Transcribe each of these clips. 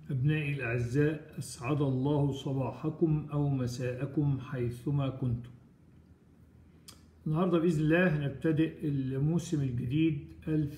أبنائي الأعزاء، أسعد الله صباحكم أو مساءكم حيثما كنتم. النهاردة بإذن الله هنبتدئ الموسم الجديد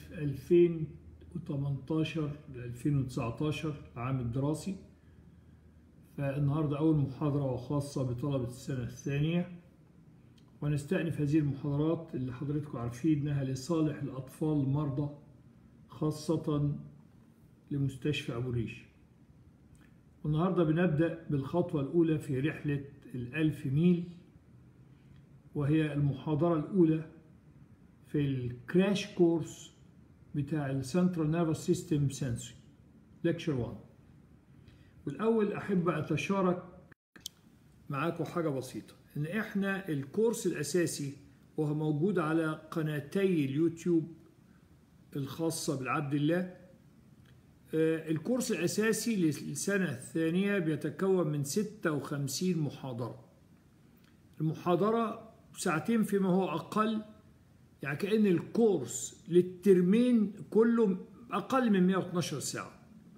2018 ل 2019 العام الدراسي. فالنهاردة أول محاضرة وخاصة بطلبة السنة الثانية، ونستأنف هذه المحاضرات اللي حضرتكم عارفين إنها لصالح الأطفال المرضى، خاصة لمستشفى أبو الريش. والنهاردة بنبدأ بالخطوة الأولى في رحلة 1000 ميل، وهي المحاضرة الأولى في الكراش كورس بتاع السنترال نيرفس سيستم سنسوري ليكتشر 1. والأول أحب أتشارك معاكم حاجة بسيطة، إن إحنا الكورس الأساسي وهو موجود على قناتي اليوتيوب الخاصة بالعبد الله. الكورس الأساسي للسنة الثانية بيتكون من 56 محاضرة. المحاضرة ساعتين فيما هو أقل، يعني كأن الكورس للترمين كله أقل من 112 ساعة.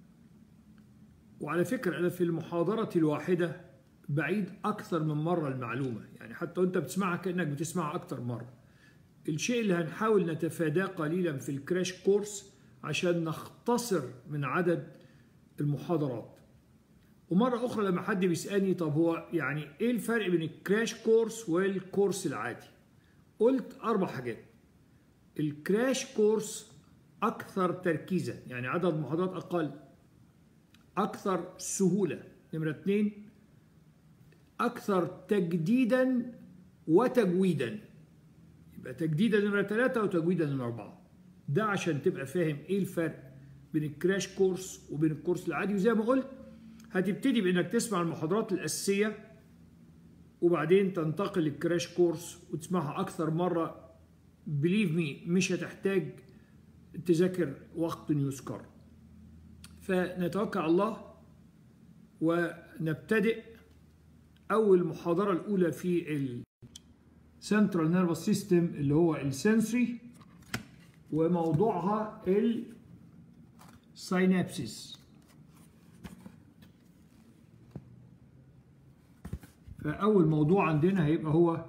وعلى فكرة أنا في المحاضرة الواحدة بعيد أكثر من مرة المعلومة، يعني حتى وأنت بتسمعها كأنك بتسمعها أكثر مرة. الشيء اللي هنحاول نتفاداه قليلا في الكراش كورس عشان نختصر من عدد المحاضرات. ومرة أخرى لما حد بيسألني طب هو يعني إيه الفرق بين الكراش كورس والكورس العادي؟ قلت 4 حاجات. الكراش كورس أكثر تركيزا، يعني عدد محاضرات أقل، أكثر سهولة. نمرة 2 أكثر تجديدا وتجويدا، يبقى تجديدا نمرة 3 وتجويدا نمرة 4. ده عشان تبقى فاهم ايه الفرق بين الكراش كورس وبين الكورس العادي. وزي ما قلت هتبتدي بانك تسمع المحاضرات الاساسيه، وبعدين تنتقل للكراش كورس وتسمعها اكثر مره. بليف مي مش هتحتاج تذاكر وقت يذكر. فنتوكل على الله ونبتدئ. اول محاضره الاولى في السنترال نيرفس سيستم اللي هو السنسوري، وموضوعها السينابسز. فأول موضوع عندنا هيبقى هو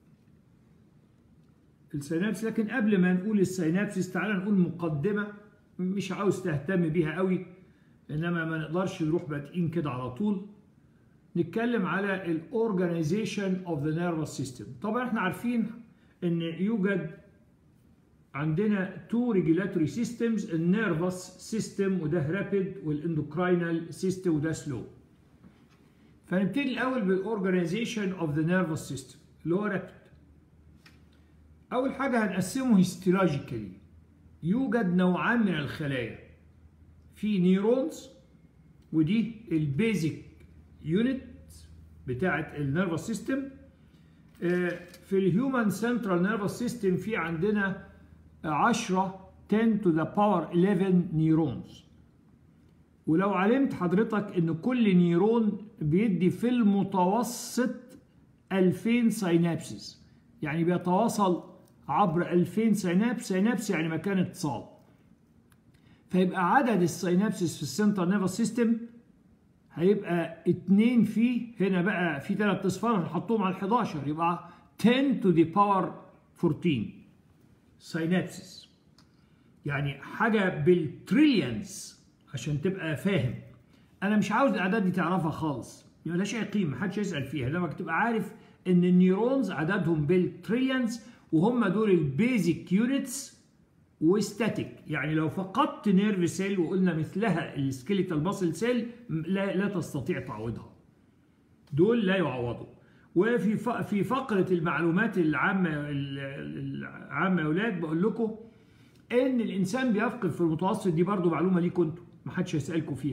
السينابس. لكن قبل ما نقول السينابسز تعالى نقول مقدمة، مش عاوز تهتم بيها قوي، إنما ما نقدرش نروح بادئين كده على طول. نتكلم على الأورجانيزيشن أوف ذا نيرفس سيستم. طبعا احنا عارفين إن يوجد عندنا 2 regulatory systems، النيرفس سيستم وده رابيد، والاندوكراينال سيستم وده سلو. فنبتدي الاول بالاورجانيزيشن اوف ذا نيرفس سيستم اللي هو رابيد. اول حاجه هنقسمه هيستولوجيكالي. يوجد نوعان من الخلايا، في نيورونز ودي البيزك يونت بتاعه النيرفس سيستم. في الهيومن سنترال نيرفس سيستم في عندنا 10 to the power 11 نيرونز. ولو علمت حضرتك ان كل نيرون بيدي في المتوسط 2000 سينابسز، يعني بيتواصل عبر 2000 سينابس يعني مكان اتصال. فيبقى عدد السينابسز في السنترال نيرفس سيستم هيبقى 2 فيه، هنا بقى في 3 اصفار هنحطهم على 11 يبقى 10 to the power 14 سينابسز، يعني حاجة بالتريليونز عشان تبقى فاهم. أنا مش عاوز الأعداد دي تعرفها خالص، ملهاش أي قيمة، محدش يسأل فيها. لما تبقى عارف إن النيورونز عددهم بالتريليونز، وهم دول البيزك يونتس وستاتيك. يعني لو فقدت نيرف سيل وقلنا مثلها السكيليتال ماسل سيل لا تستطيع تعويضها، دول لا يعوضوا. وفي فقرة المعلومات العامة يا أولاد بقول لكم إن الإنسان بيفقد في المتوسط، دي برضو معلومة ليكم أنتوا محدش هيسألكم فيها،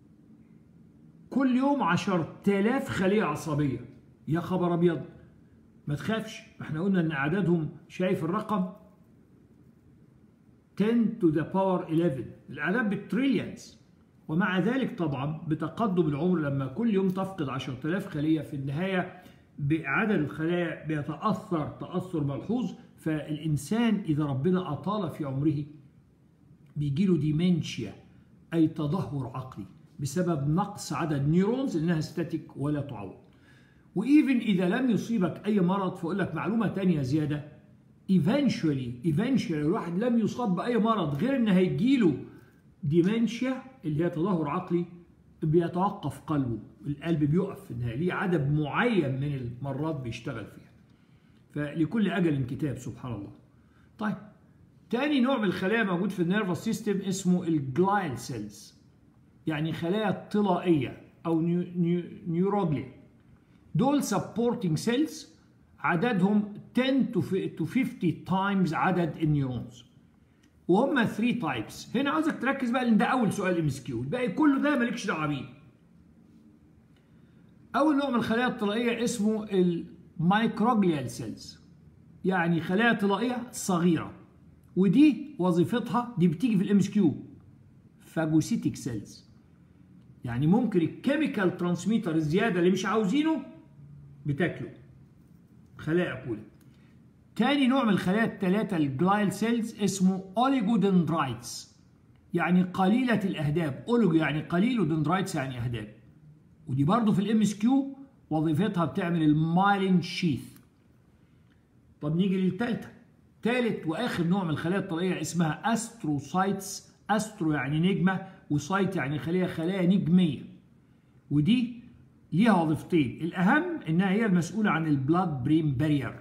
كل يوم 10,000 خلية عصبية. يا خبر أبيض، ما تخافش، احنا قلنا إن أعدادهم، شايف الرقم 10 to the power 11، الأعداد بالتريليونز. ومع ذلك طبعا بتقدم العمر لما كل يوم تفقد 10,000 خلية، في النهاية بعدد الخلايا بيتأثر تأثر ملحوظ. فالإنسان إذا ربنا أطال في عمره بيجيله ديمنشيا، أي تدهور عقلي. بسبب نقص عدد نيورونز لانها ستاتيك ولا تعوض. وايفن اذا لم يصيبك اي مرض، فاقول لك معلومه ثانيه زياده، eventually الواحد لم يصاب باي مرض غير ان هيجيله ديمنشيا اللي هي تدهور عقلي، بيتوقف قلبه، القلب بيقف في النهايه، ليه عدد معين من المرات بيشتغل فيها. فلكل اجل كتاب سبحان الله. طيب تاني نوع من الخلايا موجود في النيرفس سيستم اسمه الجلايل سيلز، يعني خلايا طلائيه او نيوروجليا. دول سبورتنج سيلز عددهم 10 to 50 تايمز عدد النيورونز، وهم 3 تايبس. هنا عاوزك تركز بقى لان ده اول سؤال ام اس كيو، الباقي كله ده مالكش دعوه بيه. اول نوع من الخلايا الطلائيه اسمه المايكروجليال سيلز، يعني خلايا طلائيه صغيره، ودي وظيفتها دي بتيجي في الام اس كيو فاجوسيتيك سيلز، يعني ممكن الكيميكال ترانسميتر الزياده اللي مش عاوزينه بتاكله، خلايا اكوله. تاني نوع من الخلايا الثلاثه الجلايل سيلز اسمه اوليجودندرايتس، يعني قليله الاهداب، اوليجو يعني قليل ودندرايتس يعني اهداب، ودي برضه في الام اس كيو وظيفتها بتعمل المايلين شيث. طب نيجي للثالثه، ثالث واخر نوع من الخلايا الطلائيه اسمها استروسايتس، استرو يعني نجمه وسايت يعني خلايا نجميه، ودي ليها وظيفتين، الاهم انها هي المسؤوله عن البلاد برين بارير.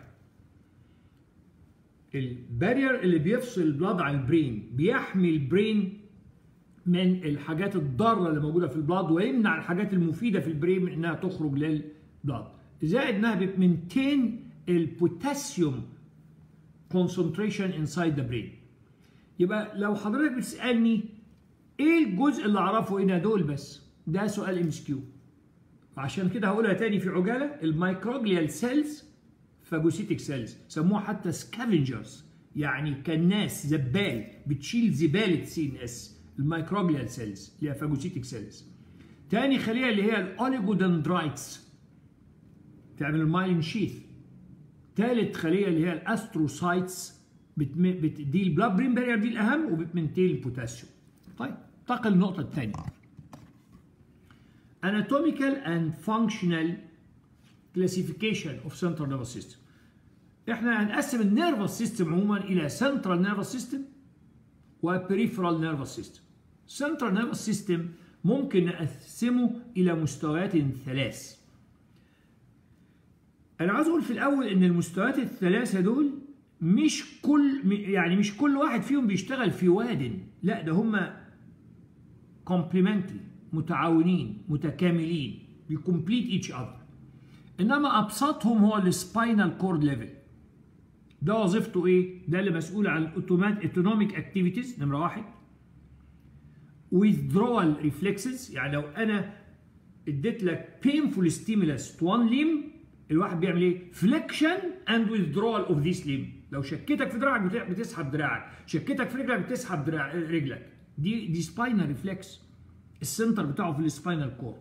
البارير اللي بيفصل البلاد عن البرين، بيحمي البرين من الحاجات الضاره اللي موجوده في البلاد ويمنع الحاجات المفيده في البرين من انها تخرج للبلاد، زائد انها بتمنتين البوتاسيوم concentration inside the brain. يبقى لو حضرتك بتسالني ايه الجزء اللي اعرفه هنا دول بس، ده سؤال ام اس كيو، عشان كده هقولها تاني في عجاله. المايكروجليال سيلز فاجوسيتيك سيلز، سموها حتى سكافنجرز، يعني كناس زبال بتشيل زباله سي ان اس. المايكروجليال سيلز اللي هي فاجوسيتيك سيلز. تاني خليه اللي هي الاوليجودندرايتس تعمل المايلين شيث. تالت خليه اللي هي الاستروسايتس دي البلاد برين بارير، دي الاهم وبتمنتين البوتاسيوم. طيب انتقل للنقطه الثانيه، anatomical and functional classification of central nervous system. احنا هنقسم النيرفس سيستم عموما الى central nervous system و peripheral nervous system. central nervous system ممكن نقسمه الى مستويات ثلاث. انا عاوز اقول في الاول ان المستويات الثلاثه دول مش كل واحد فيهم بيشتغل في واد، لا ده هم complementary، متعاونين متكاملين، بيكمبليت ايتش اذر. انما ابسطهم هو السباينال كورد ليفل، ده وظيفته ايه؟ ده اللي مسؤول عن الاوتونوميك اكتيفيتيز نمره واحد، withdrawal reflexes، يعني لو انا اديت لك painful stimulus to one limb، الواحد بيعمل ايه؟ flexion and withdrawal of this limb. لو شكتك في دراعك بتسحب دراعك، شكتك في رجلك بتسحب رجلك. دي سباينال ريفلكس، السنتر بتاعه في السباينال كورد.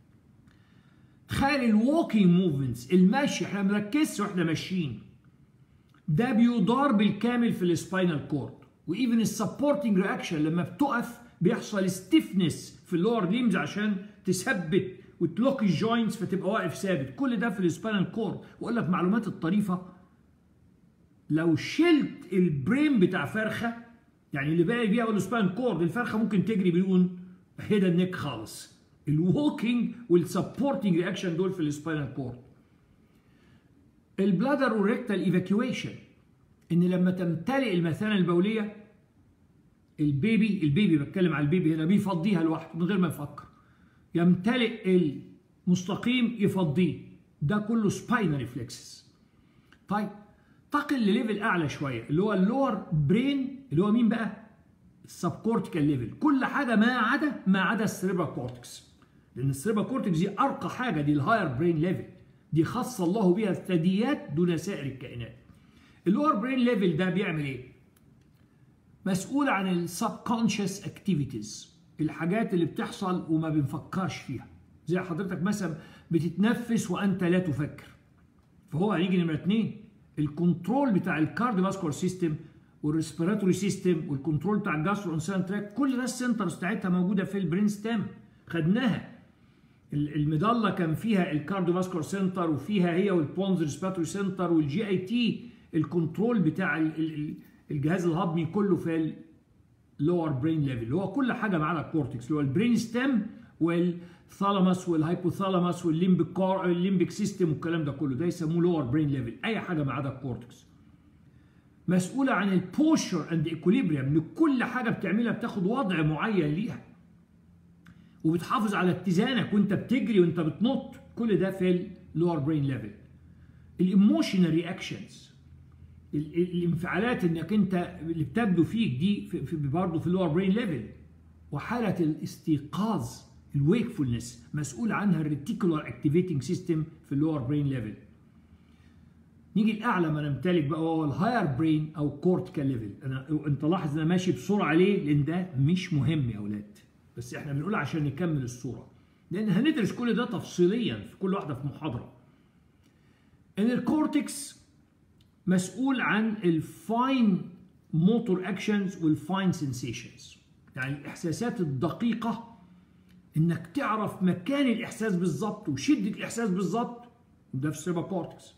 تخيل الووكينج موفمنتس، المشي، احنا ما بنركزش واحنا ماشيين، ده بيدار بالكامل في السباينال كورد. وايفن السبورتنج رياكشن لما بتقف بيحصل ستيفنس في اللور ليمز عشان تثبت وتلوك الجوينتس فتبقى واقف ثابت، كل ده في السباينال كورد. واقول لك معلومات الطريفه، لو شلت البرين بتاع فرخه، يعني اللي باقي بيها السباينال كورد، الفرخه ممكن تجري بدون هيدا النك خالص. الووكينج والسبورتنج رياكشن دول في السباينال كورد. البلادر والريكتال ايفاكيويشن، ان لما تمتلئ المثانه البوليه، البيبي بتكلم على البيبي هنا، بيفضيها لوحده من غير ما يفكر، يمتلئ المستقيم يفضيه، ده كله سباينال ريفلكسز. طيب انتقل لليفل اعلى شويه اللي هو اللور برين، اللي هو مين بقى؟ السبكورتيكال ليفل، كل حاجه ما عدا السيريبرال كورتكس، لان السيريبرال كورتكس دي ارقى حاجه، دي الهاير برين ليفل، دي خص الله بها الثدييات دون سائر الكائنات. اللور برين ليفل ده بيعمل ايه؟ مسؤول عن السبكونشس اكتيفيتيز، الحاجات اللي بتحصل وما بنفكرش فيها، زي حضرتك مثلا بتتنفس وانت لا تفكر، فهو هيجي نمره 2 الكنترول بتاع الكارديوفاسكولار سيستم والريسبيراتوري سيستم والكنترول بتاع الجاسترو انسان تراك، كل ده السنترز بتاعتها موجوده في البرين ستام. خدناها. المظله كان فيها الكارديوفاسكولار سنتر، وفيها هي والبونز ريسبيراتوري سنتر، والجي اي تي الكنترول بتاع الجهاز الهضمي كله في اللور برين ليفل، اللي هو كل حاجه ما عدا الكورتكس، اللي هو البرين ستيم والثالاموس والهايبوثالاموس والليمبيك سيستم والكلام ده كله، ده يسموه لور برين ليفل، اي حاجه ما عدا الكورتكس. مسؤوله عن البوشر اند ايكوليبريم، ان كل حاجه بتعملها بتاخد وضع معين ليها، وبتحافظ على اتزانك وانت بتجري وانت بتنط، كل ده في اللور برين ليفل. الايموشنال رياكشنز، الانفعالات انك انت اللي بتبدو فيك دي برضه في اللور برين ليفل. وحاله الاستيقاظ الويكفولنس مسؤول عنها الريتيكولار اكتيفيتنج سيستم في اللور برين ليفل. نيجي الاعلى ما نمتلك بقى وهو الهاير برين او كورتيكال ليفل. انت لاحظ ان انا ماشي بسرعه ليه؟ لان ده مش مهم يا اولاد، بس احنا بنقول عشان نكمل الصوره، لان هندرس كل ده تفصيليا في كل واحده في محاضره. ان الكورتكس مسؤول عن الفاين موتور اكشنز والفاين سنسيشنز، يعني الاحساسات الدقيقه، انك تعرف مكان الاحساس بالظبط وشده الاحساس بالظبط، ده في السيربرال كورتكس.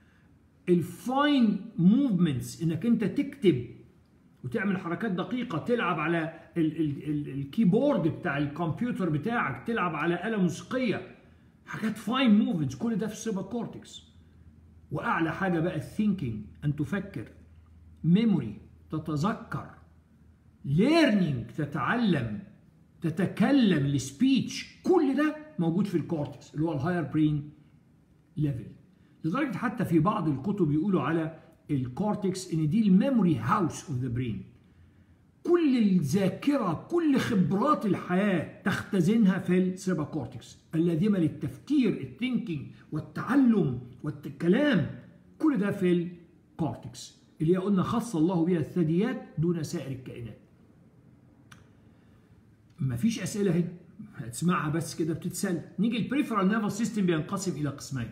الفاين موفمنتس، انك انت تكتب وتعمل حركات دقيقه، تلعب على الكيبورد بتاع الكمبيوتر بتاعك، تلعب على آلة موسيقيه، حاجات فاين موفمنتس، كل ده في السيربرال كورتكس. واعلى حاجه بقى الثينكينج، ان تفكر، ميموري تتذكر، ليرنينج تتعلم، تتكلم، السبيتش، كل ده موجود في الكورتكس اللي هو الهاير برين ليفل. لدرجه حتى في بعض الكتب يقولوا على الكورتكس ان دي الميموري هاوس اوف ذا برين. كل الذاكره، كل خبرات الحياه تختزنها في السيربرال كورتكس، اللازمه للتفكير، الثينكينج والتعلم والكلام، كل ده في الكورتكس اللي هي قلنا خص الله بها الثدييات دون سائر الكائنات. مفيش اسئله هنا، هتسمعها بس كده بتتسلى. نيجي البريفرال نيرفس سيستم بينقسم الى قسمين.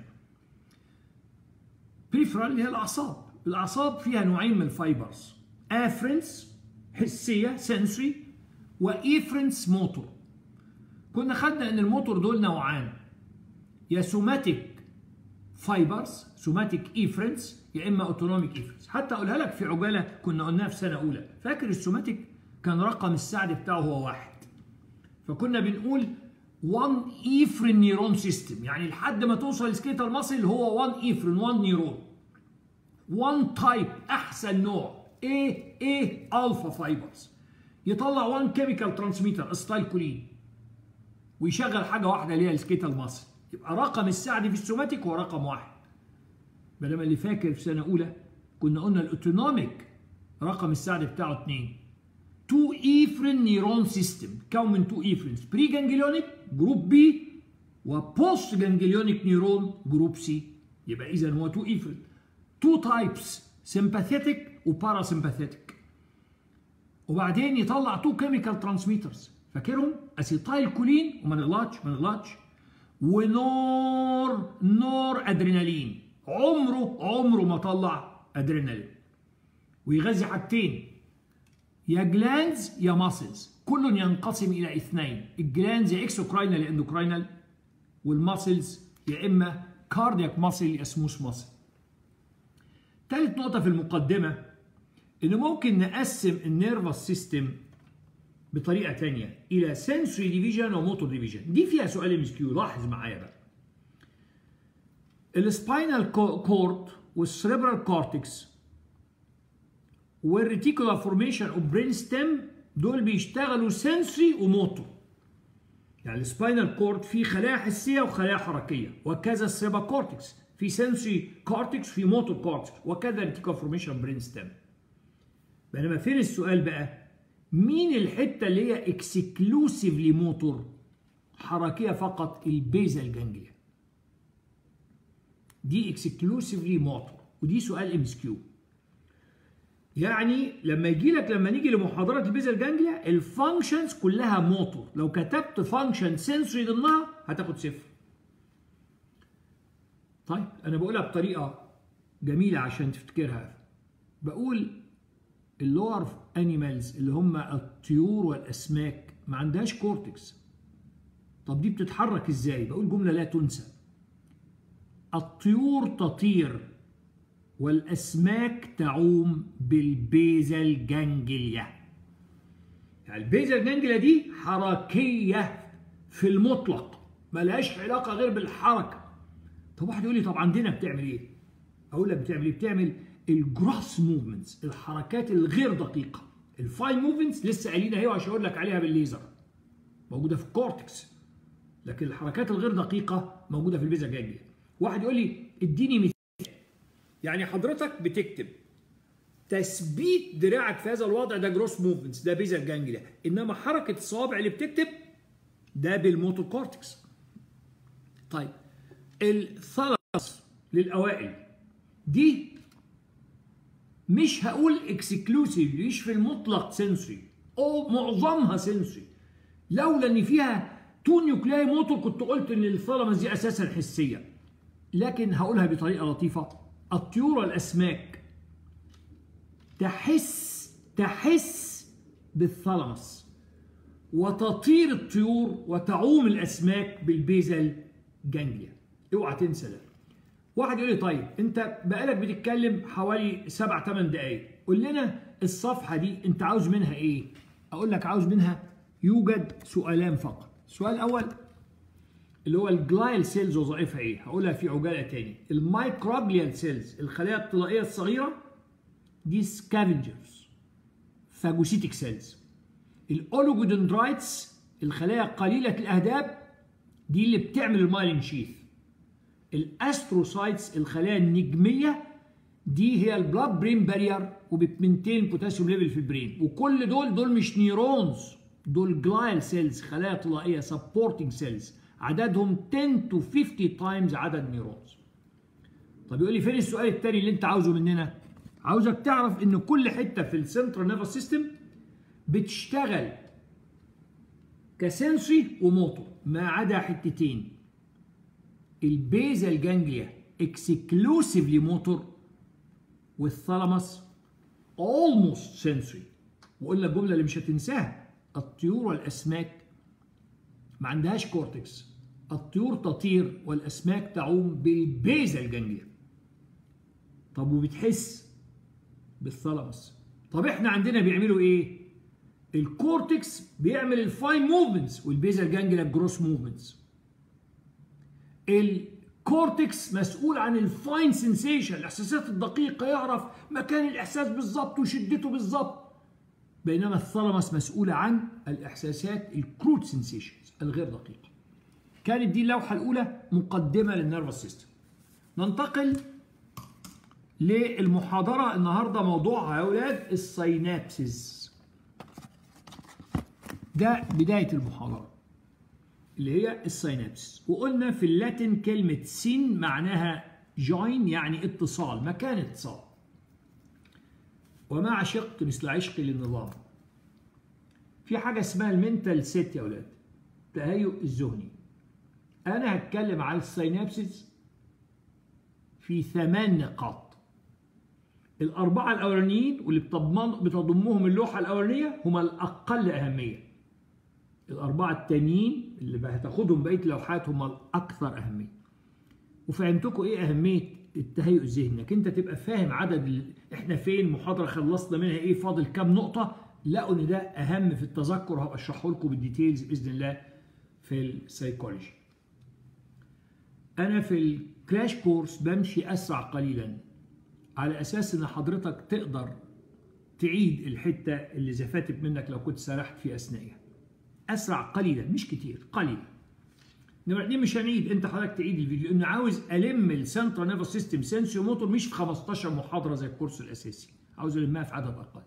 بريفرال اللي هي الاعصاب. الاعصاب فيها نوعين من الفايبرز، افرنس حسيه سنسوري، وايفرنس موتور. كنا خدنا ان الموتور دول نوعان، يا سوماتيك فايبرز سوماتيك ايفرنس، يا اما اوتونوميك ايفرنس. حتى اقولها لك في عجاله كنا قلناها في سنه اولى. فاكر السوماتيك كان رقم السعد بتاعه هو 1، فكنا بنقول 1 ايفرين نيرون سيستم، يعني لحد ما توصل لسكيتال ماسل هو 1 ايفرين 1 نيرون، 1 تايب، احسن نوع ايه الفا فايبرز، يطلع 1 كيميكال ترانسميتر استايلكولين، ويشغل حاجه واحده اللي هي السكيتال ماسل. يبقى رقم السعد في السوماتيك هو رقم 1. بينما اللي فاكر في سنه اولى كنا قلنا الاوتونوميك رقم السعد بتاعه 2. 2 ايفرين نيرون سيستم كون من 2 ايفرينز، بري جانجليونيك جروب بي، وبوست جانجليونيك نيرون جروب سي. يبقى اذا هو 2 ايفرين، 2 تايبس، سمباثيتك وباراسمباثيتك. وبعدين يطلع 2 كيميكال ترانسميترز، فاكرهم؟ اسيتايل كولين، وما نغلطش ونور ادرينالين. عمره ما طلع ادرينالين. ويغذي حاجتين، يا جلانز يا ماسلز، كل ينقسم الى 2. الجلانز يا اكسوكراينال يا اندوكراينال، والماسلز يا اما كاردياك ماسل يا سموث ماسل. ثالث نقطه في المقدمه ان ممكن نقسم النيرفس سيستم بطريقه ثانيه الى سنسوري ديفيجن وموتور ديفيجن. دي فيها سؤال MCQ، لاحظ معايا بقى. السباينال كورد والسريبرال كورتكس والريتيكولار فورميشن اوف برين ستيم دول بيشتغلوا سنسوري وموتور. يعني السباينال كورد فيه خلايا حسيه وخلايا حركيه، وكذا السريبرال كورتكس في سنسوري كورتكس في موتور كورتكس، وكذا ريتيكولار فورميشن برين ستيم. بينما فين السؤال بقى؟ مين الحته اللي هي اكسكلوسيفلي موتور حركيه فقط؟ البيزال جانجليا دي اكسكلوسيفلي موتور، ودي سؤال MCQ. يعني لما نيجي لمحاضرات البيزال جانجليا الفانكشنز كلها موتور، لو كتبت فانكشن سنسوري ضمنها هتاخد 0. طيب انا بقولها بطريقه جميله عشان تفتكرها. بقول اللور انيمالز اللي هم الطيور والاسماك ما عندهاش كورتكس، طب دي بتتحرك ازاي؟ بقول جملة لا تنسى: الطيور تطير والأسماك تعوم بالبيزال جانجليا. يعني البيزال جانجليا دي حركية في المطلق، ملهاش علاقة غير بالحركة. طب واحد يقول لي طب عندنا بتعمل ايه؟ اقول لك بتعمل ايه؟ بتعمل الجروس موفمنتس، الحركات الغير دقيقة. الفاين موفمنتس لسه قايلينها اهي وعشان اقول لك عليها بالليزر، موجودة في الكورتكس، لكن الحركات الغير دقيقة موجودة في البيزال جانجليا. واحد يقول لي اديني مثال. يعني حضرتك بتكتب تثبيت دراعك في هذا الوضع، ده جروس موفمنتس، ده بيزال جانجليا، انما حركة الصوابع اللي بتكتب ده بالموتور كورتكس. طيب الثالاموس للأوائل دي مش هقول اكسكلوسيف، مش في المطلق سنسوري، او معظمها سنسوري. لولا ان فيها تو نيوكلاي موتور كنت قلت ان الثالاموس دي اساسا حسيه، لكن هقولها بطريقه لطيفه: الطيور والاسماك تحس بالثالاموس، وتطير الطيور وتعوم الاسماك بالبيزال جانجليا. اوعى تنسى ده. واحد يقول لي طيب انت بقالك بتتكلم حوالي 7-8 دقايق، قول لنا الصفحه دي انت عاوز منها ايه؟ اقول لك عاوز منها يوجد سؤالان فقط. السؤال الاول اللي هو الجلايل سيلز وظائفها ايه؟ هقولها في عجاله تاني. المايكروبيال سيلز، الخلايا الطلائيه الصغيره دي سكافنجرز فاجوسيتيك سيلز. الاوليجودندرايتس الخلايا قليله الاهداب دي اللي بتعمل المايلين شيث. الاستروسايتس الخلايا النجميه دي هي البلاد برين بارير وبتمنتين بوتاسيوم ليفل في البرين. وكل دول مش نيرونز، دول جلايل سيلز، خلايا طلائيه سبورتنج سيلز، عددهم 10 to 50 تايمز عدد نيرونز. طب يقول لي فين السؤال الثاني اللي انت عاوزه مننا؟ عاوزك تعرف ان كل حته في السنترال نيرفس سيستم بتشتغل كسنسوري وموتور ما عدا حتتين: البيزال جانجليا اكسكلوسيفلي موتور، والثالاموس اولموست سنسوري. وقلنا الجمله اللي مش هتنساها: الطيور والاسماك ما عندهاش كورتكس، الطيور تطير والاسماك تعوم بالبيزال جانجليا. طب وبتحس بالثالاموس. طب احنا عندنا بيعملوا ايه؟ الكورتكس بيعمل الفاين موفمنتس والبيزال جانجليا الجروس موفمنتس. الكورتكس مسؤول عن الفاين سنسيشن، الاحساسات الدقيقه، يعرف مكان الاحساس بالظبط وشدته بالظبط. بينما الثالاموس مسؤوله عن الاحساسات الكروت سنسيشنز الغير دقيقه. كانت دي اللوحه الاولى مقدمه للنيرفس سيستم. ننتقل للمحاضره النهارده. موضوعها يا اولاد السينابسز. ده بدايه المحاضره اللي هي السينابس. وقلنا في اللاتين كلمة سين معناها جوين، يعني اتصال، مكان اتصال. وما عشقت مثل عشقي للنظام. في حاجة اسمها المنتال سيت يا أولاد، التهيؤ الذهني. أنا هتكلم على السينابسز في 8 نقاط. الأربعة الأولانيين واللي بتضمهم اللوحة الأولانية هم الأقل أهمية. الأربعة التانيين اللي هتاخدهم بقية اللوحات هم الأكثر أهمية. وفهمتكم إيه أهمية التهيؤ الذهني، إنك أنت تبقى فاهم عدد إحنا فين، محاضرة خلصنا منها إيه، فاضل كام نقطة. لقوا إن ده أهم في التذكر، هبقى أشرحه لكم بالديتيلز بإذن الله في السيكولوجي. أنا في الكراش كورس بمشي أسرع قليلا على أساس إن حضرتك تقدر تعيد الحتة اللي زفاتت منك لو كنت سرحت في أثنائها. اسرع قليلا، مش كتير، قليلا. نمرة 2 مش هنعيد، انت حضرتك تعيد الفيديو، لان عاوز الم السنترال نيرفس سيستم سنسوري موتور مش في 15 محاضره زي الكورس الاساسي، عاوز المها في عدد اقل.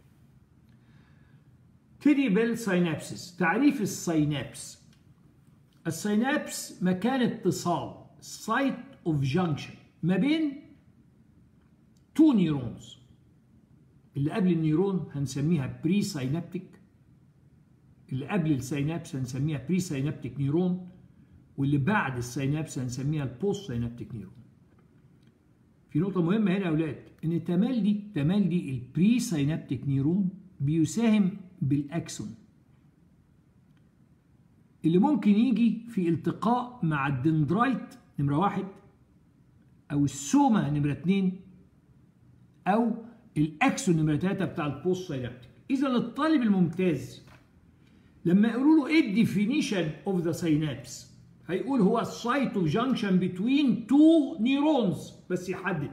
ابتدي بالسينابسس. تعريف السينابس: السينابس مكان اتصال، سايت اوف جانكشن ما بين تو نيورونز. اللي قبل النيورون هنسميها بري ساينابتيك، اللي قبل السينابس هنسميها بري سينابتيك نيورون، واللي بعد السينابس هنسميها البوست سينابتيك نيورون. في نقطة مهمة هنا يا أولاد، إن تملي البري سينابتيك نيورون بيساهم بالأكسون. اللي ممكن يجي في التقاء مع الدندرايت نمرة 1 أو السوما نمرة 2 أو الأكسون نمرة 3 بتاع البوست سينابتيك. إذا الطالب الممتاز لما يقولوا له إيه الديفينيشن أوف ذا سينابس هيقول هو السايت اوف جانكشن بتوين تو نيورونز، بس يحدد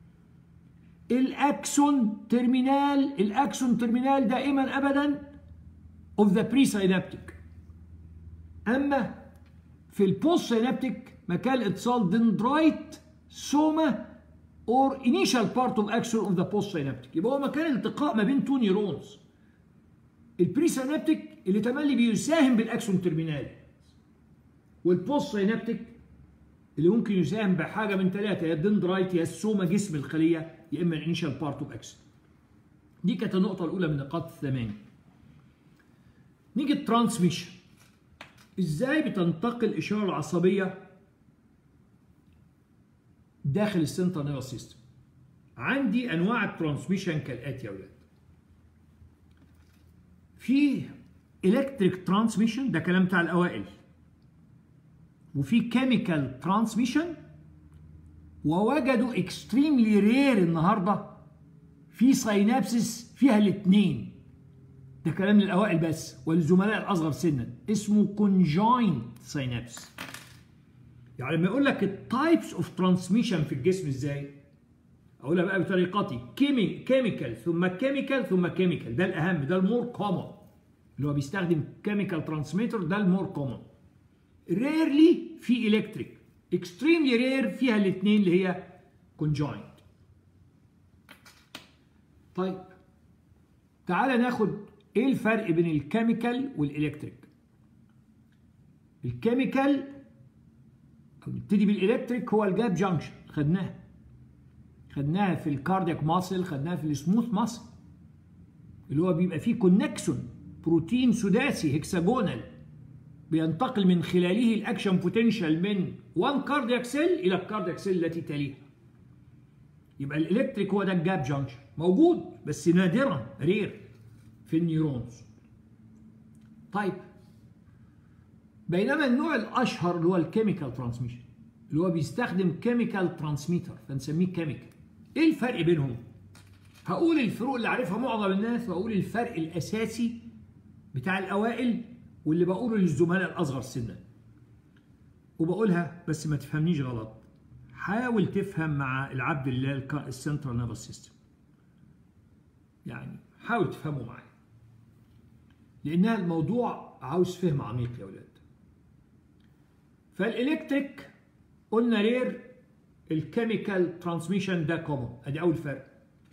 الأكسون ترمينال دائما أبدا اوف ذا بري سينابتيك. أما في البوست سينابتيك مكان اتصال دندرايت سوما or initial part of axon of the post synaptic، يبقى هو مكان التقاء ما بين تو نيورونز. البري سينابتيك اللي تملي بيساهم بالاكسون ترمينال، والبوست سينابتيك اللي ممكن يساهم بحاجه من ثلاثه، يا الدندرايت يا السوما جسم الخليه يا اما الانيشال بارت اوف اكسون. دي كانت النقطه الاولى من نقاط الثمانيه. نيجي الترانسميشن، ازاي بتنتقل الاشاره العصبيه داخل السنترال نيرفس سيستم. عندي انواع الترانسميشن كالاتي يا اولاد. في الكتريك ترانسميشن، ده كلام بتاع الاوائل، وفي كيميكال ترانسميشن، ووجدوا اكستريملي رير النهارده في ساينابسس فيها الاثنين. ده كلام للاوائل بس، والزملاء الاصغر سنا اسمه كونجوينت ساينابس. يعني لما يقول لك التايبس اوف ترانسميشن في الجسم ازاي؟ اقولها بقى بطريقتي، كيميكال ثم كيميكال ثم كيميكال، ده الاهم، ده المور كومن، اللي هو بيستخدم كيميكال ترانسميتر، ده المور كومن. ريرلي في الكتريك، اكستريملي رير فيها الاثنين اللي هي كونجوينت. طيب تعالى ناخد ايه الفرق بين الكيميكال والالكتريك. الكيميكال نبتدي بالالكتريك هو الجاب جانكشن، خدناها في الكاردياك ماسل، خدناها في السموث ماسل، اللي هو بيبقى فيه كونكسون بروتين سداسي هكساجونال بينتقل من خلاله الاكشن بوتنشال من وان كاردياك سيل الى الكاردياك سيل التي تليها. يبقى الالكتريك هو ده الجاب جانكشن، موجود بس نادرا رير في النيورونز. طيب بينما النوع الاشهر اللي هو الكيميكال ترانسميشن، اللي هو بيستخدم كيميكال ترانسميتر فنسميه كيميكال. ايه الفرق بينهم؟ هقول الفروق اللي عارفها معظم الناس، واقول الفرق الاساسي بتاع الاوائل واللي بقوله للزملاء الاصغر سنا، وبقولها بس ما تفهمنيش غلط، حاول تفهم مع العبد الله السنترال نيرفس سيستم، يعني حاول تفهمه معايا، لانها الموضوع عاوز فهم عميق يا اولاد. فالالكتريك قلنا رير، الكيميكال ترانسميشن ده كومن، ادي اول فرق.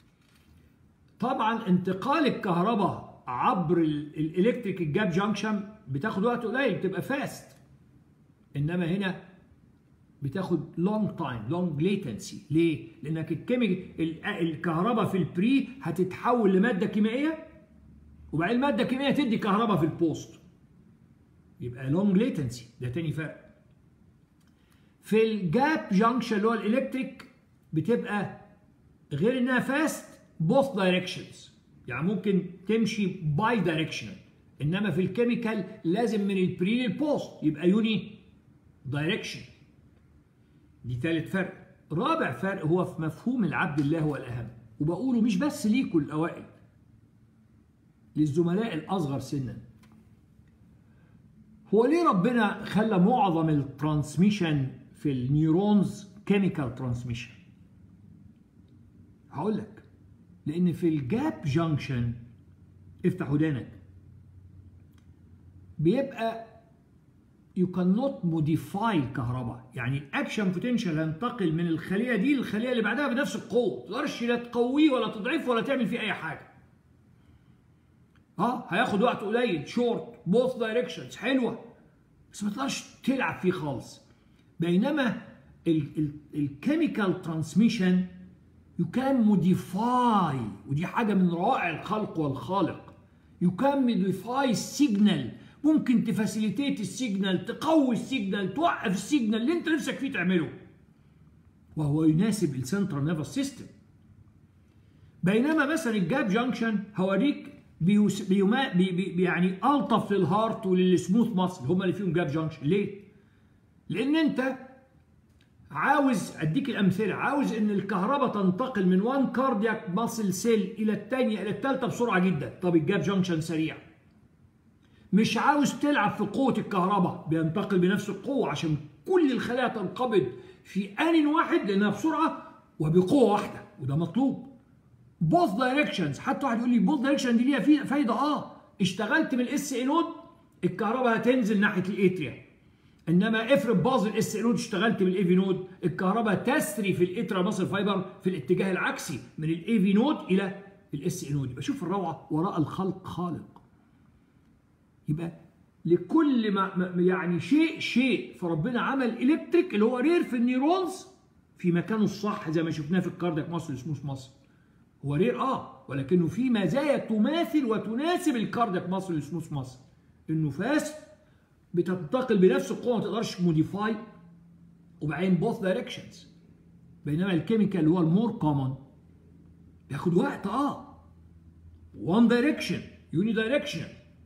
طبعا انتقال الكهرباء عبر الالكتريك الجاب جانكشن بتاخد وقت قليل، بتبقى فاست، انما هنا بتاخد لونج تايم، لونج ليتنسي. ليه؟ لانك الكهرباء في البري هتتحول لماده كيميائيه، وبعدين الماده الكيميائيه تدي كهرباء في البوست، يبقى لونج ليتنسي. ده تاني فرق. في الجاب جانكشن اللي هو الالكتريك بتبقى غير انها فاست both directions، يعني ممكن تمشي باي دايركشنال، انما في الكيميكال لازم من البري للبوست، يبقى يوني دايركشن. دي ثالث فرق. رابع فرق هو في مفهوم العبد الله هو الاهم، وبقوله مش بس ليكوا الاوائل، للزملاء الاصغر سنا. هو ليه ربنا خلى معظم الترانسميشن في النيورونز كيميكال ترانسميشن؟ هقول لك، لان في الجاب جانكشن، افتح ودانك، بيبقى you cannot modify الكهرباء، يعني الاكشن بوتنشال هينتقل من الخليه دي للخليه اللي بعدها بنفس القوه، ما تقدرش لا تقويه ولا تضعفه ولا تعمل فيه اي حاجه. هياخد وقت قليل، شورت بوث دايركشنز، حلوه، بس ما تقدرش تلعب فيه خالص. بينما الكيميكال ترانسميشن you can modify، ودي حاجه من روائع الخلق والخالق. you can modify السيجنال، ممكن تفاسيليتيت السيجنال، تقوي السيجنال، توقف السيجنال اللي انت نفسك فيه تعمله، وهو يناسب السنترال نيرفس سيستم. بينما مثلا الجاب جانكشن هوريك يعني الطف للهارت وللسموث ماسل، هم اللي فيهم جاب جانكشن. ليه؟ لان انت عاوز اديك الامثله، عاوز ان الكهرباء تنتقل من وان كاردياك ماسل سيل الى الثانيه الى الثالثه بسرعه جدا. طب الجاب جانكشن سريع، مش عاوز تلعب في قوه الكهرباء، بينتقل بنفس القوه عشان كل الخلايا تنقبض في ان واحد لانها بسرعه وبقوه واحده، وده مطلوب. بوث دايركشنز، حتى واحد يقول لي بوث دايركشن دي ليها فايده. اشتغلت من الاس اي نود الكهرباء هتنزل ناحيه الاتريا، انما افرض باظ الاس اي نود اشتغلت من الاي في نود الكهرباء تسري في الاترا ماسل فايبر في الاتجاه العكسي من الاي في نود الى الاس اي نود. يبقى شوف الروعه، وراء الخلق خالق. يبقى لكل ما يعني شيء فربنا عمل الكتريك اللي هو رير في النيورونز في مكانه الصح زي ما شفناه في الكاردياك ماسل سموث ماسل. هو رير ولكنه في مزايا تماثل وتناسب الكاردياك ماسل سموث ماسل. انه فاست بتنتقل بنفس القوه ما تقدرش موديفاي، وبعدين بوث دايركشنز. بينما الكيميكال اللي هو المور كومن بياخد وقت وان دايركشن يوني دايركشن.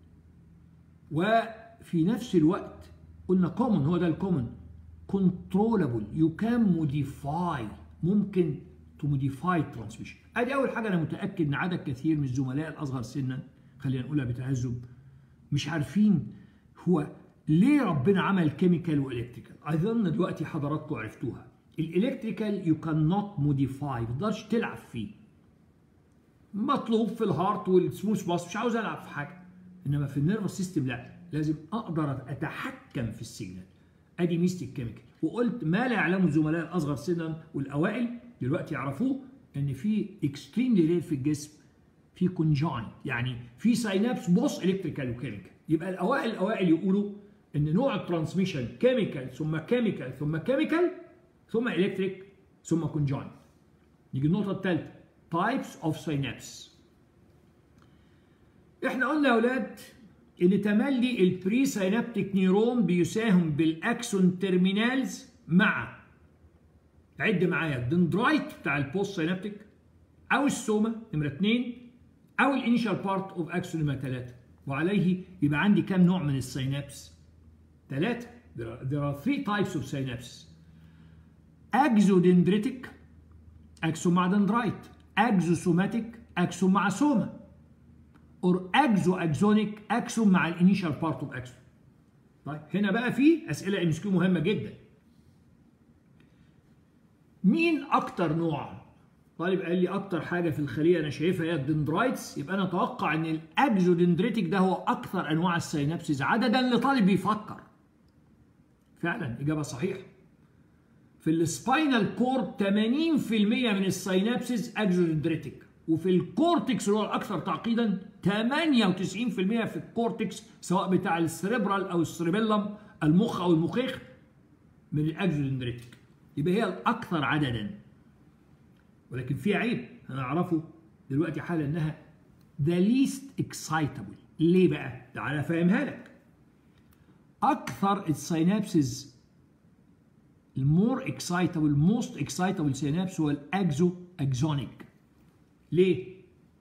وفي نفس الوقت قلنا كومن، هو ده الكومن، كنترولابل، يو كان موديفاي، ممكن تموديفاي ترانسميشن. ادي اول حاجه. انا متاكد ان عدد كثير من الزملاء الاصغر سنا، خلينا نقولها بتعذب، مش عارفين هو ليه ربنا عمل كيميكال والكتريكال. اظن دلوقتي حضراتكم عرفتوها. الالكتريكال يو كان نوت موديفاي، ما تقدرش تلعب فيه، مطلوب في الهارت والسموث باس، مش عاوز العب في حاجه. انما في النيرفس سيستم لا، لازم اقدر اتحكم في السيجنال. ادي ميزه الكيميكال. وقلت ما لا يعلمه الزملاء الاصغر سنا والاوائل دلوقتي يعرفوه، ان في اكستريملي رير في الجسم في كونجاين، يعني في ساينابس بوس الكتريكال وكيميكال. يبقى الاوائل يقولوا ان نوع الترانسميشن كيميكال ثم كيميكال ثم كيميكال ثم الكتريك ثم كونجاين. نيجي النقطه الثالثه، تايبس اوف ساينابس. احنا قلنا يا اولاد ان تملي البري ساينابتيك نيرون بيساهم بالاكسون تيرمينالز مع، عد معايا، الدندرايت بتاع البوست ساينابتيك، او السوما نمره 2، او الانيشال بارت اوف اكسون نمره 3. وعليه يبقى عندي كام نوع من الساينابس؟ 3. There are 3 types of synapses. اكزودندريتك، اكسون مع دندرايت، اكزوسوماتيك، اكسون مع سوما، اور اكزونيك، اكسون مع الانيشال بارت اوف اكسون. طيب هنا بقى في اسئله ام اس كيو مهمه جدا. مين اكتر نوع؟ طالب قال لي اكتر حاجه في الخليه انا شايفها هي الدندرايتس، يبقى انا اتوقع ان الاكزودندريتك ده هو اكثر انواع السينابسز عددا لطالب بيفكر. فعلا اجابه صحيحه. في السباينال كورد 80% من السينابسز اكزودندريتك، وفي الكورتكس اللي هو الاكثر تعقيدا 98% في الكورتكس سواء بتاع السريبرال او السريبيلم المخ او المخيخ من الاكزودندريتك. يبقى هي الاكثر عددا. ولكن في عيب هنعرفه دلوقتي حالا، انها the least excitable. ليه بقى؟ تعالى افهمها لك. اكثر السينابسز المور اكسايتابل، موست اكسايتابل سينابس هو اكزونيك. ليه؟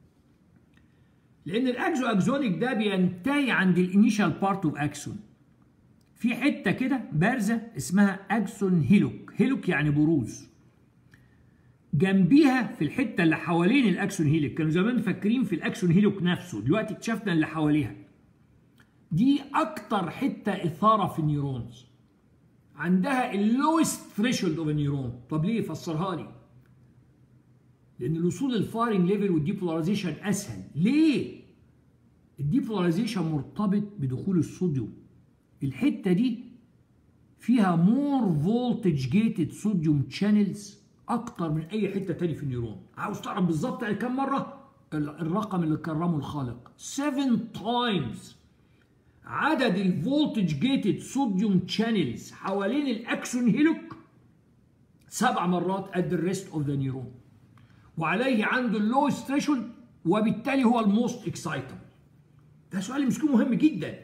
لان اكزونيك ده بينتهي عند الانيشال بارت اوف اكسون. في حته كده بارزه اسمها اكسون هيلوك يعني بروز. جنبيها في الحته اللي حوالين الاكسون هيلوك، كانوا زمان فاكرين في الاكسون هيلوك نفسه، دلوقتي اكتشفنا اللي حواليها. دي اكتر حته اثاره في النيورونز، عندها اللويست ثريشولد اوف النيورون. طب ليه؟ فسرها لي. لان الوصول للفايرنج ليفل والديبولاريزيشن اسهل. ليه؟ الديبولاريزيشن مرتبط بدخول الصوديوم. الحته دي فيها مور فولتج جيتد صوديوم شانلز اكتر من اي حته تاني في النيورون. عاوز تعرف بالظبط كم مره؟ الرقم اللي كرمه الخالق 7 تايمز عدد الفولتج جيتد صوديوم شانلز حوالين الاكسون هيلوك 7 مرات قد الريست اوف ذا نيورون. وعليه عنده اللوست ثريشولد، وبالتالي هو الموست اكسايتبل. ده سؤال مسكين مهم جدا.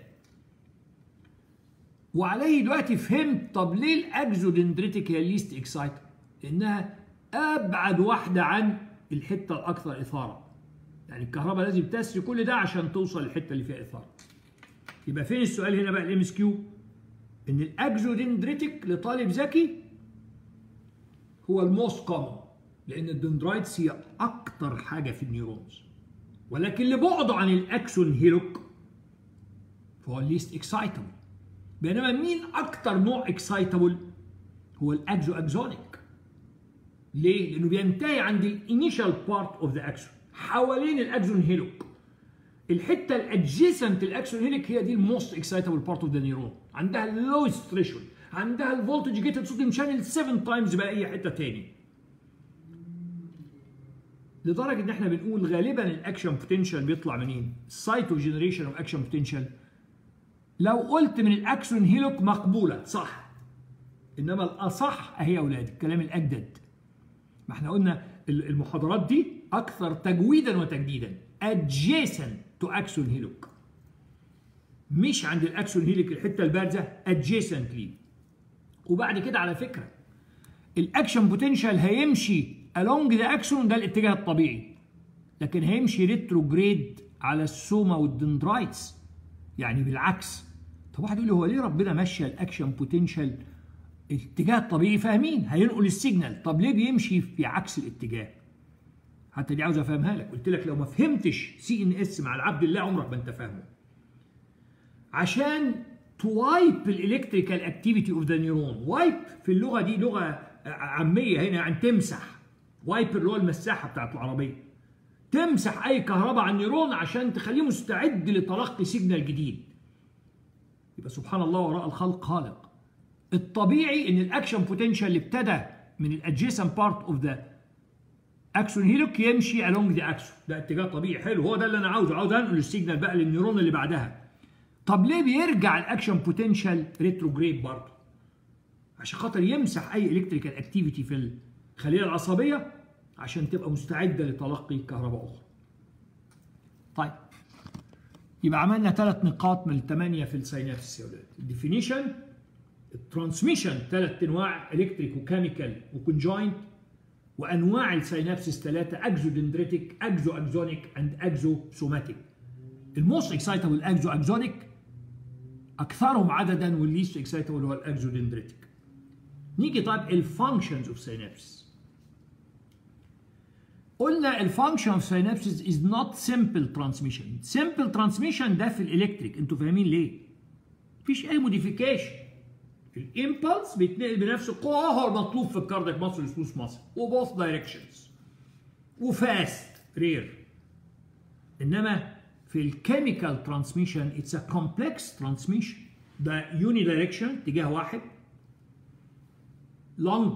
وعليه دلوقتي فهمت طب ليه الاكزودندريتك هي الليست اكسايتبل؟ لانها ابعد واحده عن الحته الاكثر اثاره. يعني الكهرباء لازم تسري كل ده عشان توصل للحته اللي فيها اثاره. يبقى فين السؤال هنا بقى الام اس كيو؟ ان الاكزودندريتك لطالب ذكي هو الموست كومن، لان الدندرايتس هي اكتر حاجه في النيورونز، ولكن لبعده عن الاكسون هيلوك فهو الليست اكسايتابل. بينما مين اكتر نوع اكسايتابل؟ هو الاكزو اكزونيك. ليه؟ لانه بينتهي عند الانيشال بارت اوف ذا اكسون حوالين الاكسون هيلوك. الحته الادجيسنت الاكسون هيلوك هي دي الموست اكسايتابل بارت اوف ذا نيورون، عندها اللويست ثريشولد، عندها الفولتج جيتد صوديوم شانل 7 تايمز بقى اي حته تاني. لدرجه ان احنا بنقول غالبا الاكشن بوتنشال بيطلع منين؟ السايت اوف جنريشن اوف اكشن بوتنشال لو قلت من الاكسون هيلوك مقبوله صح، انما الاصح اهي يا اولاد الكلام الاجدد. ما احنا قلنا المحاضرات دي اكثر تجويدا وتجديدا adjacent to axon هيلوك، مش عند الاكسون هيلوك الحته البارزه adjacent ليه. وبعد كده على فكره الاكشن بوتنشال هيمشي along the axon، ده الاتجاه الطبيعي، لكن هيمشي ريتروجريد على السوما والدندرايتس، يعني بالعكس. طب واحد يقول لي هو ليه ربنا مشى الاكشن بوتنشال الاتجاه الطبيعي؟ فاهمين هينقل السيجنال، طب ليه بيمشي في عكس الاتجاه؟ حتى دي عاوز افهمها لك، قلت لك لو ما فهمتش CNS مع العبد الله عمرك ما انت فاهمه. عشان توايب الالكتريكال اكتيفيتي اوف ذا نيورون، وايب في اللغه دي لغه عاميه هنا، يعني تمسح. وايبر اللي هو المساحه بتاعت العربيه، تمسح اي كهرباء على النيرون عشان تخليه مستعد لتلقي سيجنال جديد. يبقى سبحان الله وراء الخلق خالق. الطبيعي ان الاكشن بوتنشال اللي ابتدى من الادجيسنت بارت اوف ذا اكسون هيلوك يمشي along ذا اكسون، ده اتجاه طبيعي حلو، هو ده اللي انا عاوز انقل السيجنال بقى للنيرون اللي بعدها. طب ليه بيرجع الاكشن بوتنشال ريتروجريد برضه؟ عشان خاطر يمسح اي الكتريكال اكتيفيتي في الخليه العصبيه عشان تبقى مستعده لتلقي كهرباء اخرى. طيب يبقى عملنا 3 نقاط من ال8 في السينابس يا ولاد. الديفينيشن، الترانسميشن 3 انواع، الكتريك وكيميكال وكونجوينت، وانواع السينابسس 3، اكزودندريتك، اكزو اكزونيك اند اكزو سوماتيك. الموست اكسايتابل اكزو اكزونيك اكثرهم عددا، والليست اكسايتابل هو الاكزودندريتك. نيجي طيب الفانكشنز اوف سينابسس. قلنا الفانكشن اوف سينابسس از نوت سمبل ترانسميشن. سمبل ترانسميشن ده في الالكتريك، انتوا فاهمين ليه؟ مفيش اي موديفيكيشن، الامبلس بيتنقل بنفس القوه هو المطلوب في الكاردياك ماسل والسموث ماسل، وبوث دايركشنز، وفاست رير. انما في الكيميكال ترانسميشن اتس ا كومبلكس ترانسميشن، ده يوني دايركشن اتجاه واحد، لونج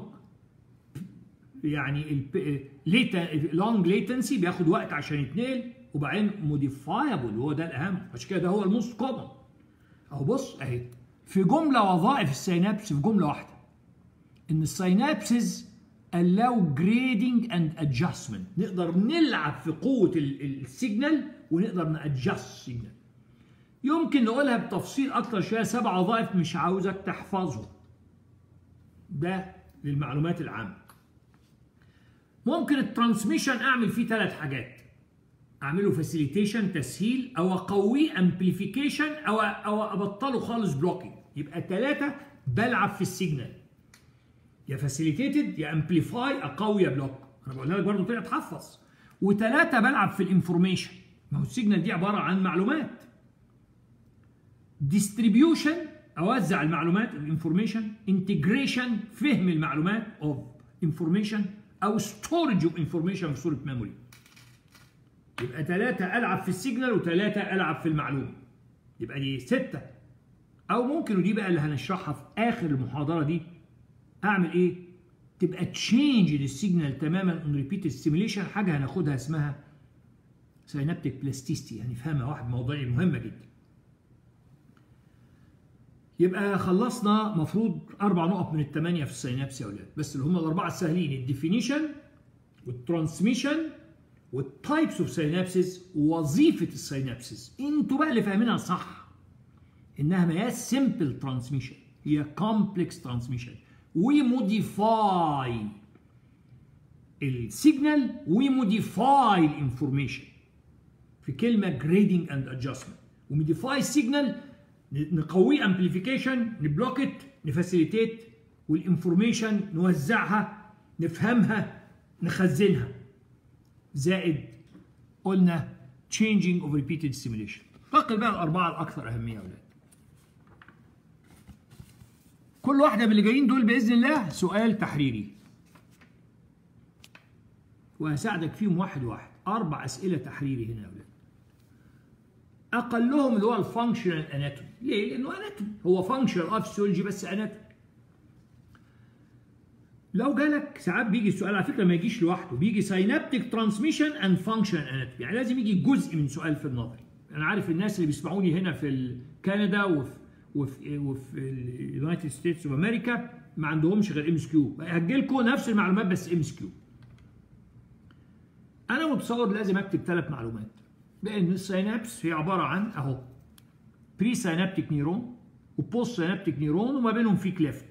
يعني لونج ليتنسي بياخد وقت عشان يتنقل، وبعدين موديفايبل وهو ده الاهم، عشان كده ده هو الموست كومن. اهو بص اهي في جمله وظائف السينابس في جمله واحده، ان السينابسز allow grading and adjustment، نقدر نلعب في قوه السيجنال ونقدر نادجست السيجنال. يمكن نقولها بتفصيل اكتر شويه، 7 وظائف مش عاوزك تحفظهم، ده للمعلومات العامه. ممكن الترانسميشن اعمل فيه 3 حاجات، اعمله فاسيليتيشن تسهيل، او اقويه امبليفيكيشن، او ابطله خالص بلوكينج. يبقى 3 بلعب في السيجنال، يا فاسيليتيتد يا امبليفاي، اقوي يا بلوك. انا بقولها لك برضه طريقه تحفظ. و3 بلعب في الانفورميشن، ما هو السيجنال دي عباره عن معلومات. ديستريبيوشن اوزع المعلومات الانفورميشن، انتجريشن فهم المعلومات اوف انفورميشن، او ستورج اوف انفورميشن في صوره ميموري. يبقى 3 العب في السيجنال و3 العب في المعلومه، يبقى دي 6. او ممكن، ودي بقى اللي هنشرحها في اخر المحاضره دي، اعمل ايه؟ تبقى تشينج للسيجنال تماما اون ريبيت ستيميليشن، حاجه هناخدها اسمها سينابتيك بلاستيستي، هنفهمها واحد موضوعي مهمه جدا. يبقى خلصنا مفروض 4 نقط من ال8 في السينابس يا اولاد، بس اللي هم ال4 السهلين، الديفينيشن والترانسميشن والتايبس اوف سينابسز ووظيفه السينابسز. انتوا بقى اللي فاهمينها صح، انها ما هي سمبل ترانسميشن، هي كومبلكس ترانسميشن. وي موديفاي السيجنال، وي موديفاي الانفورميشن. في كلمه grading and adjustment. وموديفاي سيجنال نقويه امبليفيكيشن، نبلوكت، نفاسيليتيت، والانفورميشن نوزعها، نفهمها، نخزنها. زائد قلنا changing of repeated stimulation. ننتقل بقى الاربعه الاكثر اهميه يا اولاد. كل واحده من اللي جايين دول باذن الله سؤال تحريري، وهساعدك فيهم واحد واحد. 4 اسئله تحريري هنا يا اولاد. اقلهم اللي هو الفانكشنال اناتومي. ليه؟ لانه اناتومي، هو فانكشنال اوف فيسيولوجي بس اناتومي. لو جالك ساعات بيجي السؤال على فكره ما يجيش لوحده، بيجي ساينابتيك ترانسميشن اند فانكشنال اناتومي، يعني لازم يجي جزء من سؤال في النظري. انا عارف الناس اللي بيسمعوني هنا في كندا وفي اليونايتد ستيتس اوف امريكا ما عندهمش غير ام اس كيو، هجيلكم نفس المعلومات بس ام اس كيو. انا متصور لازم اكتب 3 معلومات، لان السينابس هي عباره عن اهو بري سينابتيك نيرون وبوست سينابتيك نيرون وما بينهم في كليفت.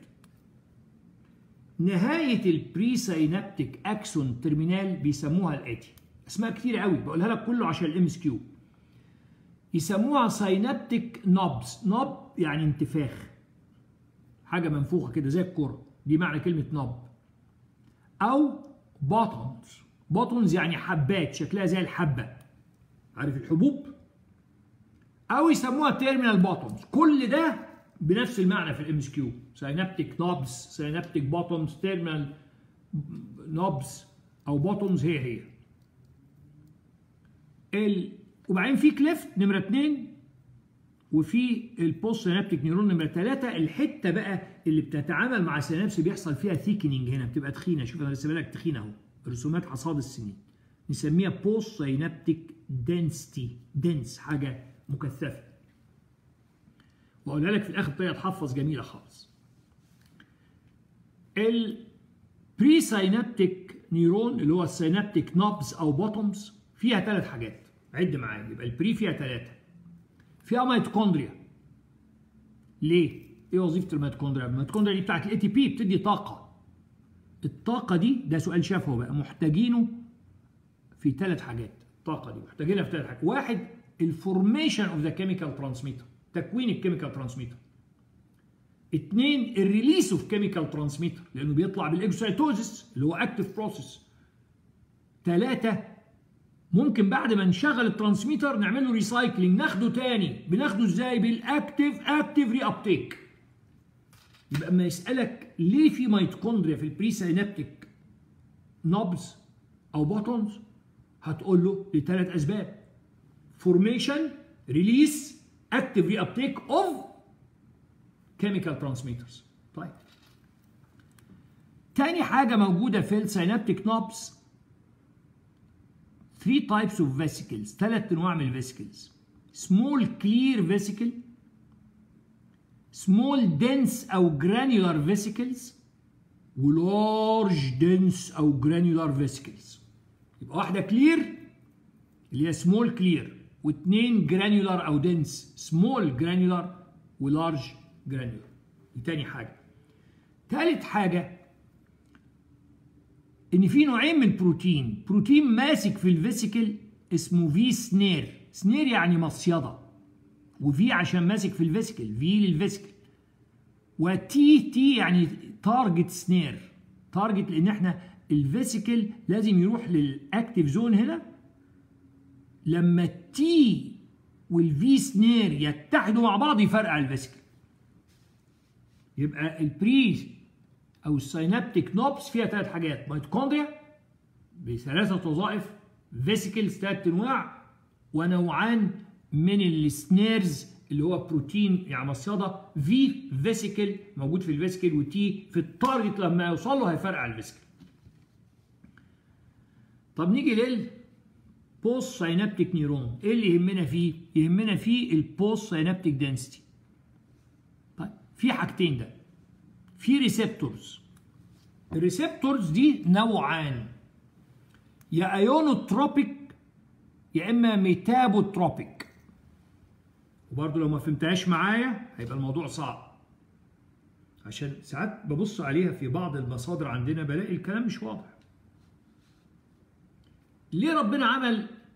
نهايه البري سينابتيك اكسون ترمينال بيسموها الاتي، اسماء كتير قوي بقولها لك كله عشان الام اس كيو. يسموها سينابتيك نوبز، نوب يعني انتفاخ، حاجه منفوخه كده زي الكره، دي معنى كلمه نوب. او بوتونز، بوتونز يعني حبات شكلها زي الحبه، عارف الحبوب؟ او يسموها تيرمينال بوتونز. كل ده بنفس المعنى في الام اس كيو، سينابتيك نوبز، سينابتيك بوتونز، تيرمينال نوبز او بوتونز، هي وبعدين في كليفت نمره 2، وفي البوست سينابتيك نيرون نمره 3. الحته بقى اللي بتتعامل مع السينابس بيحصل فيها ثيكنينج هنا، بتبقى تخينه. شوف انا رسمها لك تخينه اهو، رسومات حصاد السنين، نسميها بوست سينابتيك دنسيتي، دنس حاجه مكثفه. واقولها لك في الاخر بطريقه تحفظ جميله خالص. البري سينابتيك نيرون اللي هو السينابتيك نوبز او بوتومز فيها 3 حاجات، عد معايا. يبقى البري فيها 3، فيها ميتوكوندريا. ليه؟ ايه وظيفه الميتوكوندريا؟ الميتوكوندريا دي بتاعت الاي تي بي، بتدي طاقه. الطاقه دي ده سؤال شافه بقى، محتاجينه في 3 حاجات. الطاقه دي محتاجينها في 3 حاجات. 1 الفورميشن اوف ذا كيميكال ترانسميتر، تكوين الكيميكال ترانسميتر. 2 الريليس اوف كيميكال ترانسميتر لانه بيطلع بالاكسيتوزيس اللي هو اكتف بروسيس. 3 ممكن بعد ما نشغل الترانسميتر نعمل له ريسايكلينج، ناخده تاني. بناخده ازاي؟ بالاكتف ري ابتيك. يبقى اما يسالك ليه في ميتوكوندريا في البري سينابتيك نوبز او بوتونز، هتقول له ل3 اسباب: فورميشن، ريليس، اكتف ري ابتيك اوف كيميكال ترانسميترز. طيب تاني حاجه موجوده في السينابتيك نوبز 3 types of vesicles، 3 انواع من الفيسيكلز: small clear vesicle، small dense او granular vesicles، large dense او granular vesicles. يبقى واحده كلير اللي هي small clear، واثنين granular او dense، small granular ولارج granular. دي تاني حاجه. ثالث حاجه ان في نوعين من البروتين، بروتين ماسك في الفيسيكل اسمه في سنير، سنير يعني مصيده، وفي عشان ماسك في الفيسيكل، في للفيسيكل، وتي يعني تارجت سنير، تارجت لان احنا الفيسيكل لازم يروح للاكتيف زون هنا. لما التي والفي سنير يتحدوا مع بعض يفرقع الفيسيكل. يبقى البري او السينابتيك نوبس فيها 3 حاجات: ميتوكوندريا ب3 وظائف، فيسيكلز 3 انواع، ونوعان من السنيرز اللي هو بروتين يعني مصيده، في فيسيكل موجود في الفيسيكل، وتي في التارجت لما يوصل له هيفرقع الفيسيكل. طب نيجي للبوست سينابتيك نيرون، ايه اللي يهمنا فيه؟ يهمنا فيه البوست سينابتيك دنسيتي. طيب في حاجتين، ده في ريسبتورز. الريسبتورز دي نوعان، يا ايونوتروبيك يا اما ميتابوتروبيك. وبرضه لو ما فهمتهاش معايا هيبقى الموضوع صعب، عشان ساعات ببص عليها في بعض المصادر عندنا بلاقي الكلام مش واضح. ليه ربنا عمل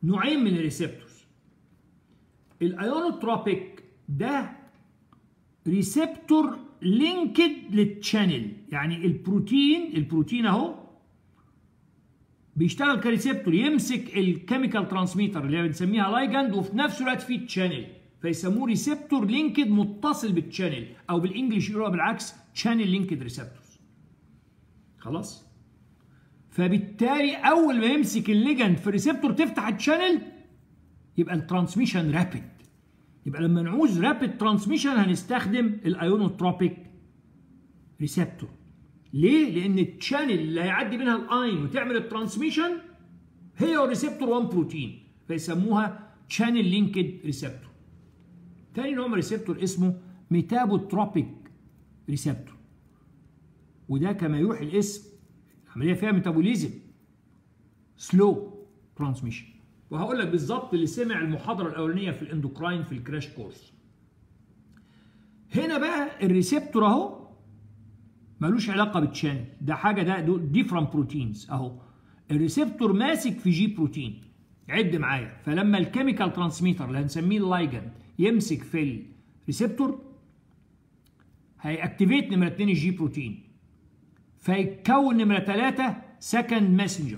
نوعين من الريسبتورز. الايونوتروبيك ده ريسبتور لينكد للتشانل، يعني البروتين اهو بيشتغل كريسبتور، يمسك الكيميكال ترانسميتر اللي بنسميها لايجند، وفي نفس الوقت فيه تشانل، فيسموه ريسبتور لينكد متصل بالتشانل، او بالانجلش يقولوها بالعكس تشانل لينكد ريسبتورز. خلاص؟ فبالتالي اول ما يمسك الليجند في الريسبتور تفتح التشانل يبقى الترانسميشن رابيد. يبقى لما نعوز رابيد ترانسميشن هنستخدم الايونوتروبيك ريسبتور. ليه؟ لان التشانل اللي هيعدي منها الاين وتعمل الترانسميشن هي والريسبتور 1 بروتين، فيسموها تشانل لينكد ريسبتور. تاني نوع من الريسبتور اسمه ميتابوتروبيك ريسبتور، وده كما يوحي الاسم عمليه فيها ميتابوليزم سلو ترانسميشن. وهقول لك بالظبط اللي سمع المحاضره الاولانيه في الاندوكراين في الكراش كورس. هنا بقى الريسبتور اهو ملوش علاقه بالتشانل، ده حاجه، ده ديفرنت بروتينز اهو. الريسبتور ماسك في جي بروتين، عد معايا. فلما الكيميكال ترانسميتر اللي هنسميه اللايجند يمسك في الريسبتور هيأكتيفيت نمره 2 الجي بروتين، فيتكون نمره 3 سكند ماسنجر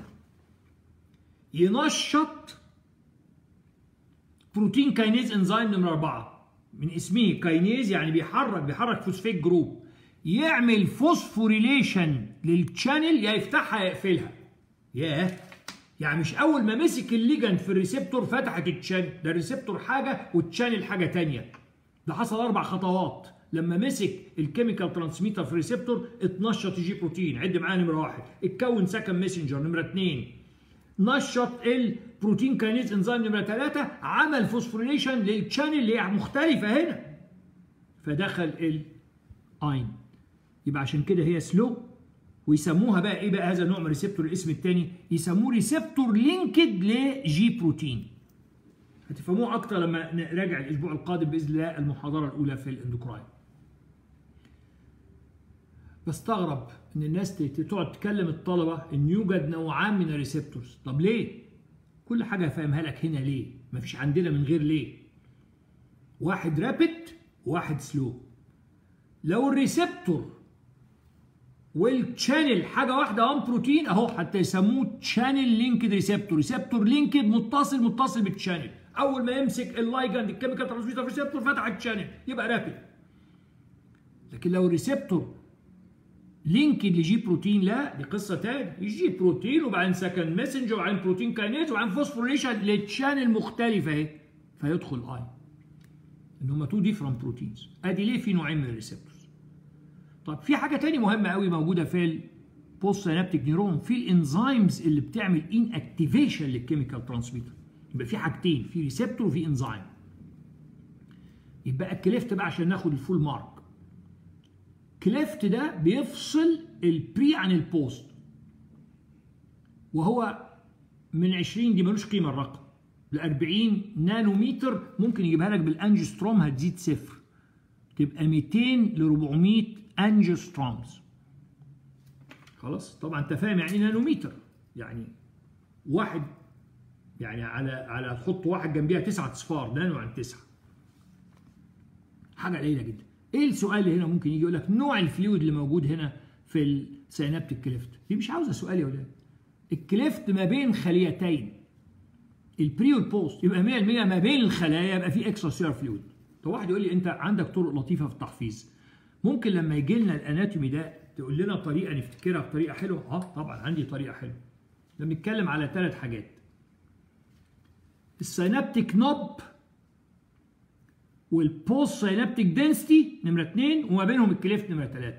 ينشط بروتين كاينيز انزيم نمره 4، من اسمه كاينيز يعني بيحرك فوسفيت جروب، يعمل فوسفوريليشن للتشانل، يا يفتحها يا يقفلها. ياه، يعني مش اول ما مسك الليجند في الريسبتور فتحت التشانل، ده الريسبتور حاجه والتشانل حاجه ثانيه. ده حصل 4 خطوات. لما مسك الكيميكال ترانسميتر في الريسبتور اتنشط الجي بروتين، عد معايا نمره 1، اتكون سكند ميسنجر نمره 2، نشط البروتين كاينيز انزيم نمره 3، عمل فوسفوريليشن للتشانل اللي هي مختلفه هنا، فدخل الاين. يبقى عشان كده هي سلو، ويسموها بقى ايه بقى هذا النوع من الريسبتور الاسم الثاني؟ يسموه ريسبتور لينكد لجي بروتين. هتفهموه اكتر لما نراجع الاسبوع القادم باذن الله المحاضره الاولى في الاندوكراين. بستغرب ان الناس تقعد تكلم الطلبه ان يوجد نوعان من الريسبتورز. طب ليه؟ كل حاجه هفهمها لك هنا ليه؟ مفيش عندنا من غير ليه. واحد رابيد وواحد سلو. لو الريسبتور والتشانل حاجه واحده 1 بروتين اهو، حتى يسموه تشانل لينكد ريسبتور، ريسبتور لينكد متصل بالتشانل. اول ما يمسك اللايجند الكيميكال ترانسميتر في الريسبتور فتح التشانل يبقى رابيد. لكن لو الريسبتور لينكد لجي بروتين لا، دي قصه تاني. الجي بروتين وبعدين سكند ماسنجر وبعدين بروتين كاينيز وبعدين فوسفوريليشن للتشانل مختلفه اهي، فيدخل اي. ان هم 2 ديفرنت بروتينز. ادي ليه في نوعين من الريسبتورز. طب في حاجه تاني مهمه قوي موجوده في البوست سينابتيك نيرون، في الانزيمز اللي بتعمل ان اكتيفيشن للكيميكال ترانسميتر. يبقى في حاجتين، في ريسبتور وفي انزيم. يبقى الكليفت بقى عشان ناخد الفول مارك. كليفت ده بيفصل البري عن البوست، وهو من 20 دي ملوش قيمه الرقم ل 40 نانومتر، ممكن يجيبها لك بالانجستروم هتزيد صفر تبقى 200 ل 400 انجسترومز. خلاص؟ طبعا انت فاهم يعني ايه نانومتر، يعني واحد، يعني على تحط واحد جنبيها 9 اصفار، نانو عن 9، حاجه قليله جدا. ايه السؤال اللي هنا ممكن يجي يقول لك نوع الفلويد اللي موجود هنا في السينابتيك كليفت؟ دي مش عاوزه سؤال يا ولاد. الكليفت ما بين خليتين، البري والبوست، يبقى 100% ما بين الخلايا يبقى في اكسترا سيلر فلويد. طب واحد يقول لي انت عندك طرق لطيفه في التحفيظ، ممكن لما يجي لنا الاناتومي ده تقول لنا طريقه نفتكرها بطريقه حلوه؟ طبعا عندي طريقه حلوه. بنتكلم على 3 حاجات: السينابتيك نوب والبوست سينابتيك دنسيتي نمره 2، وما بينهم الكليفت نمره 3.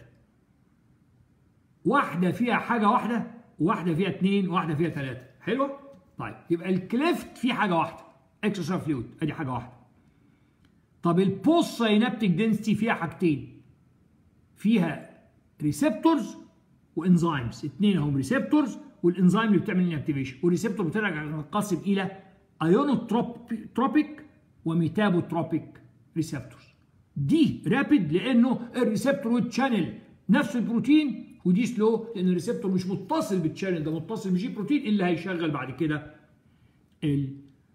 واحده فيها حاجه واحده، وواحده فيها 2، وواحده فيها 3. حلوه؟ طيب يبقى الكليفت فيه حاجه واحده، اكسترا فلويد، ادي حاجه واحده. طب البوست سينابتيك دنسيتي فيها حاجتين، فيها ريسبتورز وانزيمز، 2 هم ريسبتورز والانزيم اللي بتعمل انكتيفيشن، والريسبتور بتنقسم الى ايونوتروبيك وميتابوتروبيك ريسبتورز. دي رابيد لانه الريسبتور والتشانل نفس البروتين، ودي سلو لان الريسبتور مش متصل بالتشانل، ده متصل بجي بروتين اللي هيشغل بعد كده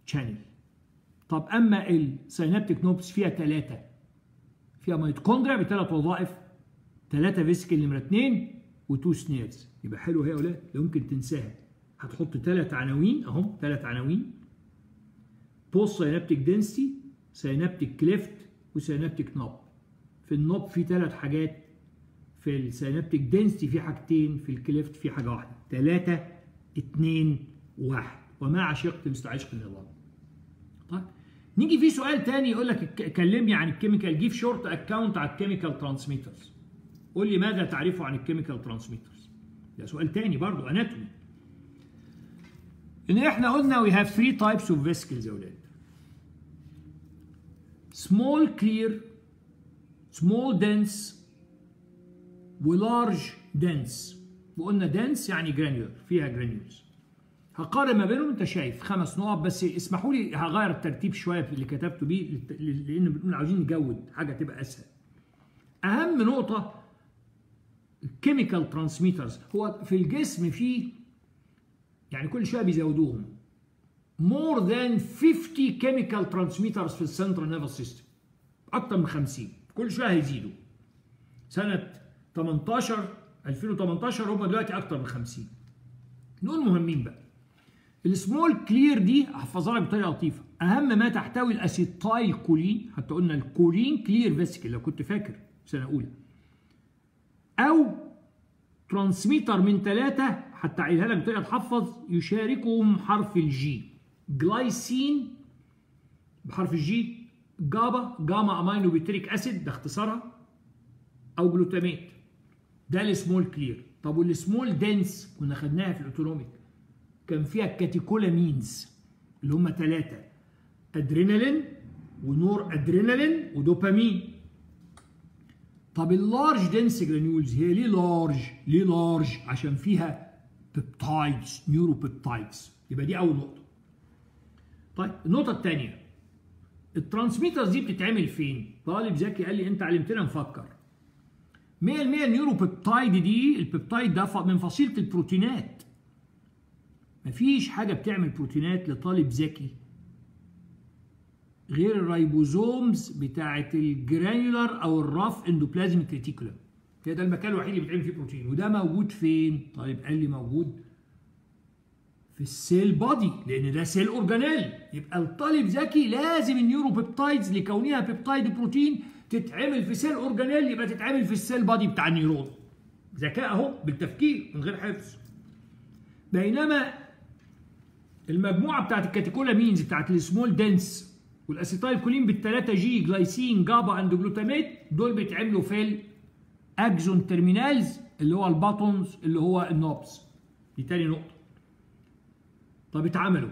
شانل. طب اما السينابتيك نوبس فيها 3، فيها ميتوكوندريا ب3 وظائف، 3 فيسيكل نمره 2 و2 سنيرز. يبقى حلو هي يا اولاد، لو ممكن تنساها هتحط 3 عناوين اهم، 3 عناوين: بوست سينابتيك دنسيتي، سينابتيك كليفت، وسينابتيك نوب. في النوب في 3 حاجات، في السينابتيك دنسيتي في حاجتين، في الكليفت في حاجه واحده. 3 2 1. وما عشقت مثل عشق النظام. طيب نيجي في سؤال تاني يقول لك كلمني عن الكيميكال، جيف شورت اكاونت على الكيميكال ترانسميترز. قول لي ماذا تعرفه عن الكيميكال ترانسميترز؟ ده سؤال تاني برضو اناتومي. ان احنا قلنا we have 3 types of vesicles يا ولاد: small clear، small dense، ولارج dense. وقلنا dense يعني granular، فيها granules. هقارن ما بينهم، انت شايف 5 نقط بس. اسمحوا لي هغير الترتيب شويه في اللي كتبته بيه، لان بنقول عاوزين نجود حاجه تبقى اسهل. اهم نقطه الكيميكال ترانسميترز. هو في الجسم فيه يعني كل شويه بيزودوهم more than 50 chemical transmitters في السنترال نيرفس سيستم، اكتر من 50 كل شويه هيزيدوا. سنه 2018 هم دلوقتي اكتر من 50. دول مهمين بقى. السمول كلير دي احفظها لك بطريقه لطيفه. اهم ما تحتوي الاسيتايل كولين، حتى قلنا الكولين كلير فيسيكل لو كنت فاكر سنه اولى، او ترانسميتر من 3 حتى اعيدها لك بطريقه تحفظ، يشاركهم حرف الجي: جلايسين بحرف الجي، جاما امينو بيتريك اسيد ده اختصارها، او جلوتاميت. ده السمول كلير. طب والسمول دنس كنا خدناها في الاوتونوميك، كان فيها الكاتيكولامينز اللي هم 3: ادرينالين ونور ادرينالين ودوبامين. طب اللارج دنس جرانيولز هي ليه لارج؟ ليه لارج؟ عشان فيها بيبتايدز، نيورو بيبتايدز. يبقى دي اول نقطه. طيب النقطه الثانيه، الترانسميترز دي بتتعمل فين؟ طالب ذكي قال لي انت علمتنا نفكر. 100% النيورو بيبتايد دي، البيبتايد ده من فصيله البروتينات. مفيش حاجه بتعمل بروتينات لطالب ذكي غير الرايبوزومز بتاعه الجرانيولار او الرف اندوبلازميك ريتيكولم. هي ده المكان الوحيد اللي بيتعمل فيه بروتين. وده موجود فين؟ طيب قال لي موجود في السيل بادي، لان ده سيل اورجانيل. يبقى الطالب ذكي لازم النيورو بيبتايدز لكونها بيبتايد بروتين تتعمل في سيل اورجانيل، يبقى تتعمل في السيل بادي بتاع النيورون. ذكاء اهو بالتفكير من غير حفظ. بينما المجموعه بتاعت الكاتيكولامينز بتاعت السمول دنس والاسيتايل كولين بال3 جي، جلايسين جابا اند جلوتاميت، دول بيتعملوا في الاكزون تيرمينالز اللي هو الباتونز اللي هو النوبس. دي تاني نقطه. طب اتعملوا،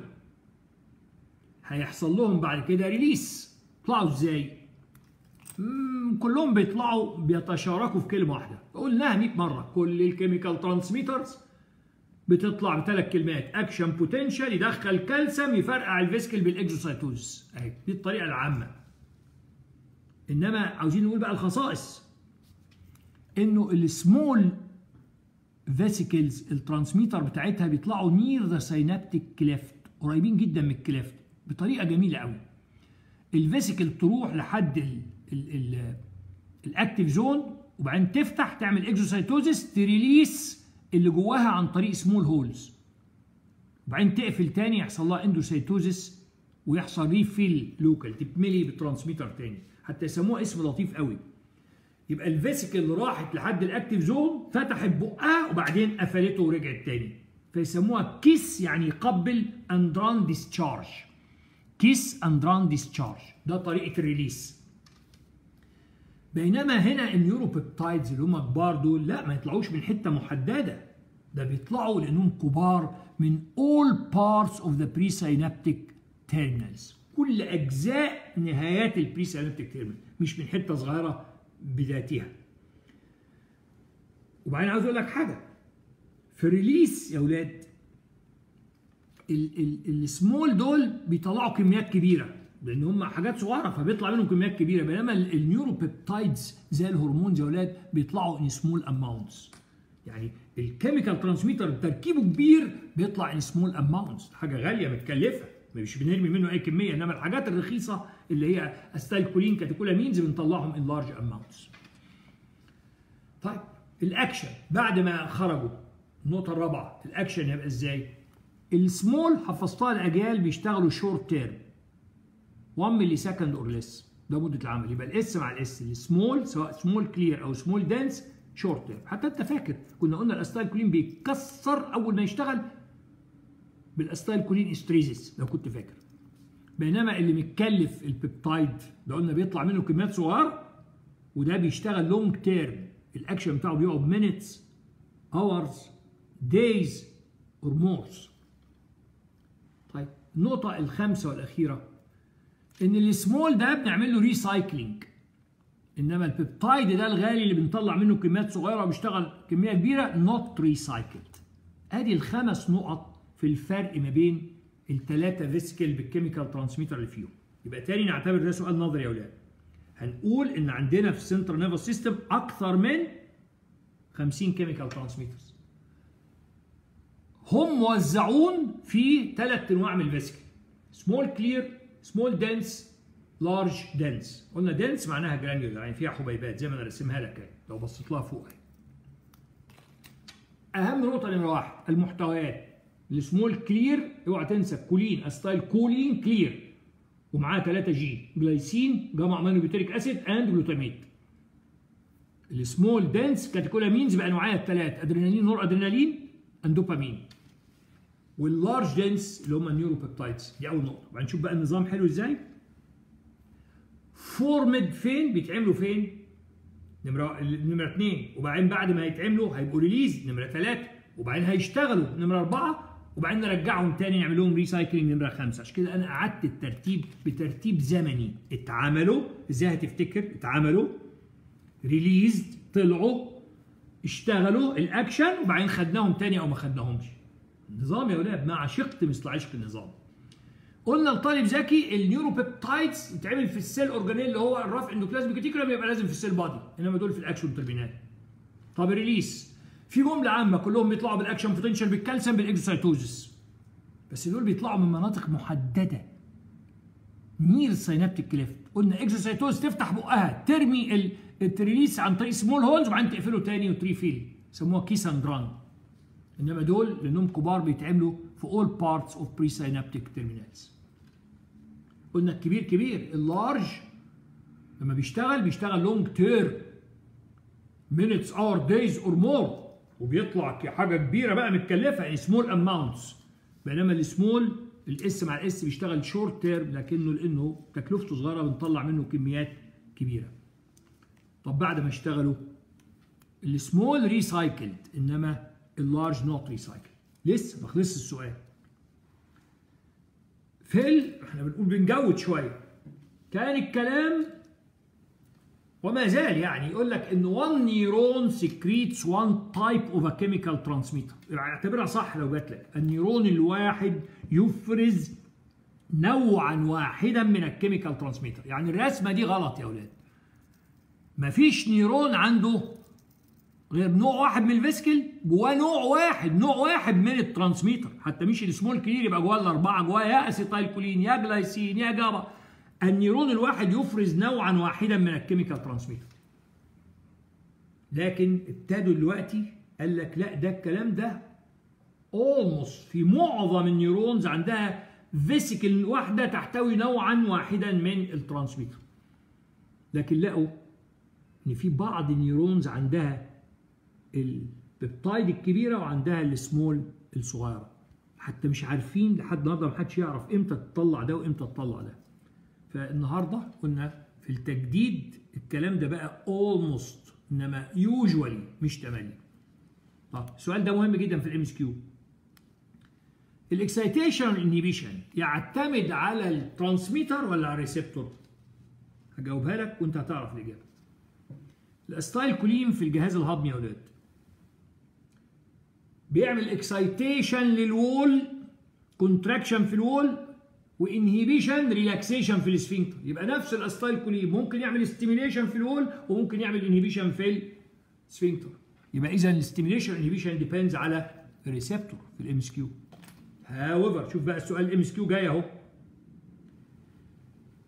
هيحصل لهم بعد كده ريليس. طلعوا ازاي؟ كلهم بيطلعوا بيتشاركوا في كلمه واحده، قلناها 100 مره. كل الكيميكال ترانسميترز بتطلع ب3 كلمات: اكشن بوتنشال، يدخل كالسيوم، يفرقع الفيسكل بالاكزوسايتوز. اهي دي الطريقه العامه. انما عاوزين نقول بقى الخصائص، انه السمول فيسيكلز الترانسميتر بتاعتها بيطلعوا نير ذا سينابتيك كليفت، قريبين جدا من الكليفت بطريقه جميله قوي. الفيسيكل تروح لحد الاكتيف زون، وبعدين تفتح تعمل اكزوسايتوزس، تريليس اللي جواها عن طريق سمول هولز، وبعدين تقفل تاني، يحصل لها اندوسايتوزس ويحصل ريفيل لوكال، تتملي بترانسميتر تاني. حتى يسموها اسم لطيف قوي. يبقى الفيسيكل راحت لحد الاكتيف زون، فتحت بقها وبعدين قفلته ورجعت تاني، فيسموها كيس، يعني يقبل اند ران ديسشارج. كيس اند ران ديسشارج، ده طريقه الريليس. بينما هنا النيورو بيبتايدز اللي هم كبار دول لا، ما يطلعوش من حته محدده، ده بيطلعوا لانهم كبار من all parts of the presynaptic terminals، كل اجزاء نهايات البريسينابتيك تيرمينال، مش من حته صغيره بذاتها. وبعدين عاوز اقول لك حاجه في الريليس يا اولاد، السمول دول بيطلعوا كميات كبيره لان هم حاجات صغيره فبيطلع منهم كميات كبيره، بينما النيورو بيبتايدز زي الهرمونز يا اولاد بيطلعوا ان سمول اماونتس. يعني الكيميكال ترانسميتر تركيبه كبير بيطلع ان سمول اماونتس، حاجه غاليه متكلفه مش بنرمي منه اي كميه، انما الحاجات الرخيصه اللي هي استايلكولين كاتيكولامينز بنطلعهم ان لارج اماونتس. طيب الاكشن بعد ما خرجوا، النقطه الرابعه الاكشن هيبقى ازاي؟ السمول حفظتها الاجيال بيشتغلوا شورت تيرم 1 ملي سكند اور ليس، ده مده العمل. يبقى الاس مع الاس، السمول سواء سمول كلير او سمول دنس شورت تيرم. حتى انت فاكر كنا قلنا الاستايلكولين بيتكسر اول ما يشتغل بالاستايلكولين استريزيس لو كنت فاكر، بينما اللي متكلف البيبتايد ده قلنا بيطلع منه كميات صغيره وده بيشتغل لونج تيرم، الاكشن بتاعه بيقعد minutes hours days or more. طيب النقطه الخامسه والاخيره ان السمول ده بنعمل له ريسايكلينج، انما البيبتايد ده الغالي اللي بنطلع منه كميات صغيره وبيشتغل كميه كبيره نوت ريسايكلد. ادي الخمس نقط في الفرق ما بين الثلاثه فيسكل بالكيميكال ترانسميتر اللي فيهم. يبقى تاني نعتبر ده سؤال نظري يا اولاد. هنقول ان عندنا في السنترال نيرفس سيستم اكثر من 50 كيميكال ترانسميترز، هم موزعون في ثلاث انواع من الفيسكل: سمول كلير، سمول دنس، لارج دنس. قلنا دنس معناها جرانيولار يعني فيها حبيبات زي ما انا رسمها لك اهي لو بصيت لها فوق اهي. اهم نقطه نمره واحد المحتويات. السمول كلير اوعى تنسى كولين استايل كولين كلير ومعاه 3 جي جلايسين جاما امينو بيوتريك اسيد اند جلوتاميت. السمول دنس كاتيكولامينز بانواعها الثلاث: ادرينالين، نور ادرينالين، اندوبامين. واللارج دنس اللي هم النيوروبيبتايدز. دي اول نقطه. وبعدين نشوف بقى النظام حلو ازاي. فورمد فين؟ بيتعملوا فين؟ نمره 2. وبعدين بعد ما هيتعملوا هيبقوا ريليز نمره 3، وبعدين هيشتغلوا نمره 4، وبعدين نرجعهم تاني نعمل لهم ريسايكلينج نمره 5. عشان كده انا قعدت الترتيب بترتيب زمني. اتعملوا ازاي هتفتكر؟ اتعملوا ريليزد طلعوا اشتغلوا الاكشن وبعدين خدناهم تاني او ما خدناهمش. نظام يا ولاد، ما عشقت مثل عشق النظام. قلنا لطالب ذكي النيوروبيبتايدز يتعمل في السيل اورجانيل اللي هو الرف اندوبلازميك ريتيكولم، يبقى لازم في السيل بادي، انما دول في الاكشن تربينال. طب ريليس في جمله عامه كلهم بيطلعوا بالاكشن بوتنشال بالكالسيوم بالاكزوسايتوزس، بس دول بيطلعوا من مناطق محدده نير السينابتيك كليفت. قلنا اكزوسايتوز تفتح بقها ترمي التريليس عن طريق سمول هولز وبعدين تقفله تاني وتريفيل، يسموها كيس اند ران. انما دول لانهم كبار بيتعملوا في all parts of presynaptic terminals. قلنا الكبير كبير، اللارج لما بيشتغل لونج تيرم minutes hour days or more وبيطلع حاجه كبيره بقى متكلفه يعني سمول اماونتس، بينما السمول الاس مع الاس بيشتغل شورت تيرم لكنه لانه تكلفته صغيره بنطلع منه كميات كبيره. طب بعد ما اشتغلوا السمول ريسايكلد انما اللارج نوت ريسايكل. لسه ما خلصش السؤال. احنا بنقول بنجود شويه. كان الكلام وما زال يعني يقول لك ان 1 نيرون سكريتس 1 تايب اوف ا كيميكال ترانسميتر. اعتبرها صح لو جات لك. النيرون الواحد يفرز نوعا واحدا من الكيميكال ترانسميتر. يعني الرسمه دي غلط يا اولاد. مفيش نيرون عنده غير نوع واحد من الفيسكل جواه نوع واحد من الترانسميتر. حتى مش السمول كلير يبقى جواه الاربعه، جواه يا اسيتايلكولين يا جلايسين يا جابا. النيرون الواحد يفرز نوعا واحدا من الكيميكال ترانسميتر. لكن ابتدوا دلوقتي قال لك لا، ده الكلام ده اولموست في معظم النيورونز عندها فيسيكل واحده تحتوي نوعا واحدا من الترانسميتر. لكن لقوا ان في بعض النيورونز عندها البيبتايد الكبيره وعندها السمول الصغيره. حتى مش عارفين لحد النهارده، محدش يعرف امتى تطلع ده وامتى تطلع ده. فالنهارده قلنا في التجديد الكلام ده بقى اولموست انما يوجوالي مش تملي. طب السؤال ده مهم جدا في الام اس كيو. الاكسايتيشن والانهيبيشن يعتمد على الترانسميتر ولا على الريسبتور؟ هجاوبها لك وانت هتعرف الاجابه. الاستايلكولين في الجهاز الهضمي يا اولاد بيعمل اكسايتيشن للوول، كونتراكشن في الوول، وانهيبيشن ريلاكسيشن في السفنكتر. يبقى نفس الاستايلكولين ممكن يعمل ستيميليشن في الوول وممكن يعمل انهيبيشن في السفنكتر. يبقى اذا الستيميليشن انهيبيشن ديبيندز على الريسبتور في الام اس كيو. هاويفر شوف بقى السؤال الام اس كيو جاي اهو.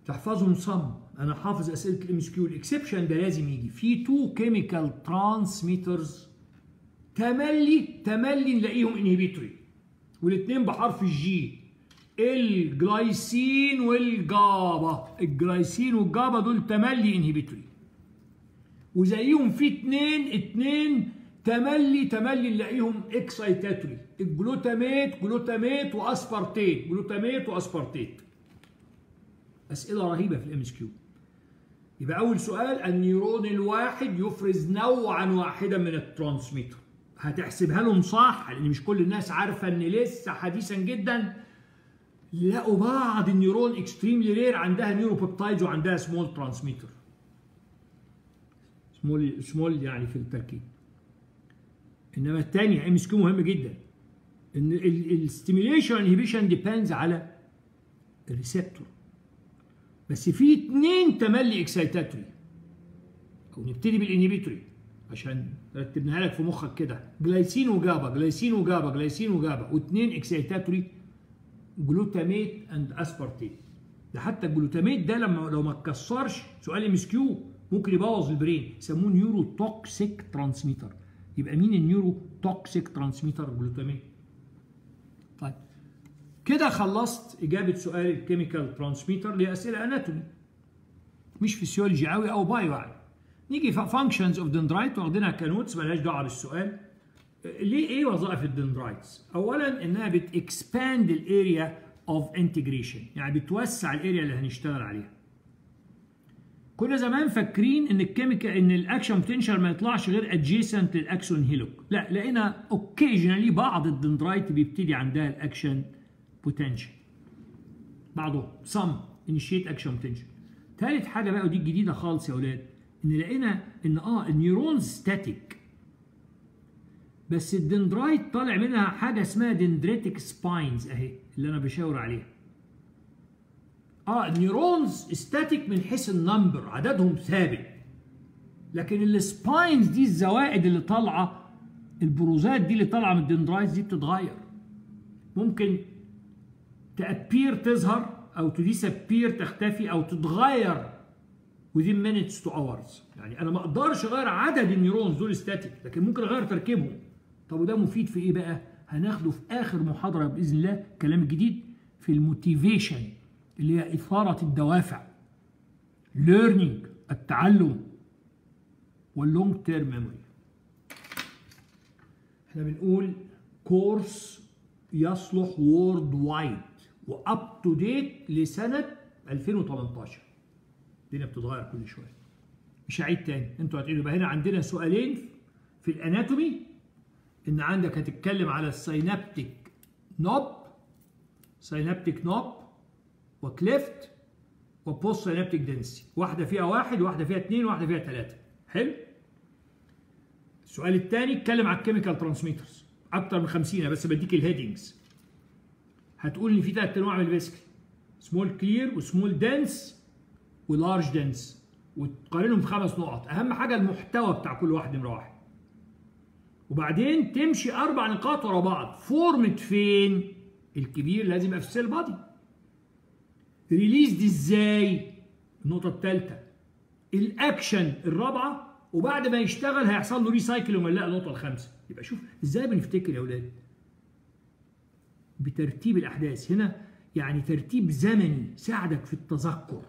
تحفظهم صم. انا حافظ اسئله الام اس كيو. الاكسبشن ده لازم يجي في تو كيميكال ترانسميترز تملي نلاقيهم انهبيتوري، والاثنين بحرف الجي، الجلايسين والجابا. الجلايسين والجابا دول تملي انهبيتوري، وزيهم في اتنين تملي نلاقيهم اكسايتاتوري، جلوتاميت واسبارتيت. اسئله رهيبه في الام اس كيو. يبقى اول سؤال النيورون الواحد يفرز نوعا واحدا من الترانسميتر. هتحسبها لهم صح، لان مش كل الناس عارفه ان لسه حديثا جدا لقوا بعض النيورون اكستريملي رير عندها نيوروبيبتايدز وعندها سمول ترانسميتر. سمول يعني في التركيب. انما الثانيه ام اس كيو مهم جدا، ان الستيميوليشن انهبيشن ديبيندز على الريسبتور، بس في اتنين تملي اكسايتاتوري. او نبتدي بالانهبيتوري عشان رتبناها لك في مخك كده، جلايسين وجابا واتنين اكسايتاتوري، جلوتاميت اند اسبارتيت. ده حتى الجلوتاميت ده لو ما اتكسرش سؤال ام اس كيو ممكن يبوظ البرين، يسموه نيورو توكسيك ترانسميتر. يبقى مين النيورو توكسيك ترانسميتر؟ جلوتاميت. طيب كده خلصت اجابه سؤال الكيميكال ترانسميتر لاسئله اناتومي، مش فيسيولوجي قوي او بايو يعني. نيجي فانكشنز اوف دندرايت واخدينها كنوتس مالهاش دعوه بالسؤال. ليه ايه وظائف الدندرايتس؟ اولا انها بتكسباند الاريا اوف انتجريشن، يعني بتوسع الاريا اللي هنشتغل عليها. كنا زمان فاكرين ان الكيميكال ان الاكشن بوتنشال ما يطلعش غير ادجيسنت للاكسون هيلوك، لا لقينا اوكيجنالي بعض الدندرايت بيبتدي عندها الاكشن بوتنشال، بعضه سم انيشيت اكشن بوتنشال. ثالث حاجه بقى ودي الجديده خالص يا اولاد، ان لقينا ان النيورونز ستاتيك، بس الدندرايت طالع منها حاجه اسمها دندريتك سباينز اهي اللي انا بشاور عليها. النيورونز ستاتيك من حيث النمبر، عددهم ثابت، لكن السباينز دي الزوائد اللي طالعه، البروزات دي اللي طالعه من الدندرايتس دي بتتغير، ممكن تأبير تظهر او تديسابير تختفي او تتغير within minutes to hours. يعني انا ما اقدرش اغير عدد النيورونز دول ستاتيك، لكن ممكن اغير تركيبهم. طب وده مفيد في ايه بقى؟ هناخده في اخر محاضره باذن الله، كلام جديد في الموتيفيشن اللي هي اثاره الدوافع، ليرنينج التعلم، واللونج تيرم ميموري. احنا بنقول كورس يصلح وورد وايد واب تو ديت لسنه 2018. الدنيا بتتغير كل شويه، مش هعيد تاني، انتوا هتعيدوا. يبقى هنا عندنا سؤالين في الاناتومي، ان عندك هتتكلم على السينابتيك نوب وكليفت وبوست سينابتيك دنسي، واحده فيها 1 وواحده فيها 2 وواحده فيها 3. حلو. السؤال الثاني اتكلم على الكيميكال ترانسميترز، اكتر من 50 بس بديك الهيدنجز. هتقول ان في 3 انواع من الفيسكل، سمول كلير وسمول دنس ولارج دنس، وتقارنهم في 5 نقط. اهم حاجه المحتوى بتاع كل واحد نمره 1، وبعدين تمشي 4 نقاط ورا بعض. فورمت فين؟ الكبير لازم يبقى في السيل بادي. ريليز دي ازاي؟ النقطه الثالثه. الاكشن الرابعه، وبعد ما يشتغل هيحصل له ريسايكل وما نلاقي النقطه الخامسه. يبقى شوف ازاي بنفتكر يا اولاد بترتيب الاحداث. هنا يعني ترتيب زمني ساعدك في التذكر.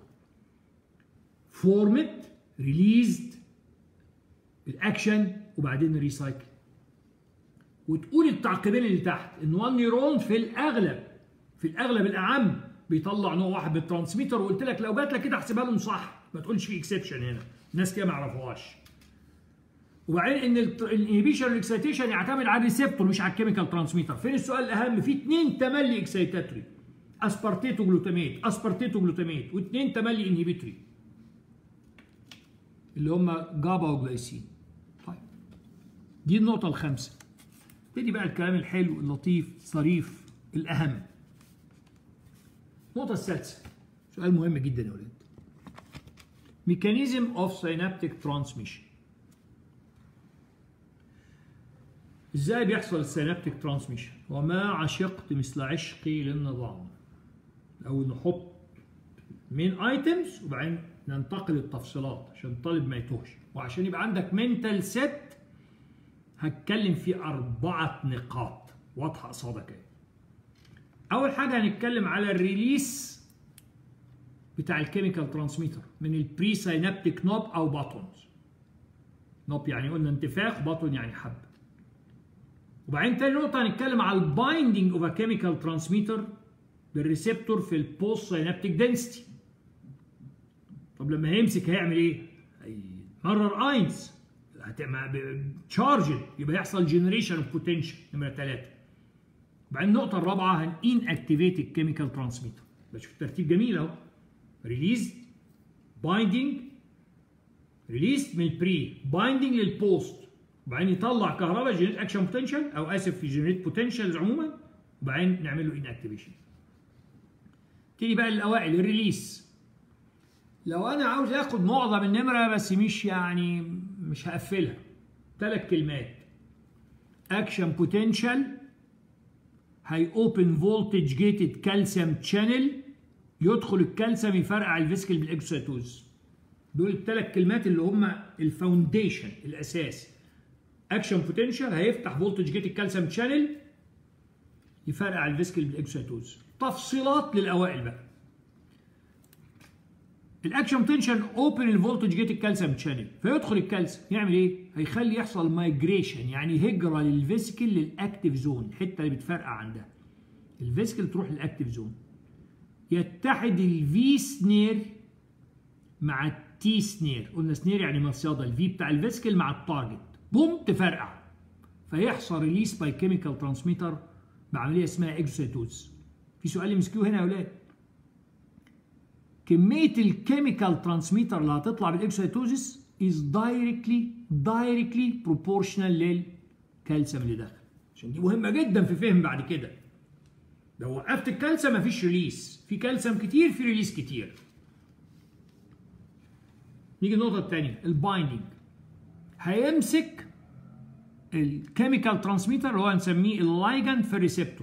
فورمت، ريليزد، الاكشن، وبعدين الريسايكل. وتقول التعقيبين اللي تحت ان 1 نيورون في الاغلب الاعم بيطلع نوع واحد بالترانسميتر، وقلت لك لو جات لك كده احسبها لهم صح، ما تقولش في اكسبشن هنا، الناس كده ما يعرفوهاش. وبعدين ان الانهبيشن والاكسيتيشن يعتمد على الريسبتور مش على الكيميكال ترانسميتر. فين السؤال الاهم؟ في 2 تملي اكسيتاتوري، اسبارتيت وجلوتاميت، و2 تملي انهبيتوري اللي هم جابا وجلايسين. طيب دي النقطة الخامسة. ابتدي بقى الكلام الحلو اللطيف الظريف الأهم. النقطة السادسة، سؤال مهم جدا يا ولاد. ميكانيزم اوف سينابتيك ترانسميشن. ازاي بيحصل السينابتيك ترانسميشن؟ وما عشقت مثل عشقي للنظام. أو نحط مين ايتمز وبعدين ننتقل للتفصيلات عشان الطالب ما يتوهش، وعشان يبقى عندك منتال سيت هتكلم في 4 نقاط واضحه قصادك اهي. اول حاجه هنتكلم على الريليس بتاع الكيميكال ترانسميتر من البري ساينابتيك نوب او باتونز. نوب يعني قلنا انتفاخ، باتون يعني حب. وبعدين تاني نقطه هنتكلم على البايندينج اوف ا كيميكال ترانسميتر بالريسبتور في البوست ساينابتيك دنسيتي. طب لما هيمسك هيعمل ايه؟ هيمرر اينز تشارجد، يبقى يحصل جنريشن اوف بوتنشال نمره 3. وبعدين النقطه الرابعه هن اكتيفيت الكيميكال ترانسميتر. بشوف الترتيب جميل اهو. ريليز، بايندينج، ريليز من البري، بايندينج للبوست، وبعدين يطلع كهرباء جنريت اكشن بوتنشال او اسف في جنريت بوتنشالز عموما، وبعدين نعمل له ان اكتيفيشن. تيجي بقى الاوائل الريليس. لو انا عاوز اخد معظم النمره بس مش هقفلها، 3 كلمات. اكشن بوتنشال، هي اوبن فولتج جيتد كالسيوم تشانل، يدخل الكالسيوم يفرقع الفيسكل بالاكسيتوز. دول ال3 كلمات اللي هم الفاونديشن الاساس. اكشن بوتنشال هيفتح فولتج جيتد كالسيوم تشانل يفرقع الفيسكل بالاكسيتوز. تفصيلات للاوائل بقى. الاكشن بوتنشال اوبن الفولتج جيتد كالسيوم تشانل، فيدخل الكالسيوم يعمل ايه؟ هيخلي يحصل مايجريشن، يعني هجره للفيسكل للاكتيف زون، الحته اللي بتفرقع عندها. الفيسكل تروح للاكتيف زون. يتحد الفي سنير مع التي سنير، قلنا سنير يعني مصيده، الفي بتاع الفيسكل مع التارجت، بوم تفرقع. فيحصل ريليس باي كيميكال ترانسميتر بعمليه اسمها اكسيتوز. في سؤال مسكوه هنا يا اولاد. كميه الكيميكال ترانسميتر اللي هتطلع بالاكسيتوزيس is directly proportional للكالسيوم اللي داخل، عشان دي مهمه جدا في فهم بعد كده. لو وقفت الكالسيوم مفيش ريليس، في كالسيوم كتير في ريليس كتير. نيجي النقطه الثانيه، البايندينج. هيمسك الكيميكال ترانسميتر اللي هو هنسميه اللايجند في الريسبتور.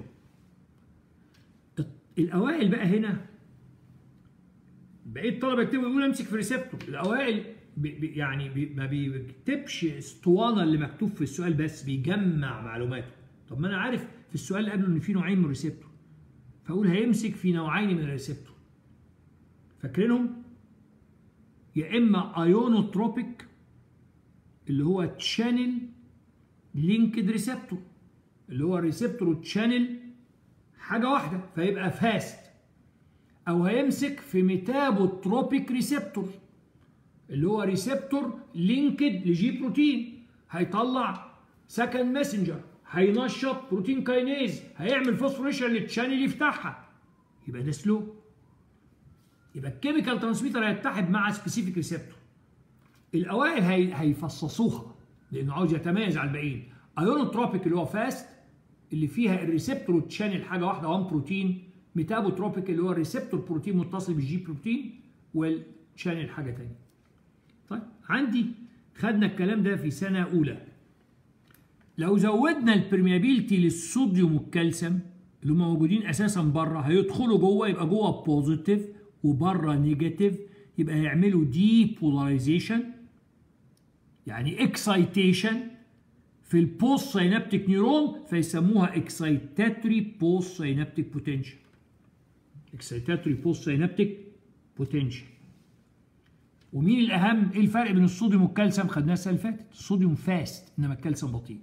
الاوائل بقى هنا بقيت الطلبه يكتبوا يقولوا امسك في الريسبتور. الاوائل ما بيكتبش اسطوانه اللي مكتوب في السؤال، بس بيجمع معلوماته. طب ما انا عارف في السؤال اللي قبله ان في نوعين من الريسبتور، فاقول هيمسك في نوعين من الريسبتور. فاكرينهم؟ يا اما ايونوتروبيك اللي هو تشانل لينكد ريسبتور، اللي هو ريسبتور وتشانل حاجه واحده فيبقى فاست، او هيمسك في ميتابوتروبيك ريسبتور اللي هو ريسبتور لينكد لجي بروتين، هيطلع سكند ماسنجر، هينشط بروتين كاينيز، هيعمل فوسفوريشن للتشانل يفتحها، يبقى ده سلو. يبقى الكيميكال ترانسميتر هيتحد مع سبيسيفيك ريسبتور. الاوائل هيفصصوها لانه عاوز يتميز عن الباقيين. ايونوتروبيك اللي هو فاست اللي فيها الريسبتور والتشانل حاجه واحده، وان بروتين. ميتابوتروبيك اللي هو الريسبتور بروتين متصل بالجي بروتين والشانل حاجه ثانيه. طيب عندي خدنا الكلام ده في سنه اولى. لو زودنا البرميابيلتي للصوديوم والكالسيوم اللي هم موجودين اساسا بره، هيدخلوا جوه، يبقى جوه بوزيتيف وبره نيجاتيف، يبقى هيعملوا دي بولاريزيشن يعني اكسايتيشن في البوست ساينابتيك نيورون، فيسموها اكسايتاتوري بوست ساينابتيك بوتنشال. اكسايتاتوري بوست ساينابتيك بوتنشال. ومين الاهم؟ ايه الفرق بين الصوديوم والكالسيوم؟ خدناه السنه اللي فاتت. الصوديوم فاست انما الكالسيوم بطيء.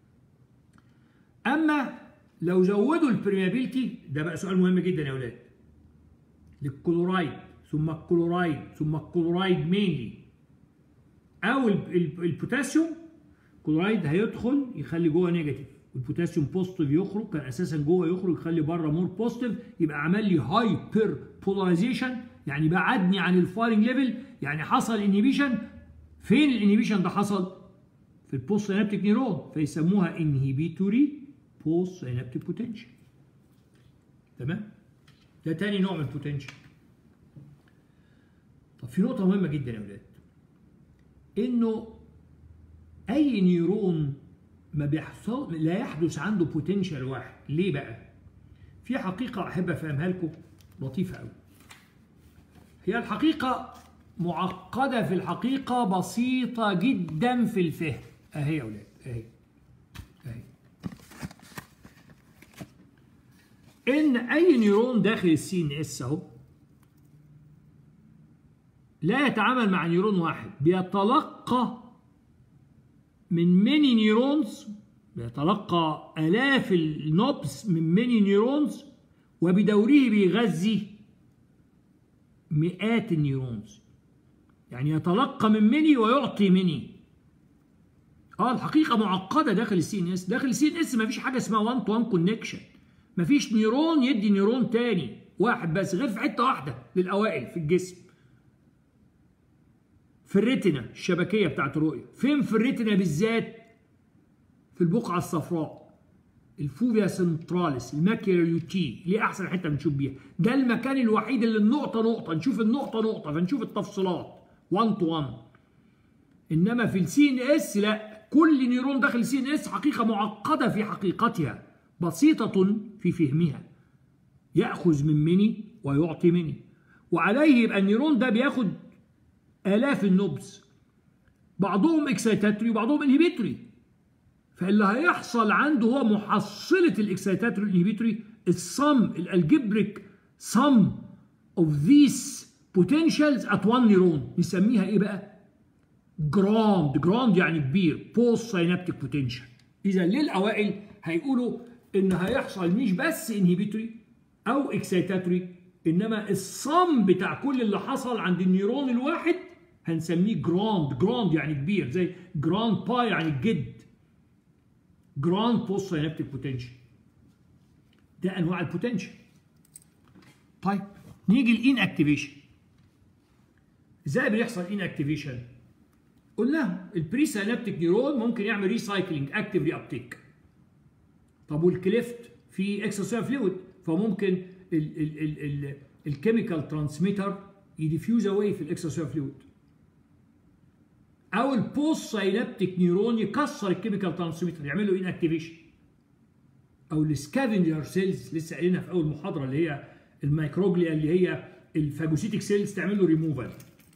اما لو زودوا البرميابيلتي، ده بقى سؤال مهم جدا يا اولاد، للكلورايد ثم الكلورايد ثم الكلورايد مينلي او البوتاسيوم. الكلورايد هيدخل يخلي جوه نيجاتيف، والبوتاسيوم بوزيتيف يخرج، كان اساسا جوه يخرج يخلي بره مور بوزيتيف، يبقى عمل لي هايبر بولاريزيشن، يعني بعدني عن الفايرنج ليفل، يعني حصل انهيبيشن. فين الانهيبيشن ده حصل؟ في البوست سينابتيك نيرون، فيسموها انهيبيتوري بوست سينابتيك بوتنشال. تمام؟ ده تاني نوع من البوتنشال. طب في نقطة مهمة جدا يا ولاد، انه اي نيرون لا يحدث عنده بوتنشال واحد. ليه بقى؟ في حقيقة احب افهمها لكم لطيفة قوي. هي الحقيقة معقدة في الحقيقة، بسيطة جدا في الفهم. اهي يا ولاد، اهي ان اي نيرون داخل السي ان اس اهو لا يتعامل مع نيرون واحد، بيتلقى من ميني نيرونز، بيتلقى آلاف النوبس من ميني نيرونز، وبدوره بيغذي مئات النيرونز. يعني يتلقى من ميني ويعطي ميني. الحقيقة معقدة داخل السي ان اس. داخل السي ان اس مفيش حاجة اسمها 1 تو 1 كونكشن. مفيش نيرون يدي نيرون تاني واحد بس، غير في حتة واحدة للأوائل في الجسم، في الريتنا الشبكية بتاعت الرؤية. فين في الريتنا بالذات؟ في البقعة الصفراء، الفوفيا سنتراليس، الماكيولا ليوتي، اللي احسن حته بنشوف بيها. ده المكان الوحيد اللي النقطه نقطه، نشوف النقطه نقطه فنشوف التفصيلات 1 تو 1. انما في السي ان اس لا، كل نيرون داخل السي ان اس حقيقه معقده في حقيقتها، بسيطه في فهمها. ياخذ من مني ويعطي مني، وعليه يبقى النيرون ده بياخد آلاف النوبس، بعضهم اكسيتاتوري وبعضهم انهبيتوري. فاللي هيحصل عنده هو محصلة الاكسيتاتوري والانهبيتوري، السم الالجبريك sum of these potentials at one neuron. نسميها ايه بقى؟ جراند يعني كبير، بوست ساينابتيك بوتنشال. اذا ليه الاوائل هيقولوا ان هيحصل مش بس انهبيتوري او اكسيتاتوري، انما الصم بتاع كل اللي حصل عند النيرون الواحد هنسميه جراند يعني كبير، زي جراند با يعني الجد، جراند بوست ساينابتيك بوتنشال. ده انواع البوتنشال. طيب نيجي الان اكتيفيشن. ازاي بيحصل ان اكتيفيشن؟ قلنا البري ساينابتيك نيرون ممكن يعمل ريسايكلينج، اكتيف ري ابتيك. طب والكليفت في اكسترا فلويد، فممكن الكيميكال ترانسميتر يديفيوز اواي في الاكسترا فلويد. او البوست ساينابتيك نيرون يكسر الكيميكال ترانسميتر، يعمل له ان اكتيفيشن. او السكافنجر سيلز لسه قايلينها في اول محاضره، اللي هي الميكروجليا، اللي هي الفاجوسيتيك سيلز، تعمل له ريموفال.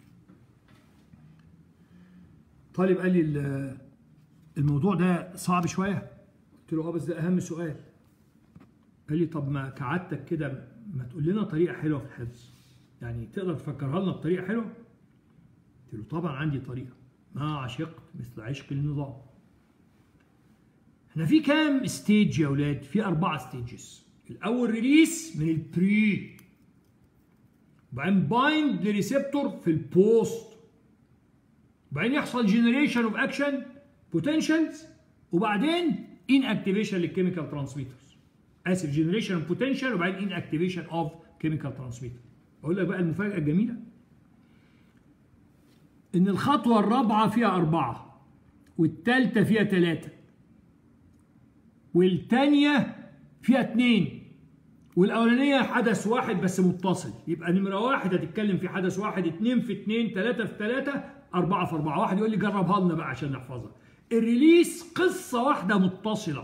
طالب قال لي الموضوع ده صعب شويه، قلت له بس ده اهم سؤال. قال لي طب ما كعادتك كده ما تقول لنا طريقه حلوه في الحفظ، يعني تقدر تفكرها لنا بطريقه حلوه؟ قلت له طبعا عندي طريقه، ما عشقت مثل عشق النظام. احنا في كام ستيج يا اولاد؟ في 4 ستيجز. الاول ريليس من البري، وبعدين بايند لريسبتور في البوست، وبعدين يحصل جنريشن اوف اكشن بوتنشالز، وبعدين ان اكتيفيشن للكيميكال ترانسميترز. اسف، جنريشن اوف بوتنشال وبعدين ان اكتيفيشن اوف كيميكال ترانسميتر. اقول لك بقى المفاجاه الجميله، ان الخطوه الرابعه فيها 4، والثالثه فيها 3، والثانيه فيها 2، والاولانيه حدث واحد بس متصل. يبقى نمره 1 هتتكلم في حدث واحد، 2 في 2، 3 في 3، 4 في 4. واحد يقول لي جربها لنا بقى عشان نحفظها. الريليس قصه واحده متصله،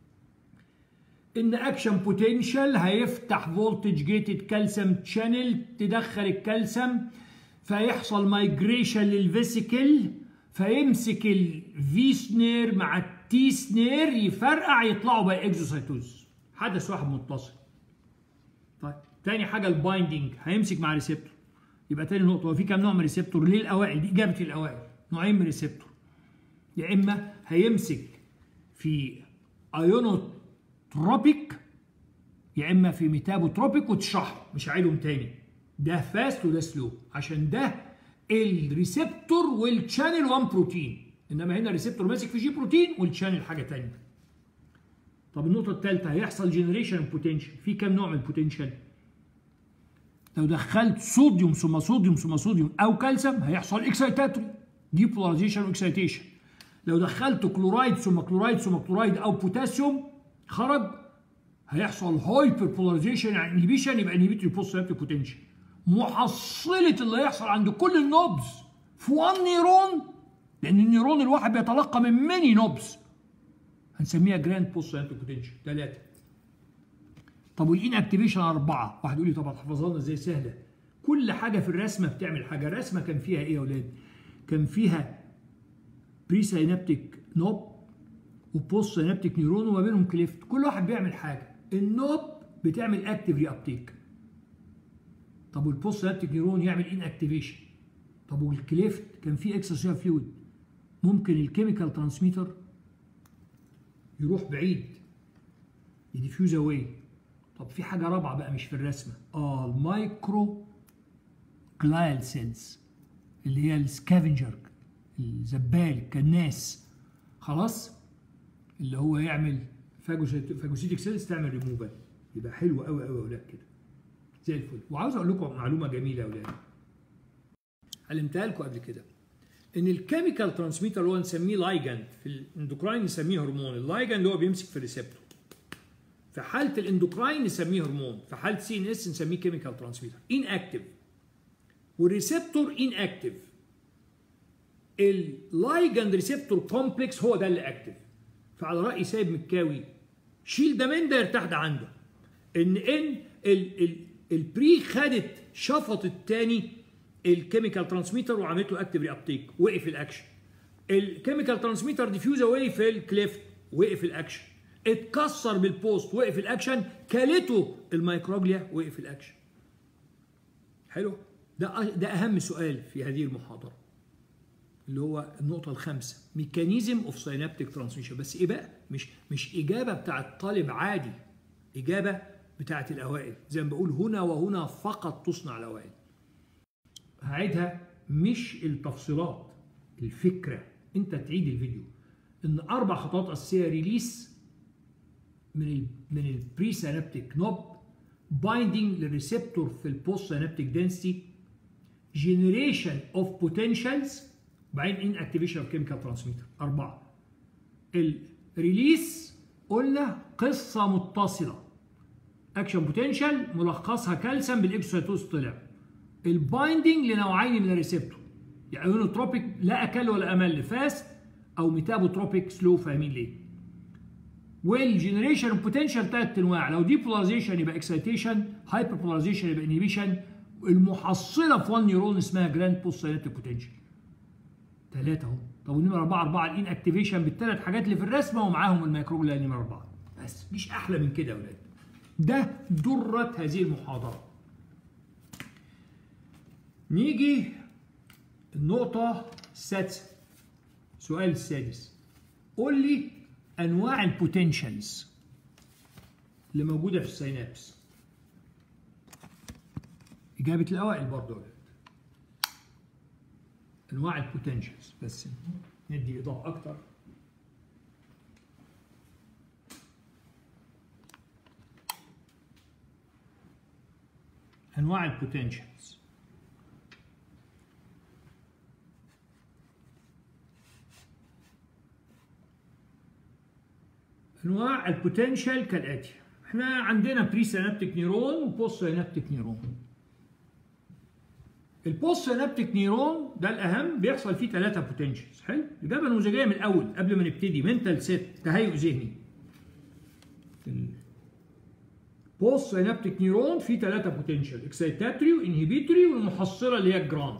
ان اكشن بوتنشال هيفتح فولتج جيتد كالسيوم تشانل، تدخل الكالسيوم فيحصل مايجريشن للفيسيكل، فيمسك الفي سنير مع التي سنير يفرقع، يطلعوا باي اكزوسايتوز. حدث واحد متصل. طيب تاني حاجه البايندينج، هيمسك مع ريسبتور. يبقى تاني نقطه، هو في كام نوع من ريسبتور؟ ليه الاوائل؟ دي اجابه الاوائل، نوعين من ريسبتور. يا اما هيمسك في ايونوتروبيك، يا اما في ميتابوتروبيك، وتشرحهم مش هعيدهم تاني. ده فاست وده سلو، عشان ده الريسبتور والشانل 1 بروتين، انما هنا الريسبتور ماسك في جي بروتين والشانل حاجه ثانيه. طب النقطه الثالثه، هيحصل جنريشن بوتنشال. في كام نوع من البوتنشال؟ لو دخلت صوديوم ثم صوديوم ثم صوديوم او كالسيوم هيحصل اكسايتاتوري، ديبولاريزيشن واكسايتيشن. لو دخلت كلورايد ثم كلورايد ثم كلورايد او بوتاسيوم خرج، هيحصل هايبر بولاريزيشن يعني انهبيشن، يبقى انهبيتوري بوست ساينابتيك بوتنشال. محصله اللي هيحصل عند كل النوبز في 1 نيرون، لان النيرون الواحد بيتلقى من ميني نوبز، هنسميها جراند بوست ساينابتيك بوتنشال. 3. طب والان اكتيفيشن 4. واحد يقول لي طب هتحفظها لنا ازاي؟ سهله. كل حاجه في الرسمه بتعمل حاجه. الرسمه كان فيها ايه يا اولاد؟ كان فيها بري سينابتيك نوب وبوست سينابتيك نيرون وما بينهم كليفت، كل واحد بيعمل حاجه. النوب بتعمل اكتيف ري ابتيك، طب والبوست سينابتيك نيرون يعمل ان اكتيفيشن. طب والكليفت كان فيه اكسترا فلويد، ممكن الكيميكال ترانسميتر يروح بعيد يديفيوز اواي. طب في حاجه رابعه بقى مش في الرسمه، المايكرو جلايال سيلز اللي هي السكافنجر، الزبال الكناس، خلاص، اللي هو يعمل فاجوسيتيك سيلز تعمل ريموفال. يبقى حلو قوي قوي يا اولاد كده زي الفل. وعاوز اقول لكم معلومه جميله يا اولاد علمتها لكم قبل كده، ان الكيميكال ترانسميتر اللي هو نسميه لايجند، في الاندوكراين نسميه هرمون. اللايجند اللي هو بيمسك في الريسبتور، في حاله الاندوكراين نسميه هرمون، في حاله سي ان اس نسميه كيميكال ترانسميتر ان اكتيف، والريسبتور ان اكتيف. اللايجند ريسبتور كومبلكس هو ده اللي اكتيف. فعلى راي سيد مكاوي، شيل ده من ده يرتاح ده عنده، ان البري خدت شفط الثاني الكيميكال ترانسميتر وعملت له اكتيف ري ابتيك، وقف الاكشن. الكيميكال ترانسميتر ديفيوز اواي في الكليفت، وقف الاكشن. اتكسر بالبوست، وقف الاكشن. كلته الميكروجليا، وقف الاكشن. حلو؟ ده اهم سؤال في هذه المحاضره، اللي هو النقطه الخامسه، ميكانيزم اوف سينابتيك ترانسميشن. بس ايه بقى؟ مش اجابه بتاعت طالب عادي، اجابه بتاعت الاوائل. زي ما بقول هنا وهنا فقط تصنع الاوائل. هعيدها، مش التفصيلات، الفكره. انت تعيد الفيديو ان 4 خطوات اساسيه: ريليس من البري سينابتيك نوب، بايندينج للريسبتور في البوست سينابتيك دنسيتي، جنريشن اوف بوتنشالز، وبعدين ان اكتيفيشن اوف كيميكال ترانسميتر. 4. الريليس قلنا قصه متصله، اكشن بوتنشال ملخصها كالسيوم بالاكسوسيتوز طلع. البايندينج لنوعين من الريسبتور، يعني يونوتروبيك لا اكل ولا امل، فاست، او ميتابوتروبيك سلو، فاهمين ليه؟ والجنريشن بوتنشال 3 انواع، لو دي بولاريزيشن يبقى اكسايتيشن، هايبر بولاريزيشن يبقى انهبيشن. المحصله في 1 نيورون اسمها جراند بوست سينابتيك بوتنشال. 3 اهو. طب والنمره 4 الان اكتيفيشن بالثلاث حاجات اللي في الرسمه ومعاهم الميكروجليا نمره 4. بس مش احلى من كده يا ولاد. ده درة هذه المحاضرة. نيجي النقطة السادسة، السؤال السادس. قول لي أنواع البوتنشالز اللي موجودة في السينابس. إجابة الأوائل برضه. أنواع البوتنشالز، بس ندي إيضاح أكتر. أنواع البوتنشالز. أنواع البوتنشال كالآتي. احنا عندنا بري سينابتيك نيرون وبوست سينابتيك نيرون. البوست سينابتيك نيرون ده الأهم، بيحصل فيه 3 بوتنشالز. حلو؟ الإجابة نموذجية من الأول قبل ما نبتدي، منتال سيت، تهيؤ ذهني. بوست سينابتيك نيرون فيه 3 بوتنشال، اكسايتاتوري وانهبيتوري والمحصله اللي هي الجراند.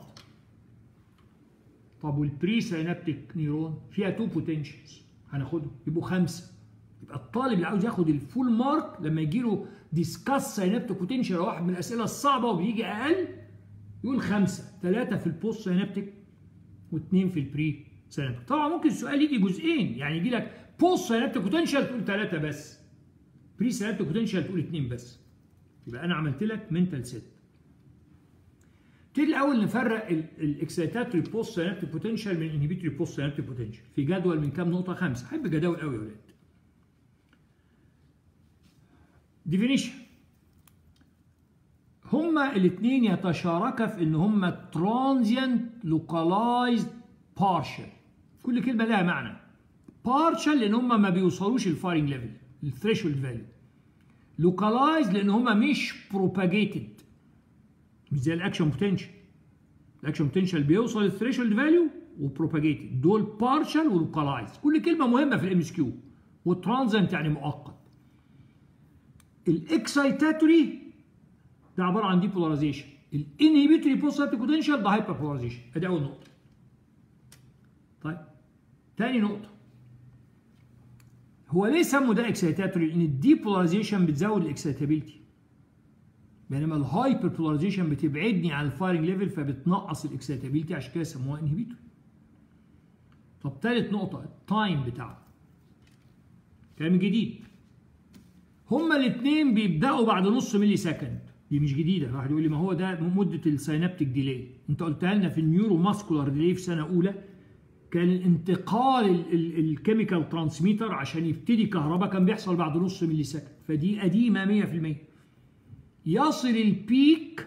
طب والبري سينابتيك نيرون فيها 2 بوتنشالز، هناخدهم يبقوا 5. يبقى الطالب اللي عاوز ياخد الفول مارك لما يجي له ديسكاس سينابتيك بوتنشال، واحد من الاسئله الصعبه وبيجي اقل، يقول 5، 3 في البوست سينابتيك و2 في البري سينابتيك. طبعا ممكن السؤال يجي جزئين، يعني يجي لك بوست سينابتيك بوتنشال تقول 3 بس، بري سينابتيك بوتنشال تقول 2 بس. يبقى انا عملت لك منتال سيت. نبتدي الاول نفرق الاكسايتاتوري بوست سينابتيك بوتنشال من الانهبيتوري بوست سينابتيك بوتنشال في جدول من كام نقطه؟ 5. احب جداول قوي يا ولاد. ديفينيشن: هما الاثنين يتشاركا في ان هما ترانزيانت لوكالايزد بارشل. كل كلمه لها معنى. بارشل لان هما ما بيوصلوش الفايرنج ليفل، الثريشولد فاليو. لوكالايز لان هما مش بروباجيتد، مش زي الاكشن بوتنشال. الاكشن بوتنشال بيوصل الثريشولد فاليو وبروباجيتد، دول بارشال ولوكالايز. كل كلمه مهمه في الام اس كيو. والترانزنت يعني مؤقت. الاكسايتاتوري ده عباره عن ديبولاريزيشن، الانهبيتوري بوست سينابتيك بوتنشال ده هايبر بولاريزيشن. ادي اول نقطه. طيب تاني نقطه، هو ليه سموا ده اكسيتاتوري؟ لان الديبولاريزيشن بتزود الاكسيتابيلتي، بينما الهايبر بولاريزيشن بتبعدني عن الفايرنج ليفل فبتنقص الاكسيتابيلتي، عشان كده سموها انهبيتوري. طب تالت نقطه، التايم بتاعه كلام جديد. هما الاثنين بيبداوا بعد نص ملي سكند، دي مش جديده. واحد يقول لي ما هو ده مده السينابتيك ديلي، انت قلتها لنا في النيورو ماسكولار ديلي في سنه اولى، كان الانتقال الكيميكال ترانسميتر عشان يبتدي كهرباء كان بيحصل بعد نص ملي سكند، فدي قديمه 100%. يصل البيك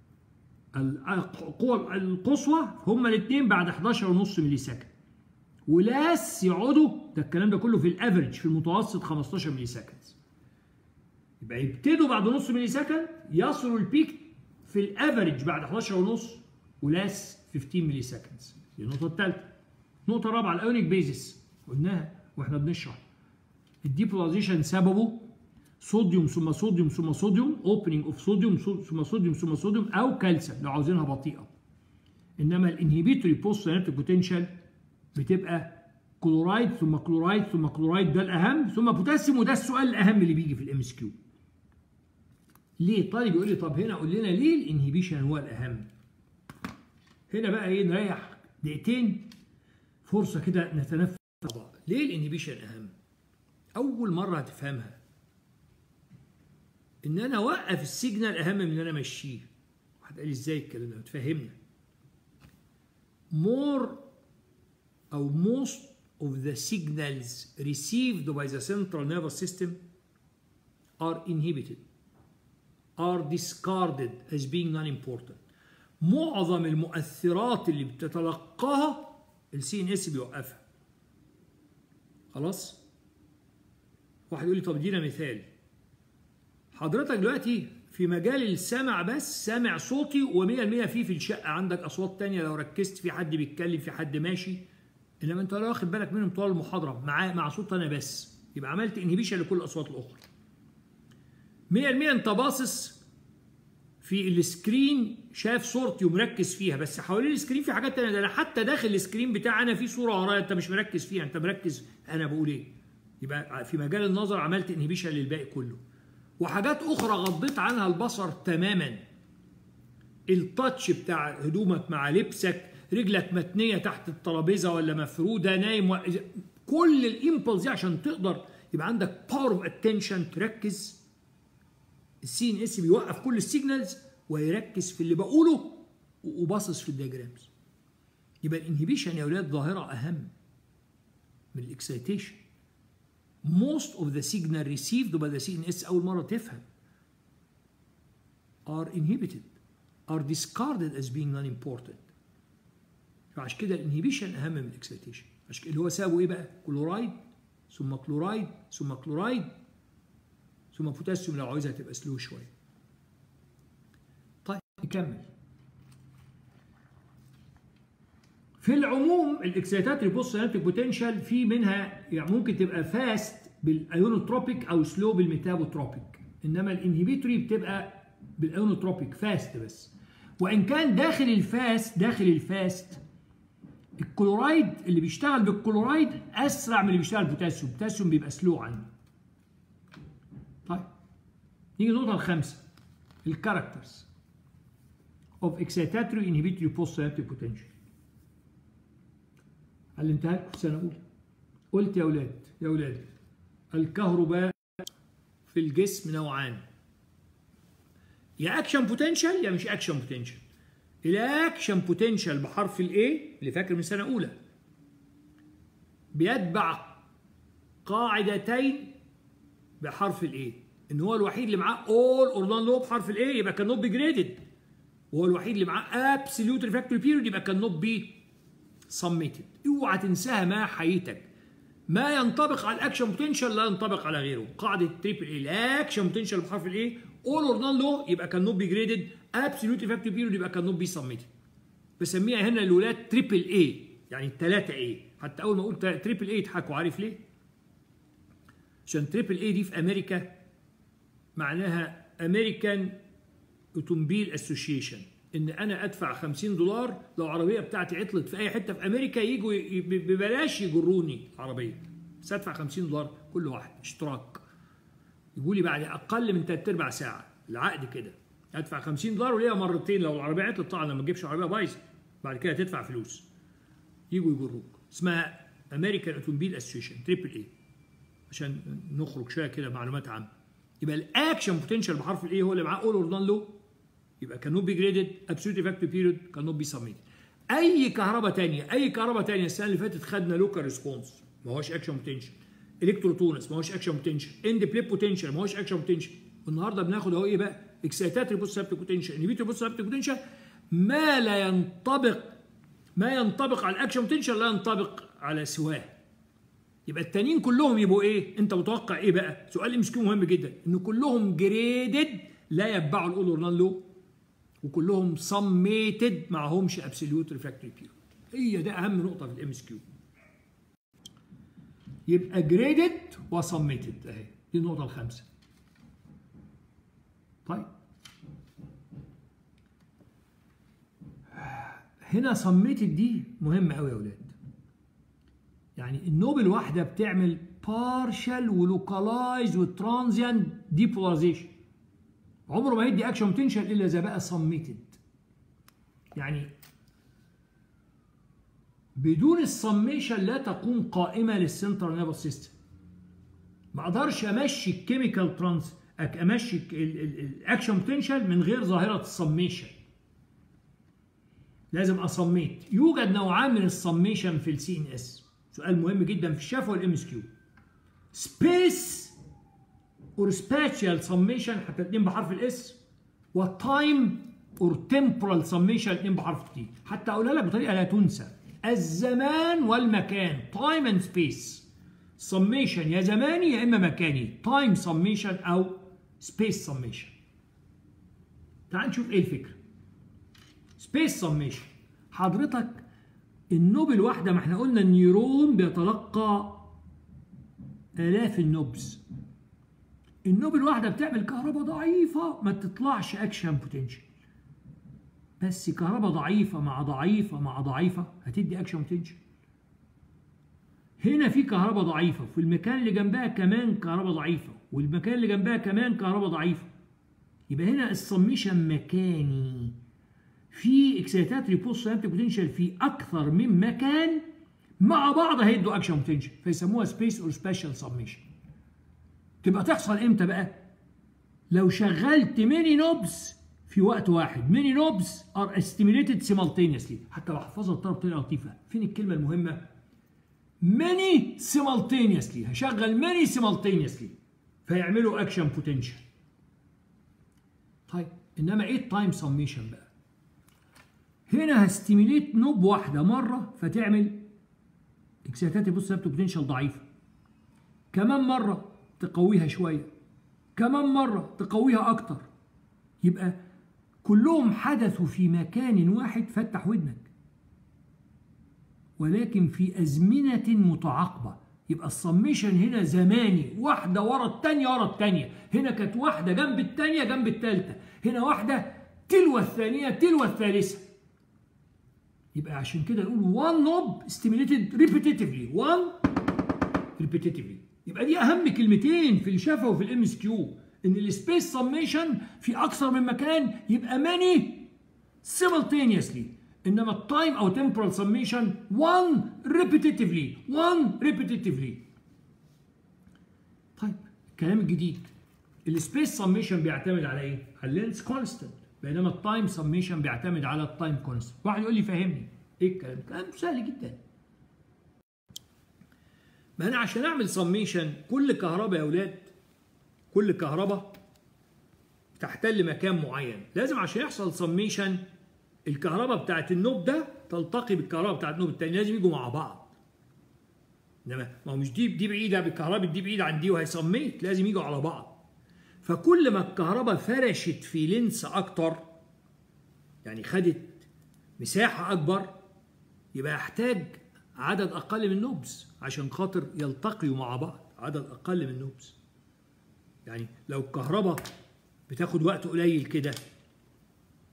القوة القصوى هما الاثنين بعد 11.5 ملي سكند، ولاس يقعدوا، ده الكلام ده كله في الافريج في المتوسط 15 ملي سكند. يبقى يبتدوا بعد نص ملي سكند، يصلوا البيك في الافريج بعد 11.5، ولاس 15 ملي سكند. دي النقطة الثالثة. النقطة الرابعة، الايونيك بيزس، قلناها واحنا بنشرح. الديبولاريزيشن سببه صوديوم ثم صوديوم ثم صوديوم، اوبننج اوف صوديوم ثم صوديوم ثم صوديوم، او كالسيوم لو عاوزينها بطيئة. انما الانهبيتوري بوست سينابتيك بوتنشال بتبقى كلورايد ثم كلورايد ثم كلورايد، ده الاهم، ثم بوتاسيوم، وده السؤال الاهم اللي بيجي في الام اس كيو. ليه؟ طالب يقول لي طب هنا قول لنا ليه الانهبيشن هو الاهم؟ هنا بقى ايه، نريح دقيقتين فرصه كده نتنفس. ليه الانهبيشن اهم؟ اول مره هتفهمها ان انا اوقف السيجنال اهم من ان انا امشيه. واحد قال لي ازاي الكلام ده؟ تفهمنا. most of the signals received by the central nervous system are inhibited, are discarded as being non-important. معظم المؤثرات اللي بتتلقاها السي ان اس بيوقفها. خلاص؟ واحد يقول لي طب ادينا مثال. حضرتك دلوقتي في مجال السمع بس سامع صوتي و100% في الشقه عندك اصوات تانية لو ركزت، في حد بيتكلم، في حد ماشي، انما انت لا واخد بالك منهم طوال المحاضره مع صوت انا بس، يبقى عملت انهبيشن لكل الاصوات الاخرى. 100% انت باصص في السكرين شاف صورتي ومركز فيها، بس حوالين السكرين في حاجات تانية، ده انا حتى داخل السكرين بتاعي انا في صوره ورايا انت مش مركز فيها، انت مركز انا بقول ايه. يبقى في مجال النظر عملت انهبيشن للباقي كله. وحاجات اخرى غضيت عنها البصر تماما. التاتش بتاع هدومك مع لبسك، رجلك متنيه تحت الترابيزه ولا مفروده، نايم كل الامبلس دي عشان تقدر يبقى عندك باور اوف اتنشن تركز. السي ان اس بيوقف كل السيجنالز ويركز في اللي بقوله وباصص في الدياجرامز. يبقى الانهبيشن يا اولاد ظاهره اهم من الاكسيتيشن. most of the signal received by the CNS أول مرة تفهم are inhibited, are discarded as being non-important. فعشان كده الانهبيشن أهم من الاكسيتيشن. عشان كده اللي هو سابه إيه بقى؟ كلورايد ثم كلورايد ثم كلورايد ثم بوتاسيوم لو عاوزها تبقى سلو شوية. طيب نكمل. في العموم الاكسيتاتوري بوست سينابتيك بوتنشال في منها يعني ممكن تبقى فاست بالايونوتروبيك او سلو بالميتابوتروبيك، انما الانهبيتوري بتبقى بالايونوتروبيك فاست بس. وان كان داخل الفاست الكلورايد اللي بيشتغل بالكلورايد اسرع من اللي بيشتغل بالبوتاسيوم، البوتاسيوم بيبقى سلو عنه. طيب نيجي النقطه الخامسه، الكاركترز اوف اكسيتاتوري انهبيتوري بوست سينابتيك بوتنشال. علمتها لكم في سنه اولى. قلت يا اولاد الكهرباء في الجسم نوعان، يا اكشن بوتنشال يا مش اكشن بوتنشال. الاكشن بوتنشال بحرف الاي اللي فاكر من سنه اولى بيتبع قاعدتين بحرف الاي، ان هو الوحيد اللي معاه اول اور نون لو بحرف الاي يبقى كان نوت بي جريدد، وهو الوحيد اللي معاه ابسوليوت ريفراكتوري بيريود يبقى كان نوت بي سميتد. اوعى تنساها ما حياتك. ما ينطبق على الاكشن بوتنشال لا ينطبق على غيره. قاعده تريبل اي، الاكشن بوتنشال بحرف الاي اول اور نون لو يبقى كان نوت بي جريدد، ابسوليوت ريفراكتوري بيريود يبقى كان نوت بي سميتد. بسميها هنا الاولاد تريبل اي، يعني الثلاثه اي. حتى اول ما قلت تريبل اي يضحكوا، عارف ليه؟ عشان تريبل اي دي في امريكا معناها امريكان اوتومبيل اسوشيشن، ان انا ادفع $50 لو عربيه بتاعتي عطلت في اي حته في امريكا يجوا ببلاش يجروني عربيه، بس ادفع $50 كل واحد اشتراك، يقول لي بعد اقل من 3/4 ساعه العقد كده ادفع $50 وليها مرتين لو العربيه عطلت، طبعا لما تجيبش عربيه بايظه بعد كده تدفع فلوس يجوا يجروك. اسمها امريكان اوتوموبيل اسوشيشن AAA عشان نخرج شويه كده معلومات عامه. يبقى الاكشن بوتنشال بحرف الاي هو اللي معاه اول اور نون لو، يبقى كان نوت بي جريدد ابسولوت افكتيف بيريود كان نوت بي سبميتد. اي كهرباء ثانيه السنه اللي فاتت خدنا لوكال ريسبونس ما هوش اكشن بوتنشال، الكتروتونس ما هوش اكشن بوتنشال، اند بليب بوتنشال ما هوش اكشن بوتنشال، والنهارده بناخد اهو ايه بقى؟ اكسيتاتري بوست سابتيك بوتنشال، انهبيتوري بوست سابتيك بوتنشال. ما ينطبق على الاكشن بوتنشال لا ينطبق على سواه. يبقى التانيين كلهم يبقوا ايه؟ انت متوقع ايه بقى؟ سؤال ام مهم جدا، ان كلهم جريدد لا يتبعوا الاول اور نون لو، وكلهم سميتد معهمش ابسوليوت ريفراكتوري بيريود. هي ده اهم نقطه في الام اس كيو. يبقى جريدد وسميتد اهي دي النقطه الخامسه. طيب هنا سميتد دي مهمه قوي يا اولاد. يعني النوبل واحده بتعمل بارشال ولوكالايز وترانزيانت ديبولاريزيشن، عمره ما يدي اكشن بوتنشال الا اذا بقى سميتد. يعني بدون السميشن لا تقوم قائمه للسنترال نيرفس سيستم. ما اقدرش امشي الكيميكال ترانس امشي الاكشن بوتنشال من غير ظاهره السميشن. لازم اصميت. يوجد نوعان من السميشن في السي ان اس، سؤال مهم جدا في الشفا والام اس كيو. سبيس اور سباتشال سميشن حتى الاثنين بحرف الاس، وتايم اور تمبورال سميشن الاثنين بحرف التي. حتى اقولها لك بطريقه لا تنسى، الزمان والمكان تايم اند سبيس. سميشن يا زماني يا اما مكاني، تايم سميشن او سبيس سميشن. تعال نشوف ايه الفكره. سبيس سميشن حضرتك النوبل واحده، ما احنا قلنا النيورون بيتلقى آلاف النوبز. النوبل واحده بتعمل كهرباء ضعيفه ما تطلعش اكشن بوتنشال، بس كهرباء ضعيفه مع ضعيفه مع ضعيفه هتدي اكشن بوتنشال. هنا في كهرباء ضعيفه، في المكان اللي جنبها كمان كهرباء ضعيفه، والمكان اللي جنبها كمان كهرباء ضعيفه. يبقى هنا السميشن مكاني. في اكسيتاتري بوست سينابتيك بوتنشال في اكثر من مكان مع بعض هيدوا اكشن بوتنشال، فيسموها سبيس اور سبيشال سميشن. تبقى تحصل امتى بقى؟ لو شغلت ميني نوبز في وقت واحد. ميني نوبز ار ستيميوليتد سيمالتينيوسلي. حتى بحفظها بطريقه لطيفه. فين الكلمه المهمه؟ ماني سيمالتينيوسلي. هشغل ماني سيمالتينيوسلي فيعملوا اكشن بوتنشال. طيب انما ايه التايم سميشن بقى؟ هنا هستيميليت نوب واحده مره فتعمل اكسيتاتي بوست سينابتيك بوتنشال ضعيفه، كمان مره تقويها شويه، كمان مره تقويها اكتر. يبقى كلهم حدثوا في مكان واحد. فتح ودنك، ولكن في ازمنه متعاقبه. يبقى السميشن هنا زماني، واحده ورا الثانيه ورا الثانيه. هنا كانت واحده جنب الثانيه جنب الثالثه، هنا واحده تلو الثانيه تلو الثالثه. يبقى عشان كده نقول one knob stimulated repetitively. one repetitively. يبقى دي اهم كلمتين في الشفا وفي الام اس كيو، ان السبيس سميشن في اكثر من مكان يبقى many simultaneously، انما التايم او temporal summation one repetitively. طيب الكلام الجديد، السبيس سميشن بيعتمد على ايه؟ على اللينس كونستنت، بينما التايم سميشن بيعتمد على التايم كونستنت. واحد يقول لي فهمني ايه الكلام؟ كلام سهل جدا. ما انا عشان اعمل سميشن كل كهرباء يا اولاد، كل كهرباء تحتل مكان معين، لازم عشان يحصل سميشن الكهرباء بتاعت النوب ده تلتقي بالكهرباء بتاعت النوب الثاني، لازم يجوا مع بعض. انما ما هو مش دي بعيده بالكهرباء دي بعيده عن دي وهيسميت، لازم يجوا على بعض. فكل ما الكهرباء فرشت في لينس اكتر، يعني خدت مساحه اكبر، يبقى يحتاج عدد اقل من نوبز عشان خاطر يلتقيوا مع بعض، عدد اقل من نوبز. يعني لو الكهرباء بتاخد وقت قليل كده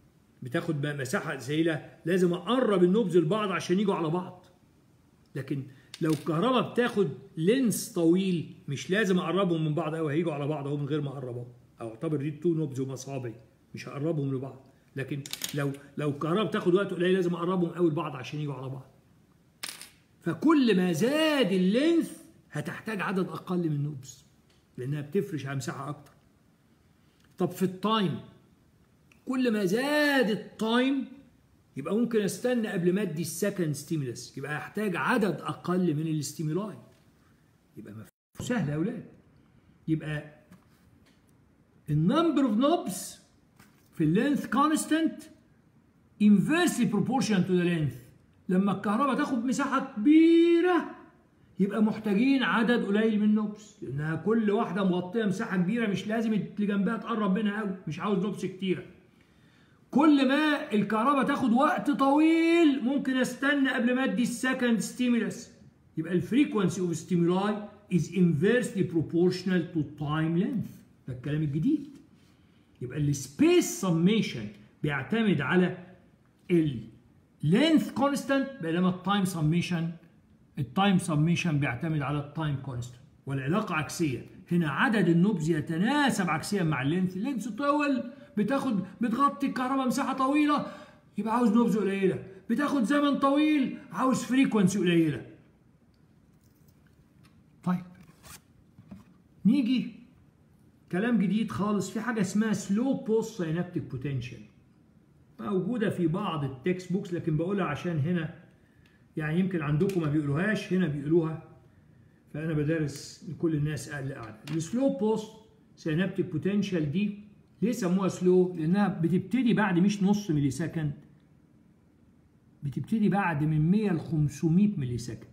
بتاخد مساحه قليله لازم اقرب النوبز لبعض عشان يجوا على بعض. لكن لو الكهرباء بتاخد لينس طويل مش لازم اقربهم من بعض قوي، هيجوا على بعض اهو من غير ما اقربهم، او اعتبر دي 2 نوبز ومصابعي مش هقربهم لبعض. لكن لو الكهرباء بتاخد وقت قليل لازم اقربهم قوي لبعض عشان يجوا على بعض. فكل ما زاد اللينث هتحتاج عدد اقل من النوبز لانها بتفرش على مساحه اكتر. طب في التايم كل ما زاد التايم يبقى ممكن استنى قبل ما ادي السكند ستيمولس، يبقى احتاج عدد اقل من الاستيمولاي. يبقى سهل يا اولاد. يبقى النمبر اوف نوبز في اللينث كونستانت inversely proportional to the length. لما الكهرباء تاخد مساحه كبيره يبقى محتاجين عدد قليل من النوبز، لانها كل واحده مغطيه مساحه كبيره، مش لازم اللي جنبها تقرب منها قوي، مش عاوز نوبز كتيره. كل ما الكهرباء تاخد وقت طويل ممكن استنى قبل ما ادي السكند ستيمولس. يبقى الفريكونسي اوف ستيمولاي is inversely proportional to time length. ده الكلام الجديد. يبقى السبيس سميشن بيعتمد على اللينث كونستانت، بينما التايم سميشن بيعتمد على التايم كونستانت. والعلاقه عكسيه، هنا عدد النوبز يتناسب عكسيا مع اللينث. اللينث طول بتغطي الكهرباء مساحه طويله يبقى عاوز نوبز قليله، بتاخد زمن طويل عاوز فريكونسي قليله. طيب نيجي كلام جديد خالص، في حاجه اسمها سلو بوست سينابتيك بوتنشال، موجوده في بعض التكست بوكس لكن بقولها عشان هنا يعني يمكن عندكم ما بيقولوهاش، هنا بيقولوها، فانا بدرس لكل الناس اقل قاعده. السلو بوست سينابتيك بوتنشال دي ليه سموها سلو؟ لانها بتبتدي بعد مش نص ملي سكند، بتبتدي بعد من 100 ل 500 ملي سكند،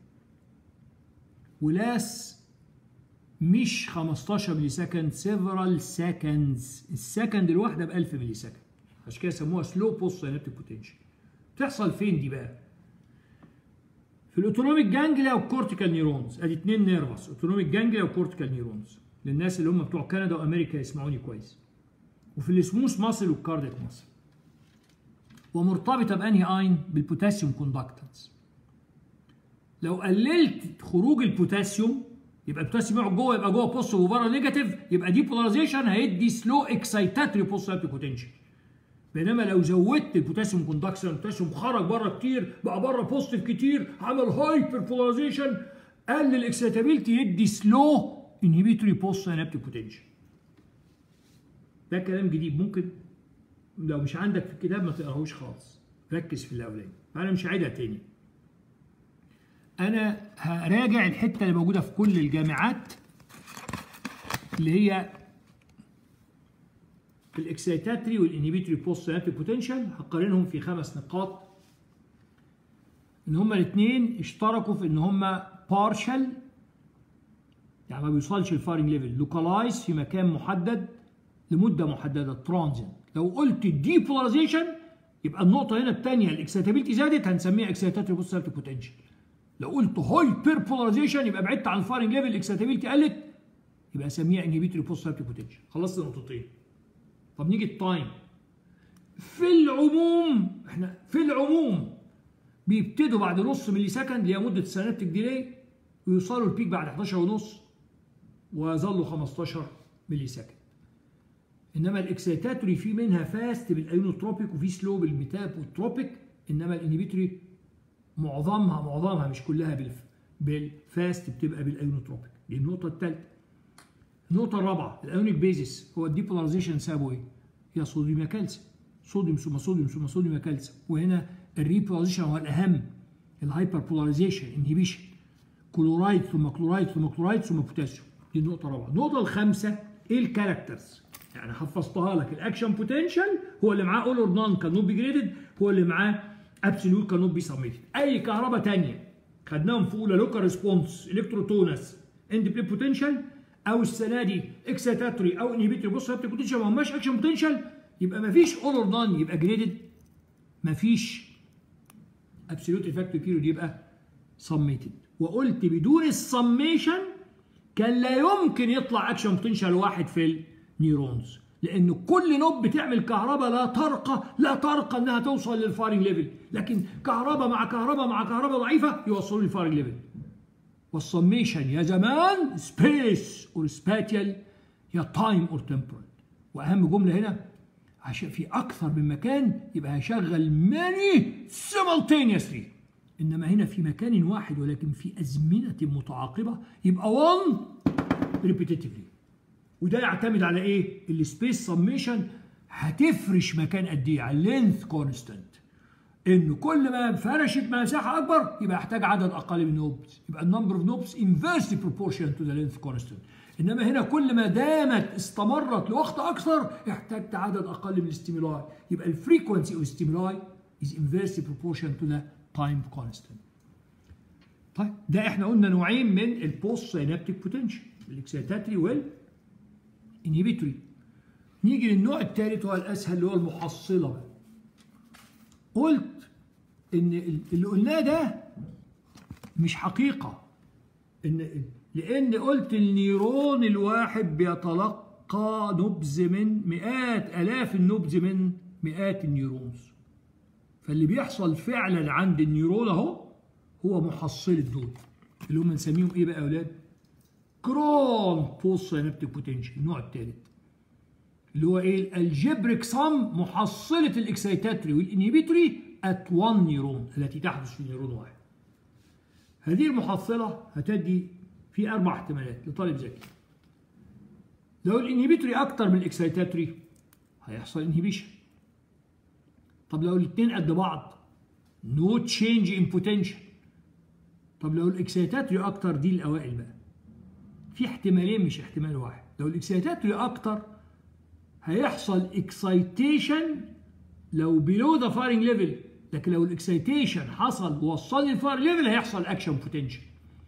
ولاس مش 15 ملي سكند، several seconds. السكند الواحده ب 1000 ملي سكند، عشان كده سموها سلو بوست سينابتيك بوتنشال. تحصل فين دي بقى؟ في الاوتونوميك جانجليا والكورتيكال نيرونز. ادي 2 نيرفس، اوتونوميك جانجليا وكورتيكال نيرونز، للناس اللي هم بتوع كندا وامريكا يسمعوني كويس. وفي السموث ماسل والكارديك ماسل. ومرتبطه بانهي اين؟ بالبوتاسيوم كوندكتنس. لو قللت خروج البوتاسيوم يبقى البوتاسيوم يقعد جوه، يبقى جوه بوزيتيف وبره نيجاتيف، يبقى دي بولاريزيشن هيدي سلو اكسايتاتري بوست سينابتيك بوتنشال. بينما لو زودت البوتاسيوم كوندكشن، البوتاسيوم خرج بره كتير، بقى بره بوزيتيف كتير، عمل هايبر بولاريزيشن، قلل الاكسايتابيلتي، يدي سلو انهبيتوري بوست سينابتيك بوتنشال. ده كلام جديد، ممكن لو مش عندك في الكتاب ما تقراهوش خالص، ركز في الاولاني. انا مش هعيدها تاني، انا هراجع الحته اللي موجوده في كل الجامعات اللي هي الاكسايتاتري والانهبيتوري بوست سينابتيك بوتنشال. هقارنهم في 5 نقاط، ان هما الاثنين اشتركوا في ان هما بارشال، يعني ما بيوصلش الفايرنج ليفل، لوكالايز في مكان محدد لمده محدده، ترانزيت. لو قلت دي بولاريزيشن يبقى النقطه هنا الثانيه الاكسايتابيلتي زادت، هنسميها اكسايتاتري بوست سينابتيك بوتنشال. لو قلت هايبر بولاريزيشن يبقى بعدت عن الفايرنج ليفل، الاكسايتابيلتي قلت، يبقى اسميها انهبيتوري بوست سينابتيك بوتنشال. خلصت نقطتين. طب نيجي التايم. في العموم بيبتدوا بعد نص ملي سكند اللي هي مده السينابتيك ديلي، ويوصلوا البيك بعد 11 ونص ويظلوا 15 ملي سكند. انما الاكسيتاتوري في منها فاست بالايونوتروبيك وفي سلو بالميتابوتروبيك، انما الانهبيتوري معظمها مش كلها بالفاست بتبقى بالايونوتروبيك. دي النقطه الثالثه. النقطه الرابعه، الايونيك بيزيس هو الديبولاريزيشن سببه ايه؟ هي صوديوم كالسيوم، صوديوم ثم صوديوم ثم صوديوم كالسيوم. وهنا الريبولاريزيشن هو الاهم، الهايبر بولاريزيشن انهبيشن، كلورايد ثم كلورايد ثم كلورايد ثم بوتاسيوم. دي النقطه الرابعه. النقطه الخامسه ايه الكاركترز؟ يعني حفظتها لك. الاكشن بوتنشال هو اللي معاه اول اور نون كان نوت بي جريدد، هو اللي معاه ابسوليوت كان نوت بي سميتد. اي كهرباء ثانيه خدناهم في اولى، لوكال ريسبونس، الكتروتونس، اند بلاي بوتنشال، او السنه دي اكسيتاتوري او انهبيتوري بوست سينابتيك بوتنشال، ما هماش اكشن بوتنشال، يبقى ما فيش اول اور نون، يبقى جريدد، ما فيش ابسوليوت افكتيف بيريود، يبقى سميتد. وقلت بدون السميشن كان لا يمكن يطلع اكشن بوتنشال واحد في النيورونز، لان كل نوب بتعمل كهرباء لا ترقى انها توصل للفايرنج ليفل، لكن كهرباء مع كهرباء مع كهرباء ضعيفه يوصلوا للفايرنج ليفل. والسميشن يا زمان سبيس اور سباتيال يا تايم اور تمبرال. واهم جمله هنا عشان في اكثر من مكان يبقى هيشغل ماني سيمultaneously، انما هنا في مكان واحد ولكن في ازمنه متعاقبه يبقى 1 ريبيتيتيفلي. وده يعتمد على ايه؟ السبيس سميشن هتفرش مكان قد ايه؟ على اللينث كونستانت، انه كل ما فرشت مساحه اكبر يبقى يحتاج عدد اقل من نوبس، يبقى النمبر اوف نوبس انفيرسلي بروبورشن تو ذا لينث كونستانت. انما هنا كل ما دامت استمرت لوقت اكثر احتاجت عدد اقل من الاستيمولاي، يبقى الفريكونسي اوف ستيمولاي از انفيرسلي بروبورشن تو ذا تايم كونستانت. طيب ده احنا قلنا نوعين من البوست سينابتيك بوتنشال، الاكسيتاتري والانهبيتوري. نيجي للنوع الثالث وهو الاسهل اللي هو المحصله بقى. قلت ان اللي قلناه ده مش حقيقه، لان قلت النيرون الواحد بيتلقى نبذ من مئات الاف النبذ من مئات النيورونز. فاللي بيحصل فعلا عند النيرون اهو هو محصله دول اللي هم نسميهم ايه بقى يا اولاد؟ كرون بوست سينابتيك بوتنشال. النوع الثالث اللي هو ايه؟ الجبريك سم محصله الاكسيتاتري والانهبيتوري ات 1 نيرون التي تحدث في نيرون واحد. هذه المحصله هتدي في 4 احتمالات لطالب ذكي. لو الانهبيتوري اكتر من الاكسيتاتري هيحصل انهبيشن. طب لو الاثنين قد بعض نو تشينج ان بوتنشال. طب لو الاكسيتاتري اكتر، دي الاوائل بقى، في احتمالين مش احتمال واحد. لو الاكسيتاتري اكتر هيحصل اكسيتيشن لو بيلو ذا فايرنج ليفل، لكن لو الاكسيتيشن حصل ووصل للفايرنج ليفل هيحصل اكشن بوتنشال.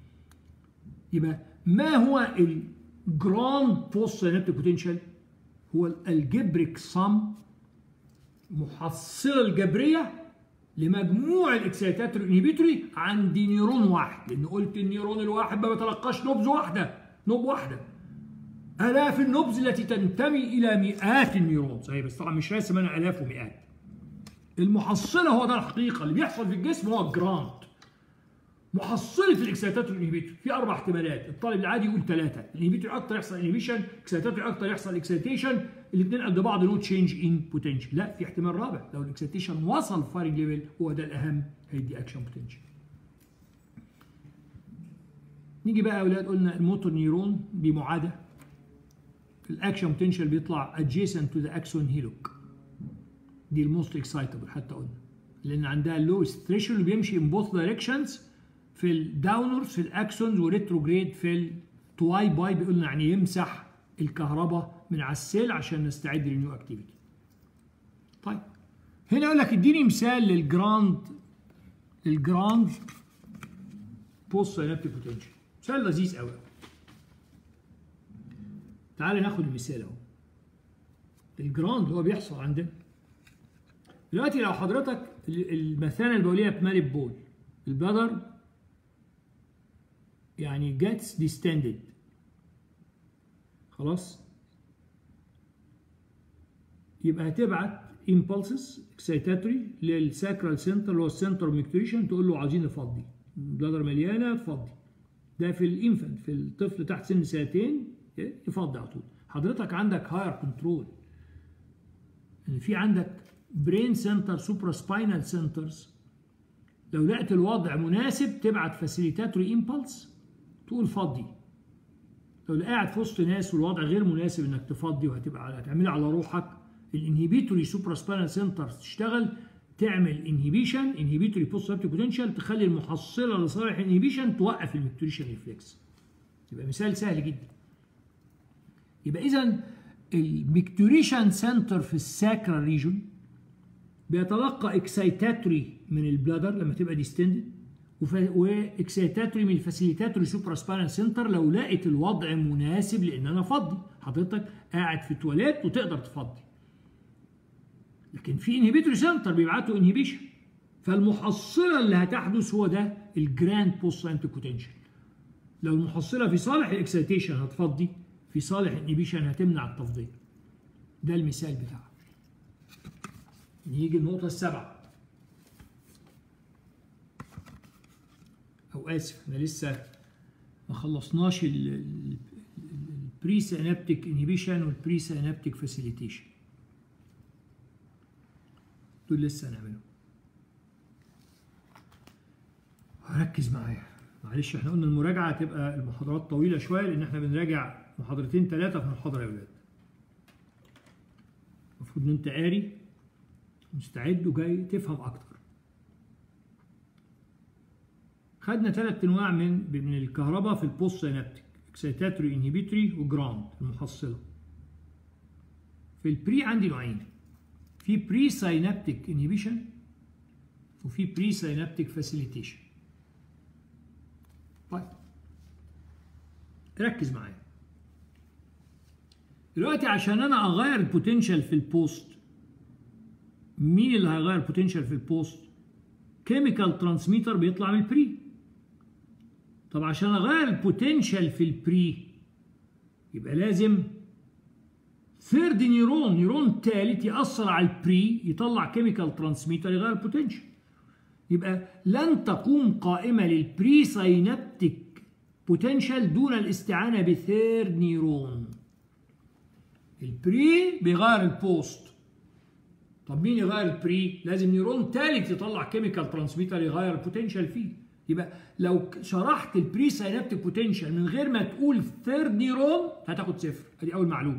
يبقى ما هو الجراند بوست سينابتيك بوتنشال؟ هو الجبريك سم، محصله الجبريه لمجموع الاكسيتاتوري والانهبيتوري عند نيرون واحد، لان قلت النيرون الواحد ما بيتلقاش نبذ واحده، آلاف النبذ التي تنتمي إلى مئات النيورون. صحيح، بس طبعا مش راسم أنا آلاف ومئات. المحصلة هو ده الحقيقة اللي بيحصل في الجسم، هو الجراند محصلة الاكسيتاتوري والانهبيتوري. في 4 احتمالات، الطالب العادي يقول 3، الانهبيتوري أكتر يحصل انهبيشن، اكسيتاتوري أكتر يحصل اكسيتيشن، الاثنين قد بعض نو تشينج إن بوتنشال. لا، في احتمال رابع، لو الاكسيتيشن وصل فايرنج ليفل هو ده الأهم، هيدي أكشن بوتنشال. نيجي بقى يا أولاد، قلنا الموتور نيرون دي معادة. الاكشن بوتنشال بيطلع adjacent to the axon hillock، دي الموست اكسايتبل حتى قلنا، لان عندها اللوست ثريشولد بيمشي in both directions في الداونورز في الاكسونز وريتروجريد في التواي باي، بيقول لنا يعني يمسح الكهرباء من على السيل عشان نستعد للنيو اكتيفيتي. طيب هنا يقول لك اديني مثال للجراند بوست سينابتيك بوتنشال، مثال لذيذ قوي. تعالى ناخد المثال اهو. الجراند هو بيحصل عندنا دلوقتي، لو حضرتك المثانه البوليه اتملت بول، البلدر يعني جيتس ديستندد، خلاص، يبقى هتبعت امبلسز اكسيتاتوري للساكرال سنتر اللي هو السنتر اوف ميكتوريشن، تقول له عايزين نفضي، البلدر مليانه تفضي. ده في الانفنت، في الطفل تحت سن 2 يفضي على طول. حضرتك عندك هاير كنترول، يعني في عندك برين سنتر سوبرا سباينال سنترز، لو لقيت الوضع مناسب تبعت فاسيليتاتوري امبلس تقول فضي. لو قاعد في وسط ناس والوضع غير مناسب انك تفضي هتعملها على روحك، الانهبيتوري سوبرا سباينال سنتر تشتغل، تعمل انهبيتوري بوست سينابتيك بوتنشال، تخلي المحصله لصالح الانهبيشن توقف الميكتوريشن ريفلكس. يبقى مثال سهل جدا. يبقى اذا الميكتوريشن سنتر في الساكرال ريجون بيتلقى اكسيتاتوري من البلادر لما تبقى ديستندد، واكسيتاتوري من الفاسيليتاتوري سوبرا سباينال سنتر لو لقيت الوضع مناسب لان انا افضي. حضرتك قاعد في تواليت وتقدر تفضي، لكن في انهبيتوري سنتر بيبعتوا انهبيشن، فالمحصله اللي هتحدث هو ده الجراند بوست سينابتيك بوتنشال. لو المحصله في صالح الاكسيتيشن هتفضي، في صالح الانهبيشن هتمنع التفضيه. ده المثال بتاعه. نيجي النقطة السابعة، أو آسف احنا لسه ما خلصناش البري سينابتيك انهبيشن والبري سينابتيك فاسيليتيشن، دول لسه هنعملهم. ركز معايا معلش، احنا قلنا المراجعة هتبقى المحاضرات طويلة شوية لأن احنا بنراجع محاضرتين 3 في المحاضرة يا ولاد. المفروض إن أنت قاري مستعد وجاي تفهم أكتر. خدنا 3 أنواع من الكهرباء في البوست سينابتيك، اكسيتاتوري انهبيتوري وجراوند المحصلة. في البري عندي نوعين، في بري سينابتيك انهبيشن وفي بري سينابتيك فاسيليتيشن. طيب ركز معايا دلوقتي، عشان انا اغير البوتنشال في البوست، مين اللي هيغير البوتنشال في البوست؟ كيميكال ترانسميتر بيطلع من البري. طب عشان اغير البوتنشال في البري يبقى لازم ثيرد نيرون ثالث يأثر على البري يطلع كيميكال ترانسميتر يغير البوتنشال. يبقى لن تقوم قائمة للبري سينابتيك بوتنشال دون الاستعانة بثيرد نيرون. البري بيغير البوست، طب مين يغير البري؟ لازم نيرون ثالث يطلع كيميكال ترانسميتر يغير البوتنشال فيه. يبقى لو شرحت البري سينابتيك بوتنشال من غير ما تقول ثيرد نيرون هتاخد 0، ادي اول معلومة.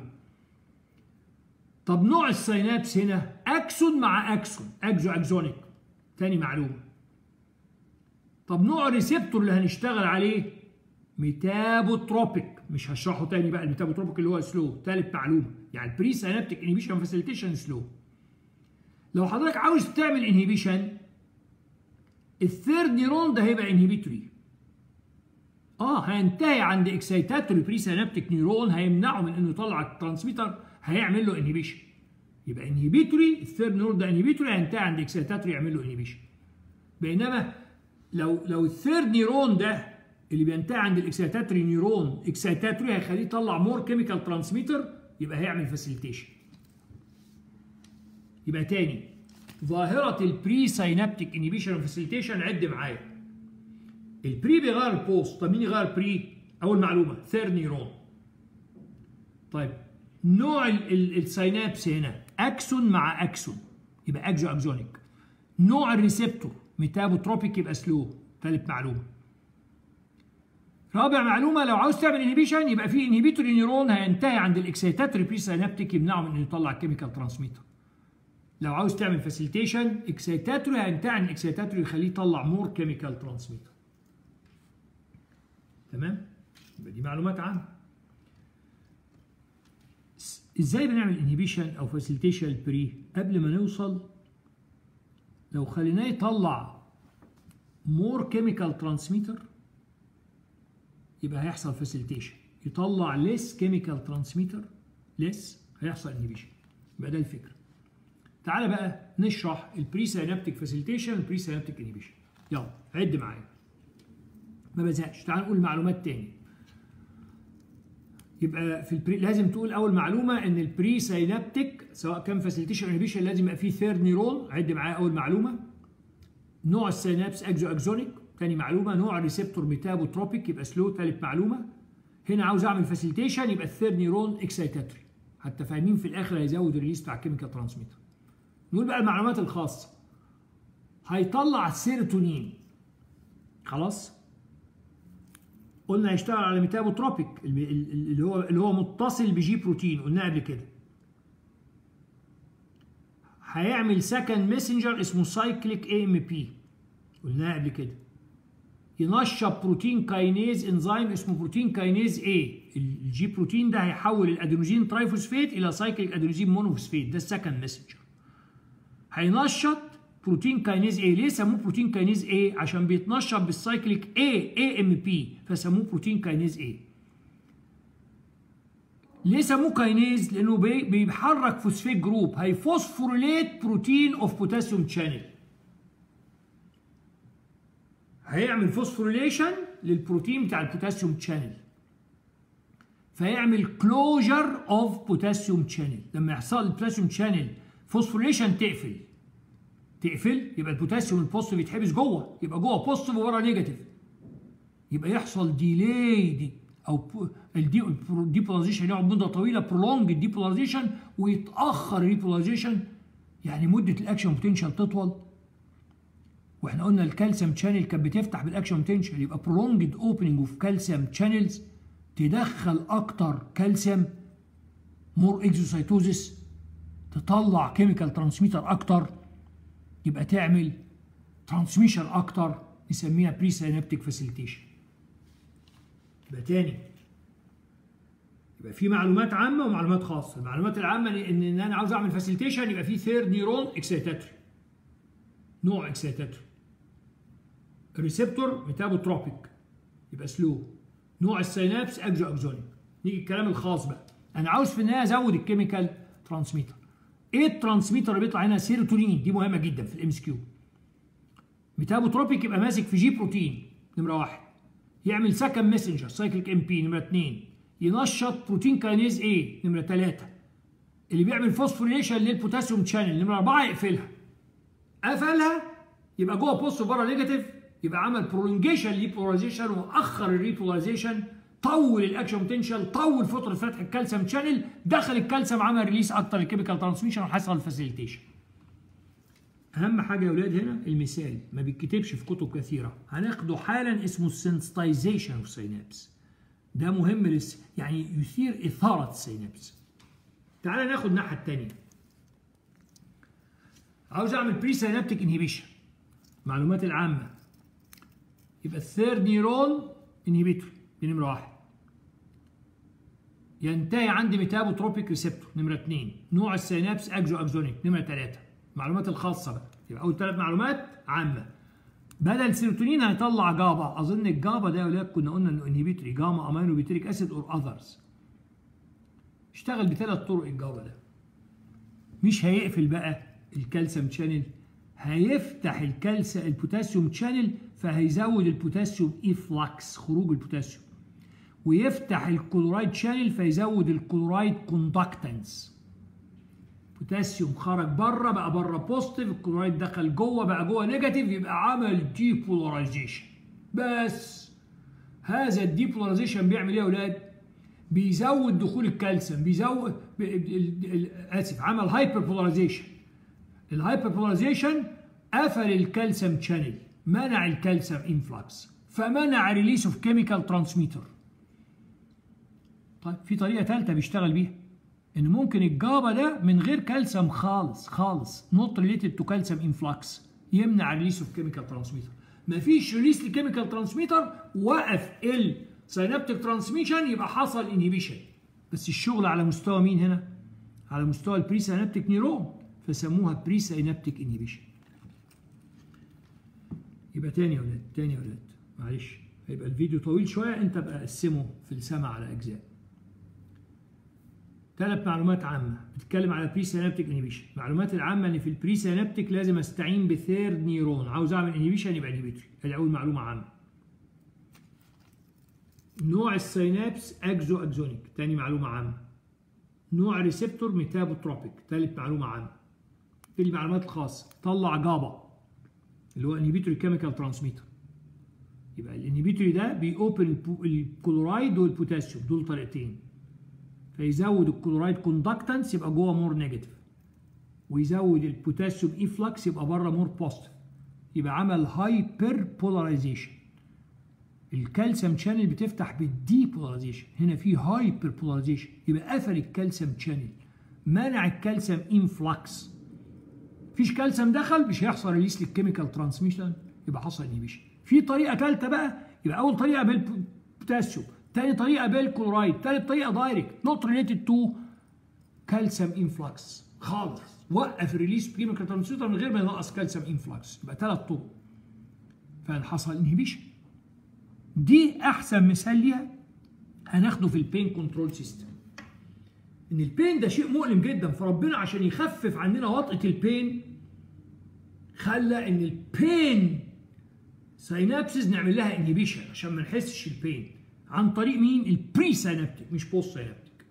طب نوع السينابس هنا اكسون مع اكسون، اكزونيك، تاني معلومة. طب نوع الريسبتور اللي هنشتغل عليه ميتابوتروبيك، مش هشرحه تاني بقى، الميتابوتروبيك اللي هو سلو، تالت معلومة. يعني البري سينابتيك انهبيشن فاسيليتيشن سلو. لو حضرتك عاوز تعمل انهبيشن الثيرد نيرون ده هيبقى انهبيتوري، هينتهي عند اكسيتاتوري بري سينابتيك نيرون هيمنعه من انه يطلع الترانسميتر، هيعمل له انهبيشن. يبقى انهبيتوري، الثيرد نيرون ده انهبيتوري هينتهي عند اكسيتاتوري يعمل له انهبيشن. بينما لو الثيرد نيرون ده اللي بينتهي عند الاكسيتاتوري نيرون اكسيتاتوري هيخليه يطلع مور كيميكال ترانسميتر، يبقى هيعمل فاسيليتيشن. يبقى تاني ظاهرة البري سينابتيك انهبيشن وفاسيليتيشن عد معايا. البري بيغير البوست، طب مين يغير البري؟ أول معلومة ثيرد نيرون. طيب نوع السينابس هنا اكسون مع اكسون يبقى اكزونيك. نوع الريسبتور ميتابوتروبيك يبقى سلو، ثالث معلومة. رابع معلومة، لو عاوز تعمل انهبيشن يبقى في انهبيتوري نيرون هينتهي عند الاكسيتاتوري بري سينابتيك يمنعه من انه يطلع كيميكال ترانسميتر. لو عاوز تعمل فاسيليتيشن اكسيتاتوري هينتهي عند الاكسيتاتوري يخليه يطلع مور كيميكال ترانسميتر. تمام؟ يبقى دي معلومات عامة. ازاي بنعمل انهبيشن او فاسيليتيشن البري؟ قبل ما نوصل لو خليناه يطلع مور كيميكال ترانسميتر يبقى هيحصل فاسيليتيشن، يطلع ليس كيميكال ترانسميتر ليس هيحصل انهبيشن. يبقى ده الفكره. تعالى بقى نشرح البري سينابتيك فاسيليتيشن والبري سينابتيك انهبيشن. يلا عد معايا ما بزهقش. تعال نقول معلومات تاني. يبقى في البري لازم تقول اول معلومه ان البري سينابتيك سواء كان فاسيليتيشن انهبيشن لازم يبقى فيه ثيرد نيرون. عد معايا اول معلومه. نوع السينابس اكزونيك، ثاني معلومه. نوع الريسبتور ميتابوتروبيك يبقى سلو، ثالث معلومه. هنا عاوز اعمل فاسيليتيشن يبقى الثيرد نيرون اكسيتاتوري، حتى فاهمين في الاخر هيزود الريليس بتاع الكيميكال ترانسميتر. نقول بقى المعلومات الخاصه. هيطلع السيروتونين، خلاص قلنا هيشتغل على ميتابوتروبيك اللي هو متصل بجي بروتين، قلناه قبل كده. هيعمل سكند ميسنجر اسمه سايكليك اي ام بي، قلناه قبل كده. ينشط بروتين كاينيز انزيم اسمه بروتين كاينيز اي. الجي بروتين ده هيحول الادينوزين ترايفوسفيت الى سايكليك ادينوزين مونوفوسفيت، ده السكند ميسنجر. هينشط بروتين كاينيز اي. ليه سموه بروتين كاينيز اي؟ عشان بيتنشط بالسايكليك اي ام بي فسموه بروتين كاينيز اي. ليه سموه كاينيز؟ لانه بيحرك فوسفيت جروب، هيفوسفوريليت بروتين اوف بوتاسيوم شانل، هيعمل فوسفوريليشن للبروتين بتاع البوتاسيوم شانل. فيعمل كلوجر اوف بوتاسيوم شانل. لما يحصل البوتاسيوم شانل فوسفوريليشن تقفل يبقى البوتاسيوم البوزيتيف يتحبس جوه، يبقى جوه بوزيتيف وورا نيجاتيف، يبقى يحصل ديلي او الديبولاريزيشن يقعد مده طويله، برولونج الديبولاريزيشن، ويتاخر الريبولاريزيشن، يعني مده الاكشن بوتنشال تطول. واحنا قلنا الكالسيوم شانل كانت بتفتح بالاكشن بوتنشال، يبقى برولونجد اوبننج اوف كالسيوم شانلز تدخل اكتر كالسيوم، مور اكزوسايتوزيس، تطلع كيميكال ترانسميتر اكتر، يبقى تعمل ترانسميشن اكتر، نسميها بري سينابتيك فاسيليتيشن. يبقى تاني، يبقى في معلومات عامه ومعلومات خاصه. المعلومات العامه ان انا عاوز اعمل فاسيليتيشن يبقى في ثيرد نيرون اكسيتاتوري، نوع اكسيتاتوري، الريسبتور ميتابوتروبيك يبقى سلو، نوع السينابس اكزو اكزونيك. نيجي الكلام الخاص بقى، انا عاوز في النهايه ازود الكيميكال ترانسميتر. ايه الترانسميتر اللي بيطلع هنا؟ سيروتونين، دي مهمه جدا في الام اس كيو. ميتابوتروبيك يبقى ماسك في جي بروتين نمره 1، يعمل سكند ميسنجر سايكليك ام بي نمره 2، ينشط بروتين كاينيز اي نمره 3، اللي بيعمل فوسفوريليشن للبوتاسيوم شانل نمره 4 يقفلها. قفلها يبقى جوه بوزيتيف بره نيجاتيف، يبقى عمل برولونجيشن للبولاريزيشن واخر الريبولاريزيشن، طول الاكشن بوتنشال، طول فتره فتح الكالسيوم شانل، دخل الكالسيوم عمل ريليس اكتر الكيميكال ترانسميشن وحصل فاسيليتيشن. اهم حاجه يا اولاد هنا المثال ما بيتكتبش في كتب كثيره، هناخده حالا، اسمه السنسيتايزيشن اوف سينابس. ده مهم يعني يثير اثاره السينابس. تعال ناخد الناحيه الثانيه. عاوز اعمل بري سينابتيك انهيبيشن، معلومات العامه، يبقى الثيرد نيرون انهيبيتور دي نمره 1، ينتهي عندي ميتابوتروبيك ريسبتور نمره 2، نوع السينابس اكزو اكزونيك نمره 3. المعلومات الخاصه بقى، يبقى اول 3 معلومات عامه. بدل السيروتونين هيطلع جابا، اظن الجابا ده يا ولاد كنا قلنا انه انهيبيتوري، جاما امينو بيتريك اسيد اور اذرز. اشتغل بثلاث طرق الجابا ده. مش هيقفل بقى الكالسيوم شانل، هيفتح البوتاسيوم شانل، فهيزود البوتاسيوم افلاكس، خروج البوتاسيوم، ويفتح الكلورايد شانل فيزود الكلورايد كوندكتنس. بوتاسيوم خرج بره بقى بره بوزيتيف، الكلورايد دخل جوه بقى جوه نيجاتيف، يبقى عمل ديبولاريزيشن. بس هذا الديبولاريزيشن بيعمل ايه يا اولاد؟ بيزود دخول الكالسيوم، بيزود عمل هايبر بولاريزيشن. الهايبر بولاريزيشن قفل الكالسيوم شانل، منع الكالسيوم انفلكس، فمنع ريليس اوف كيميكال ترانسميتر. طيب في طريقه ثالثه بيشتغل بيها، ان ممكن الجابا ده من غير كالسيوم خالص نوت ريليتد تو كالسيوم انفلكس، يمنع ريليس اوف كيميكال ترانسميتر. مفيش ريليس لكيميكال ترانسميتر، وقف السينابتيك ترانسميشن، يبقى حصل انهيبيشن. بس الشغل على مستوى مين هنا؟ على مستوى البري سينابتيك نيرون، فسموها بري سينابتيك انهيبيشن. يبقى تاني يا ولاد معلش هيبقى الفيديو طويل شويه، انت بقى قسمه في السمع على اجزاء. 3 معلومات عامه بتتكلم على بري سينابتيك انهيبيشن. المعلومات العامه ان في البري سينابتيك لازم استعين بثيرد نيرون، عاوز اعمل انهيبيشن يبقى انهيبيتوري، ادي اول معلومه عامه. نوع السينابس اكزو اكزونيك، تاني معلومه عامه. نوع ريسبتور ميتابوتروبيك، ثالث معلومه عامه. في المعلومات الخاصه، طلع جابا اللي هو انهيبيتوري كيميكال ترانسميتر. يبقى الانهيبيتوري ده بيوبن الكلورايد والبوتاسيوم، دول طريقتين، فيزود الكلورايد كوندكتنس يبقى جوه مور نيجاتيف، ويزود البوتاسيوم افلكس يبقى بره مور بوزيتيف، يبقى عمل هايبر بولاريزيشن. الكالسيوم شانل بتفتح بالدي بولاريزيشن، هنا في هايبر بولاريزيشن، يبقى قفل الكالسيوم شانل، منع الكالسيوم انفلكس. مفيش كالسيوم دخل، مش هيحصل ريليس للكيميكال ترانسميشن، يبقى حصل انهيبيشن. في طريقه ثالثه بقى، يبقى اول طريقه بالبوتاسيوم، ثاني طريقه بالكلورايد، ثالث طريقه دايركت نوت ريليتد تو كالسيوم انفلكس خالص، وقف الريليس كيميكال ترانسميتر من غير ما ينقص كالسيوم انفلكس، يبقى 3 طرق فحصل انهيبيشن. دي احسن مثال ليها هناخده في البين كنترول سيستم. ان البين ده شيء مؤلم جدا، فربنا عشان يخفف عننا وطأة البين خلى ان البين سينابسز نعمل لها انهيبيشن عشان ما نحسش البين. عن طريق مين؟ البري سينابتيك مش بوست سينابتيك.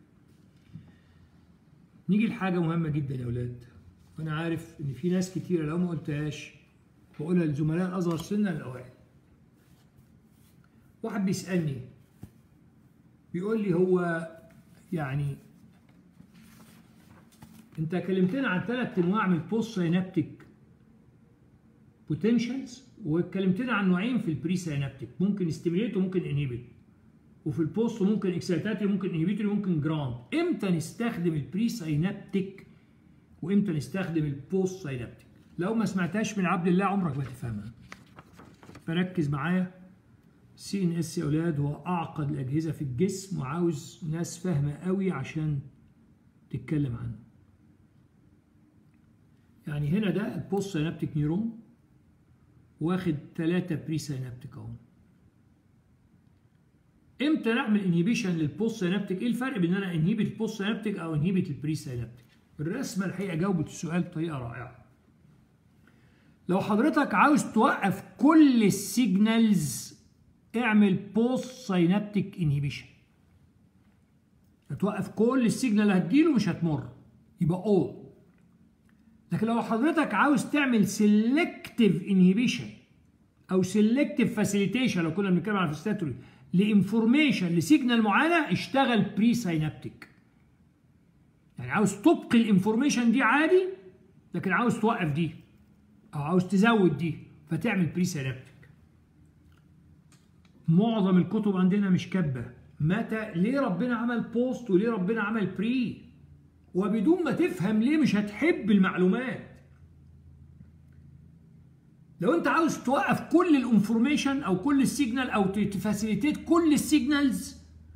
نيجي لحاجه مهمه جدا يا اولاد، وانا عارف ان في ناس كتيره لو ما قلتهاش بقولها للزملاء الاصغر سنا الاوائل. واحد بيسالني بيقول لي هو يعني انت كلمتنا عن 3 انواع من البوست سينابتيك بوتنشالز، واتكلمتنا عن نوعين في البري سينابتيك، ممكن ستيميليت وممكن انهبيت، وفي البوست ممكن اكسيتاتوري ممكن انهبيتوري ممكن جراند. امتى نستخدم البري سينابتيك وامتى نستخدم البوست سينابتيك؟ لو ما سمعتهاش من عبد الله عمرك ما تفهمها. فركز معايا. CNS يا اولاد هو اعقد الاجهزه في الجسم وعاوز ناس فاهمه قوي عشان تتكلم عنه. يعني هنا ده البوست سينابتيك نيرون واخد 3 بري سينابتيك اهو. امتى نعمل انهيبيشن للبوست سينابتيك؟ ايه الفرق بين ان انا انهيبيت البوست سينابتيك او انهيبيت البري سينابتيك؟ الرسمه الحقيقه جاوبت السؤال بطريقه رائعه. لو حضرتك عاوز توقف كل السيجنالز اعمل بوست سينابتيك انهيبيشن. هتوقف كل السيجنال اللي هتجيله مش هتمر، يبقى اول. لكن لو حضرتك عاوز تعمل سيلكتيف انهيبيشن او سيلكتيف فاسيليتيشن، لو كنا بنتكلم عن الفاسيليتوري لانفورميشن لسيجنال معينه، اشتغل بري سينابتيك. يعني عاوز تبقي الانفورميشن دي عادي، لكن عاوز توقف دي او عاوز تزود دي فتعمل بري سينابتيك. معظم الكتب عندنا مش كاتبه متى ليه ربنا عمل بوست وليه ربنا عمل بري، وبدون ما تفهم ليه مش هتحب المعلومات. لو انت عاوز توقف كل الانفورميشن او كل السيجنال او تفاسيليتيت كل السيجنالز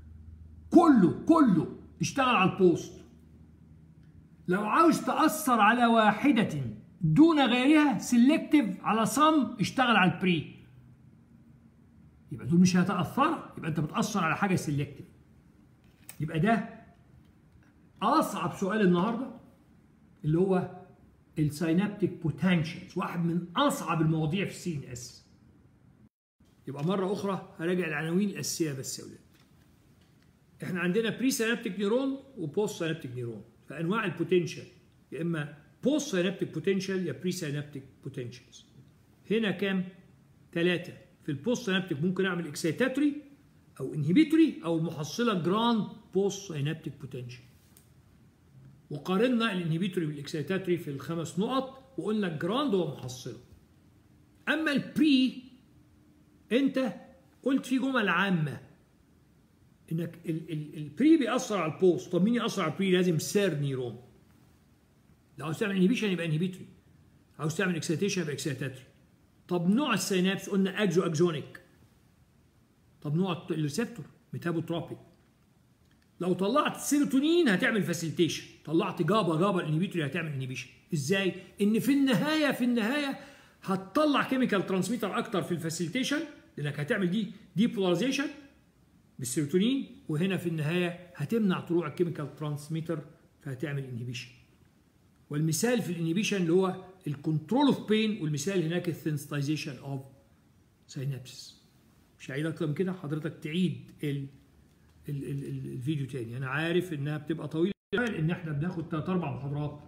كله اشتغل على البوست. لو عاوز تأثر على واحدة دون غيرها سيلكتيف على صم اشتغل على البري. يبقى دول مش هيتأثروا، يبقى انت بتأثر على حاجة سيلكتيف. يبقى ده أصعب سؤال النهارده اللي هو السينابتيك بوتنشالز، واحد من أصعب المواضيع في CNS. يبقى مرة أخرى هراجع العناوين الأساسية بس يا ولاد. احنا عندنا بري سينابتيك نيرون وبوست سينابتيك نيرون، فأنواع البوتنشال يا إما بوست سينابتيك بوتنشال يا بري سينابتيك بوتنشالز. هنا كام؟ 3. في البوست سينابتيك ممكن أعمل اكسيتاتوري أو انهبيتوري أو المحصلة جراند بوست سينابتيك بوتنشال. وقارنا الانهبيتوري بالاكسيتاتوري في ال5 نقط وقلنا الجراند هو محصله. اما البري انت قلت فيه جمل عامه انك البري بيأثر على البوست. طب مين يأثر على البري؟ لازم سير نيرون. لو عاوز تعمل انهبيشن يبقى انهبيتوري، عاوز تعمل اكسيتيشن يبقى اكسيتاتوري. طب نوع السينابس قلنا اكزونيك. طب نوع الريسبتور ميتابوتروبيك. لو طلعت سيروتونين هتعمل فاسيليتيشن، طلعت جابا الانهبيتوري هتعمل انهبيشن. ازاي؟ ان في النهايه هتطلع كيميكال ترانسميتر اكتر في الفاسيليتيشن، لانك هتعمل دي بولاريزيشن بالسيروتونين، وهنا في النهايه هتمنع طلوع الكيميكال ترانسميتر فهتعمل انهبيشن. والمثال في الانهبيشن اللي هو الكنترول اوف بين، والمثال هناك السنسيتايزيشن اوف سينابسس. مش هعيد اكتر من كده، حضرتك تعيد الفيديو تاني. انا عارف انها بتبقى طويله ان احنا بناخد 3-4 محاضرات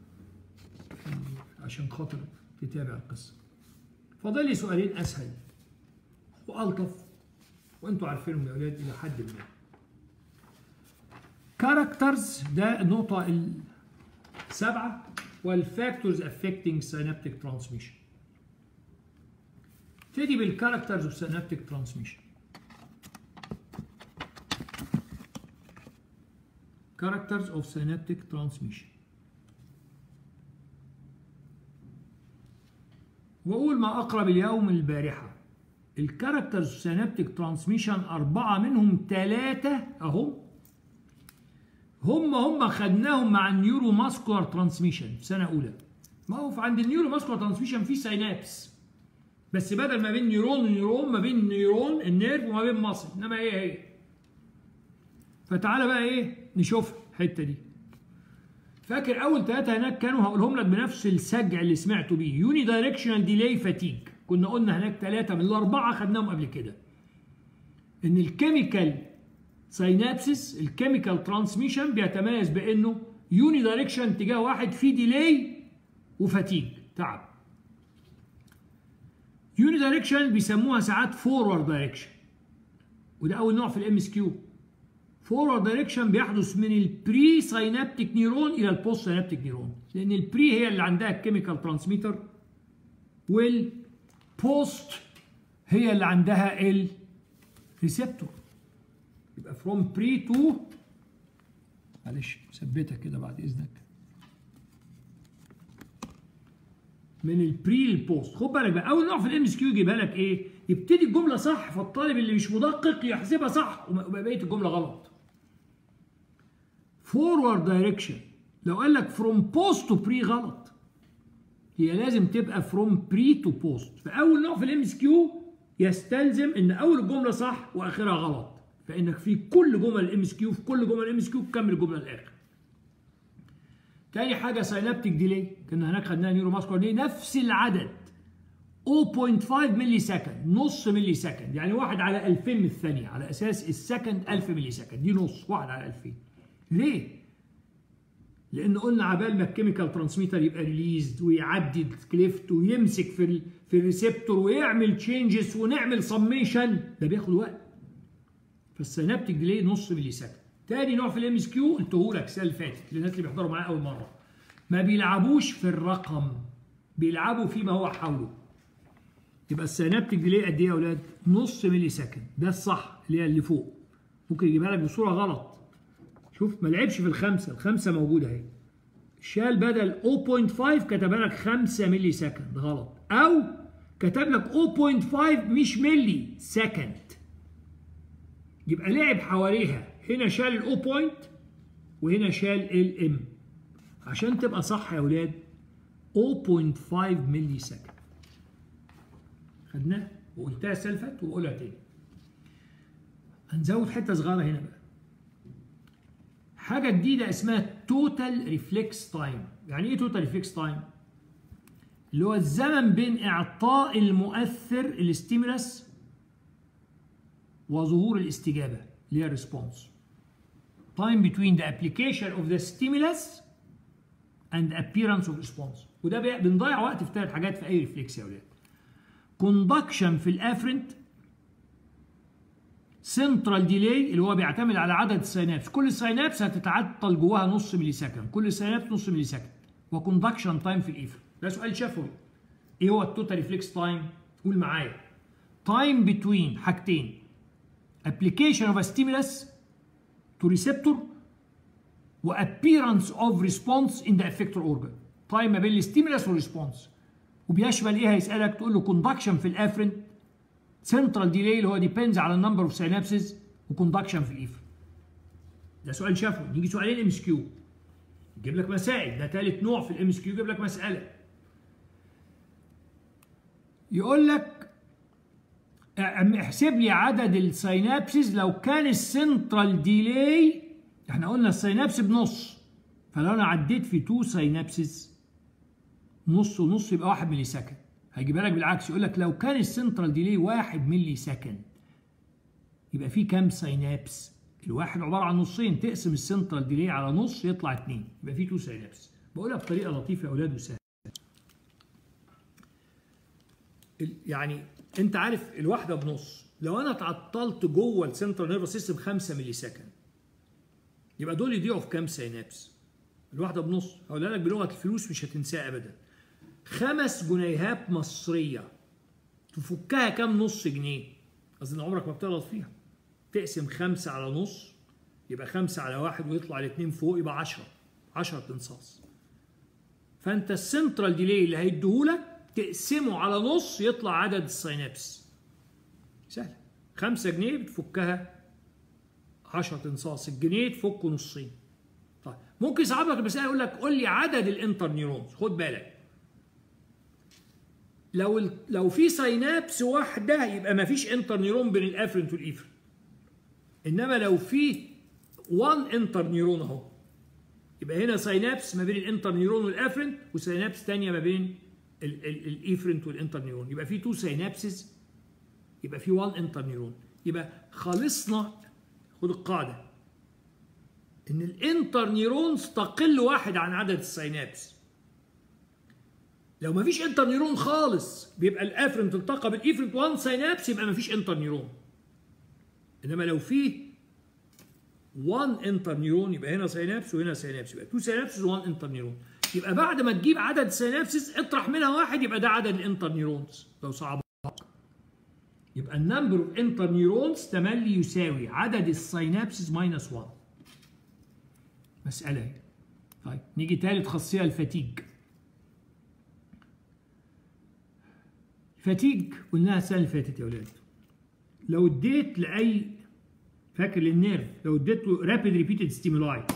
عشان خاطر تتابع القصه. فاضل لي سؤالين اسهل والطف وانتوا عارفينهم يا اولاد الى حد ما. كاركترز ده النقطه ال7 والفاكتورز افكتنج سينابتيك ترانسميشن. ابتدي بالكاركترز اوف سينابتيك ترانسميشن. Characters of synaptic transmission. وأقول ما أقرب اليوم البارحة. الكاركترز اوف سينابتيك ترانسميشن 4 منهم 3 أهو. هم خدناهم مع النيورو ماسكولار ترانسميشن في سنة أولى. ما هو عند النيورو ماسكولار ترانسميشن في سينابس، بس بدل ما بين نيرون ونيرون ما بين نيرون النيرف وما بين مصل، إنما هي. فتعالى بقى نشوف الحته دي. فاكر اول 3 هناك كانوا هقولهم لك بنفس السجع اللي سمعته بيه، يوني دايركشنال ديلاي فاتيج. كنا قلنا هناك 3 من ال4 خدناهم قبل كده. ان الكيميكال ساينابسس الكيميكال ترانسميشن بيتميز بانه يوني دايركشن اتجاه واحد، فيه ديلي وفاتيج تعب. يوني دايركشن بيسموها ساعات فورورد دايركشن، وده اول نوع في الام اس كيو. فورورد دايركشن بيحدث من البري ساينابتيك نيرون الى البوست ساينابتيك نيرون، لان البري هي اللي عندها الكيميكال ترانسميتر، والبوست هي اللي عندها الريسبتور. يبقى فروم بري تو، معلش ثبتها كده بعد اذنك، من البري للبوست. خد بالك بقى، اول نوع في الام اس كيو يجيبها لك ايه؟ يبتدي الجمله صح، فالطالب اللي مش مدقق يحسبها صح وبقى بقيه الجمله غلط. فورورد دايركشن لو قال لك فروم بوست تو بري غلط، هي لازم تبقى فروم بري تو بوست. فاول نوع في الام اس كيو يستلزم ان اول الجمله صح واخرها غلط، فانك في كل جمل الام اس كيو، في كل جمل الام اس كيو تكمل الجمله للاخر. تاني حاجه ساينابتيك ديلي، كنا هناك خدناها نيورو ماسكولار ديلي، نفس العدد 0.5 ملي سكند، نص ملي سكند، يعني 1 على 2000 من الثانيه، على اساس السكند 1000 ملي سكند، دي نص 1 على 2000. ليه؟ لان قلنا عبال ما الكيميكال ترانسميتر يبقى ريليزد ويعدي الكليفت ويمسك في الريسبتور ويعمل تشينجز ونعمل سميشن، ده بياخد وقت. فالسينابتيك ديلي نص ملي سكند. تاني نوع في الام اس كيو قلته لك السنه اللي فاتت للناس اللي بيحضروا معايا اول مره، ما بيلعبوش في الرقم، بيلعبوا فيما هو حوله. يبقى السينابتيك ديلي قد ايه يا اولاد؟ نص ملي سكند، ده الصح اللي هي اللي فوق. ممكن يجيبها لك بصوره غلط، شوف ما لعبش في الخمسه، الخمسه موجوده اهي، شال بدل 0.5 كتبها لك 5 ملي سكند غلط، او كتب لك 0.5 مش ملي سكند، يبقى لعب حواليها، هنا شال الاو بوينت وهنا شال الام، عشان تبقى صح يا اولاد 0.5 ملي سكند. خدناها وقلتها السنه اللي فاتت وبقولها تاني. هنزود حته صغيره هنا بقى، حاجه جديده اسمها توتال ريفلكس تايم. يعني ايه توتال ريفلكس تايم؟ اللي هو الزمن بين اعطاء المؤثر الاستيمولاس وظهور الاستجابه اللي هي الريسبونس. time between the application of the stimulus and appearance of response. وده بنضيع وقت في 3 حاجات في اي ريفلكس يا اولاد. كوندكشن في الافرنت، سنترال ديلي اللي هو بيعتمد على عدد السينابس، كل سينابس هتتعطل جواها نص ملي سكند، كل سينابس نص ملي سكند. وكوندكشن تايم في الافرنت. ده سؤال شفوي. ايه هو التوتال ريفلكس تايم؟ قول معايا. تايم بتوين حاجتين، application of a stimulus to receptor و appearance of response in the effector organ. تايم ما بين الستيمولس والريسبونس. وبيشمل ايه؟ هيسالك تقول له كوندكشن في الافرنت، سنترال ديلي اللي هو ديبيندز على النمبر اوف سينابسز، وكوندكشن في الافرنت. ده سؤال شافه. نيجي سؤالين ام اس كيو، يجيب لك مسائل. ده ثالث نوع في الام اس كيو، يجيب لك مساله يقول لك احسب لي عدد السينابسز لو كان السنترال ديلي، احنا قلنا السينابس بنص، فلو انا عديت في 2 سينابسز نص ونص يبقى 1 ملي سكند. هيجيبها لك بالعكس، يقول لك لو كان السنترال ديلي 1 ملي سكند يبقى في كام سينابس؟ الواحد عباره عن نصين، تقسم السنترال ديلي على نص يطلع 2، يبقى في 2 سينابس. بقولها بطريقه لطيفه يا اولاد وسهله. يعني انت عارف الواحده بنص، لو انا اتعطلت جوه السنترال نيرفس سيستم 5 ملي سكند يبقى دول يضيعوا في كام سينابس؟ الواحده بنص. هقولها لك بلغه الفلوس مش هتنساها ابدا. 5 جنيهات مصريه تفكها كام نص جنيه؟ اظن عمرك ما بتغلط فيها. تقسم 5 على نص يبقى 5 على 1 ويطلع الاثنين فوق يبقى 10 تنصاص. فانت السنترال ديلي اللي هيديهولك تقسمه على نص يطلع عدد السينابس. سهل. 5 جنيه بتفكها 10 تنصاص، الجنيه تفكه نصين. طيب ممكن يصعب لك المسألة يقول لك قول لي عدد الانتر نيورونز. خد بالك، لو في سينابس واحدة يبقى ما فيش انتر نيورون بين الافرنت والافرنت. انما لو في 1 انتر نيورون اهو يبقى هنا سينابس ما بين الانتر نيورون والافرنت، وسينابس ثانيه ما بين الافرنت والانتر نيورون، يبقى في 2 سينابسز، يبقى في 1 انتر نيورون. يبقى خلصنا. خد القاعده ان الانتر نيرونز تقل واحد عن عدد السينابس. لو ما فيش انتر نيرون خالص بيبقى الافرنت التقى بالايفرنت 1 سينابس، يبقى ما فيش انتر نيرون. انما لو في 1 انتر نيرون يبقى هنا سينابس وهنا سينابس، يبقى 2 سينابس و1 انتر نيرون. يبقى بعد ما تجيب عدد سينابسز اطرح منها واحد يبقى ده عدد الانتر نيرونز. لو صعب يبقى النمبر اوف انتر نيرونز تملي يساوي عدد السينابسز ماينس 1. مسألة اهي. طيب نيجي تالت خاصية، الفاتيج. الفاتيج قلناها السنة اللي فاتت يا ولاد. لو اديت لأي، فاكر للنيرف، لو اديت له رابيد ريبيتد ستيمولاي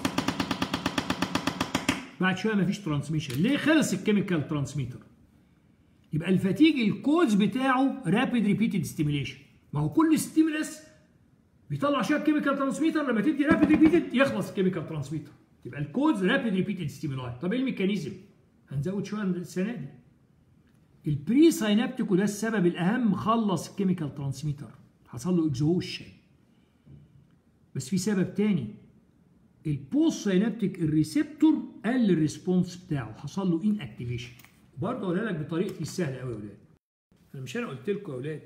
بعد شويه مفيش ترانسميشن، ليه؟ خلص الكيميكال ترانسميتر. يبقى الفاتيج الكوز بتاعه رابيد ريبيتد ستيميليشن. ما هو كل ستيمولس بيطلع شويه كيميكال ترانسميتر، لما تدي رابيد ريبيتد يخلص الكيميكال ترانسميتر. يبقى الكوز رابيد ريبيتد ستيمولاي. طب ايه الميكانيزم؟ هنزود شويه السنه دي. البري ساينابتيك، وده السبب الاهم، خلص الكيميكال ترانسميتر، حصل له اكزوشن. بس في سبب تاني، البوست ساينابتيك الريسبتور قل الريسبونس بتاعه، حصل له ان اكتيفيشن. برضه اقولها لك بطريقتي السهله قوي يا اولاد. انا قلت لكم يا اولاد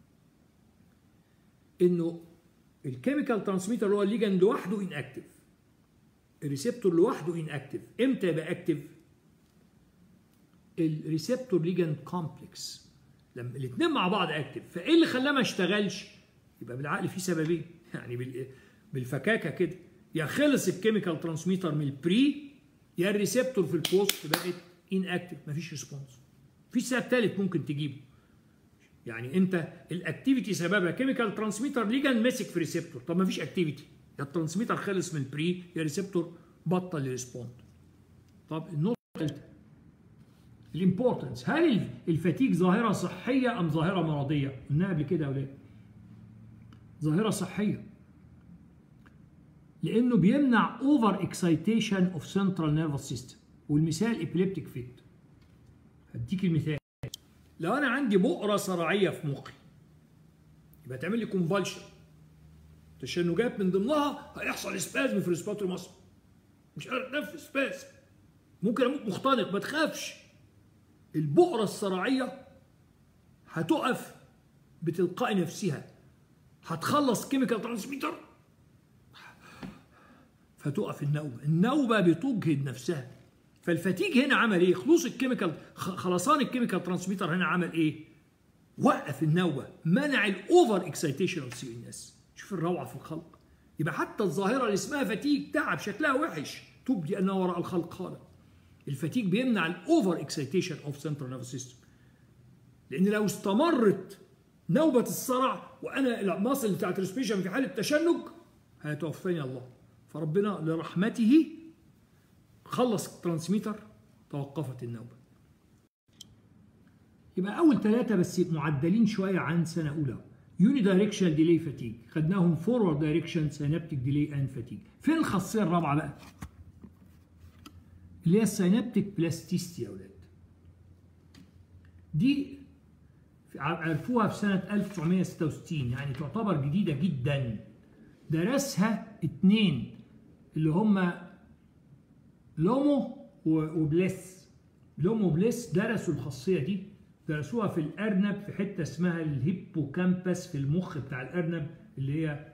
انه الكيميكال ترانسميتر اللي هو الليجند لوحده ان اكتيف، الريسبتور لوحده ان اكتيف. امتى يبقى اكتيف؟ الريسبتور ليجند كومبلكس لما الاثنين مع بعض اكتيف. فايه اللي خلاه ما اشتغلش؟ يبقى بالعقل في سببين، يعني بالفكاكه كده، يا خلص الكيميكال ترانسميتر من البري، يا الريسبتور في البوست بقت ان اكتيف، مفيش ريسبونس. في سبب ثالث ممكن تجيبه، يعني انت الاكتيفيتي سببها كيميكال ترانسميتر ليجند ماسك في ريسبتور، طب مفيش اكتيفيتي، يا الترانسميتر خلص من البري يا الريسبتور بطل يريسبوند. طب النقطه الثالثه، الامبورتنس. هل الفاتيج ظاهره صحيه ام ظاهره مرضيه؟ قلناها قبل كده يا اولاد، ظاهره صحيه، لانه بيمنع اوفر اكسايتيشن اوف سنترال نيرفس سيستم. والمثال ابيليبتيك فيت. هديك المثال، لو انا عندي بؤره صرعيه في مخي يبقى تعمل لي كونفالشن، تشنجات من ضمنها هيحصل سبازم في الريسبيراتوري ماسل، مش قادر اتنفس، سبازم، ممكن اموت مختنق. ما تخافش، البؤره الصرعيه هتقف بتلقاء نفسها، هتخلص كيميكال ترانسميتر فتقف النوبه بتجهد نفسها. فالفتيج هنا عمل ايه؟ خلوص الكيميكال، خلصان الكيميكال ترانسميتر هنا عمل ايه؟ وقف النوبه، منع الاوفر اكسايتيشن اوف سي ان اس. شوف الروعه في الخلق. يبقى حتى الظاهره اللي اسمها فتيج تعب شكلها وحش تبدي انها وراء الخلق خالق. الفتيج بيمنع الاوفر اكسايتيشن اوف سنترال نيرفس سيستم، لان لو استمرت نوبه الصرع وانا المصل بتاعت الريسبيشن في حاله تشنج هيتوفاني الله. فربنا لرحمته خلص الترانسميتر، توقفت النوبه. يبقى اول ثلاثه بس معدلين شويه عن سنه اولى. يوني دايركشن ديلي فاتيج، خدناهم فورورد دايركشن سينابتيك ديلي اند فاتيج. فين الخاصيه الرابعه بقى؟ اللي هي السينابتيك بلاستيستي يا اولاد. دي عرفوها في سنه 1966، يعني تعتبر جديده جدا. درسها اتنين اللي هم لومو وبليس. لومو وبليس درسوا الخاصيه دي، درسوها في الارنب في حته اسمها الهيبوكامبس في المخ بتاع الارنب، اللي هي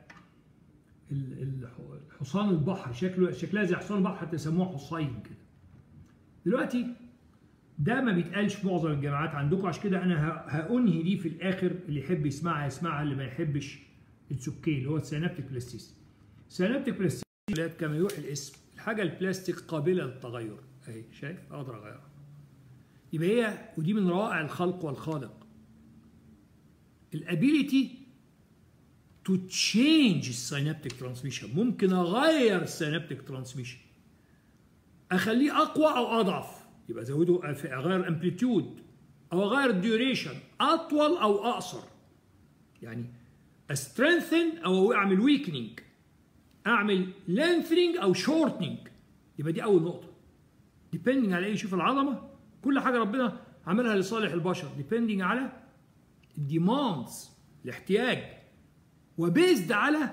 حصان البحر، شكلها زي حصان البحر، حتى يسموها حصين كده. دلوقتي ده ما بيتقالش في معظم الجامعات عندكم، عشان كده انا هانهي دي في الاخر، اللي يحب يسمعها يسمعها، اللي ما يحبش السكين، اللي هو السينابتيك بلاستيس. السينابتيك بلاستيس كما يوحي الاسم، الحاجه البلاستيك قابله للتغير اهي، شايف؟ اقدر اغيرها. يبقى هي، ودي من روائع الخلق والخالق، الابيليتي تو تشينج السينابتيك ترانسميشن. ممكن اغير السينابتيك ترانسميشن، اخليه اقوى او اضعف، يبقى ازوده، اغير امبليتيود او اغير الديوريشن، اطول او اقصر، يعني استرينثن او اعمل ويكنينج، اعمل لينثنينج او شورتنينج. يبقى دي اول نقطه، ديبندنج على ايه؟ شوف العظمه، كل حاجه ربنا عملها لصالح البشر، ديبندنج على الديماندز، الاحتياج. وبيزد على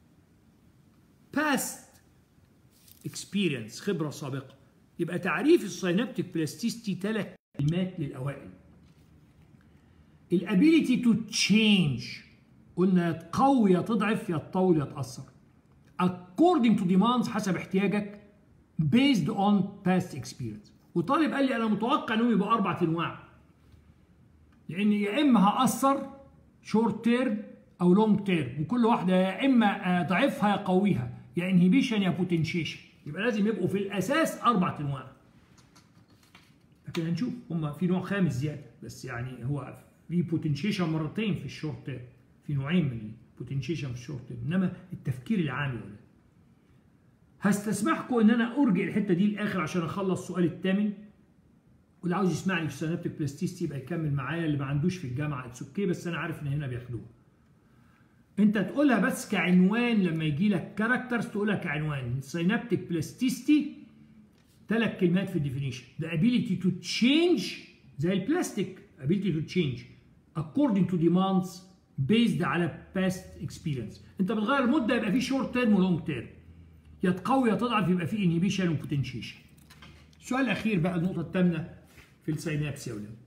past experience، خبرة سابقة. يبقى تعريف السينابتيك بلاستيستي 3 كلمات للأوائل. الابيليتي تو تشينج، قلنا تقوي يا تضعف يا تطول يا تأثر. according to demands، حسب احتياجك. based on past experience. وطالب قال لي انا متوقع انهم يبقى 4 انواع، لان يا اما هأثر شورت تيرم او لونج تيرم، وكل واحده يا اما ضعفها يا قويها، يا انهبيشن يا بوتنشيشن. يبقى لازم يبقوا في الاساس 4 انواع، لكن هنشوف هم في نوع خامس زياده، بس يعني هو في بوتنشيشن مرتين في الشورت تيرم، في نوعين من البوتنشيشن في الشورت تيرم، انما التفكير العام ولا. هستسمحكم ان انا ارجع الحته دي للاخر عشان اخلص السؤال الثامن، واللي عاوز يسمعني في السينابتيك بلاستيستي يبقى يكمل معايا، اللي ما عندوش في الجامعه اتس اوكي، بس انا عارف ان هنا بياخدوها. انت تقولها بس كعنوان لما يجي لك كاركترز، تقولها كعنوان. السينابتيك بلاستيستي 3 كلمات في الديفينيشن. the ability to change زي البلاستيك، ability to change according to demands based على past experience. انت بتغير المده يبقى في شورت تيرم ولونج تيرم، يا تقوي يا تضعف، يبقى في انهبيشن وبوتنشيشن. السؤال الاخير بقى، النقطه الثامنه في السينابس يا ولاد،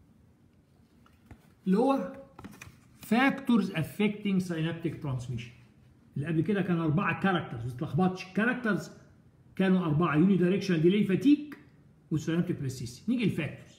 اللي هو factors affecting synaptic transmission. اللي قبل كده كان 4 كاركترز، ما تتلخبطش، كاركترز كانوا 4: يوني دايركشن ديلي فاتيك والسينابتيك بلاستيستي. نيجي الفاكتورز.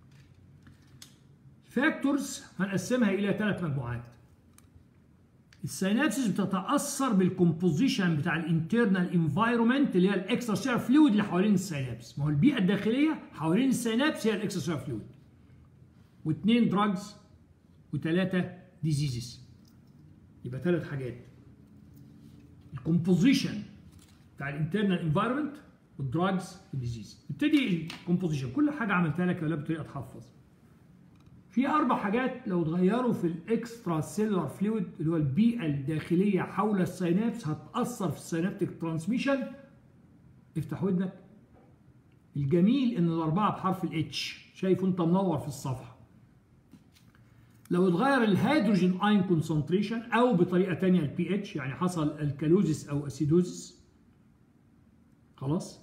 فاكتورز هنقسمها الى 3 مجموعات. السينابسز بتتاثر بالكومبوزيشن بتاع الانترنال انفايرمنت اللي هي الاكسترا سيلر فلويد اللي حوالين السينابس. ما هو البيئه الداخليه حوالين السينابس هي الاكسترا سيلر فلويد. و2 دراجز و3 ديزيزز. يبقى 3 حاجات: الكومبوزيشن بتاع الانترنال انفايرمنت والدراجز والديزيز. نبتدي الكومبوزيشن. كل حاجه عملتها لك يا ولاد بطريقه تحفظ. في 4 حاجات لو اتغيروا في الاكسترا سيلولار فلويد اللي هو البيئه الداخليه حول السينابس هتاثر في السينابتيك ترانسميشن. افتح ودنك. الجميل ان ال4 بحرف الاتش، شايفه انت منور في الصفحه. لو اتغير الهيدروجين اين كونسنتريشن او بطريقه ثانيه البي اتش، يعني حصل الكالوزيس او اسيدوزيس، خلاص.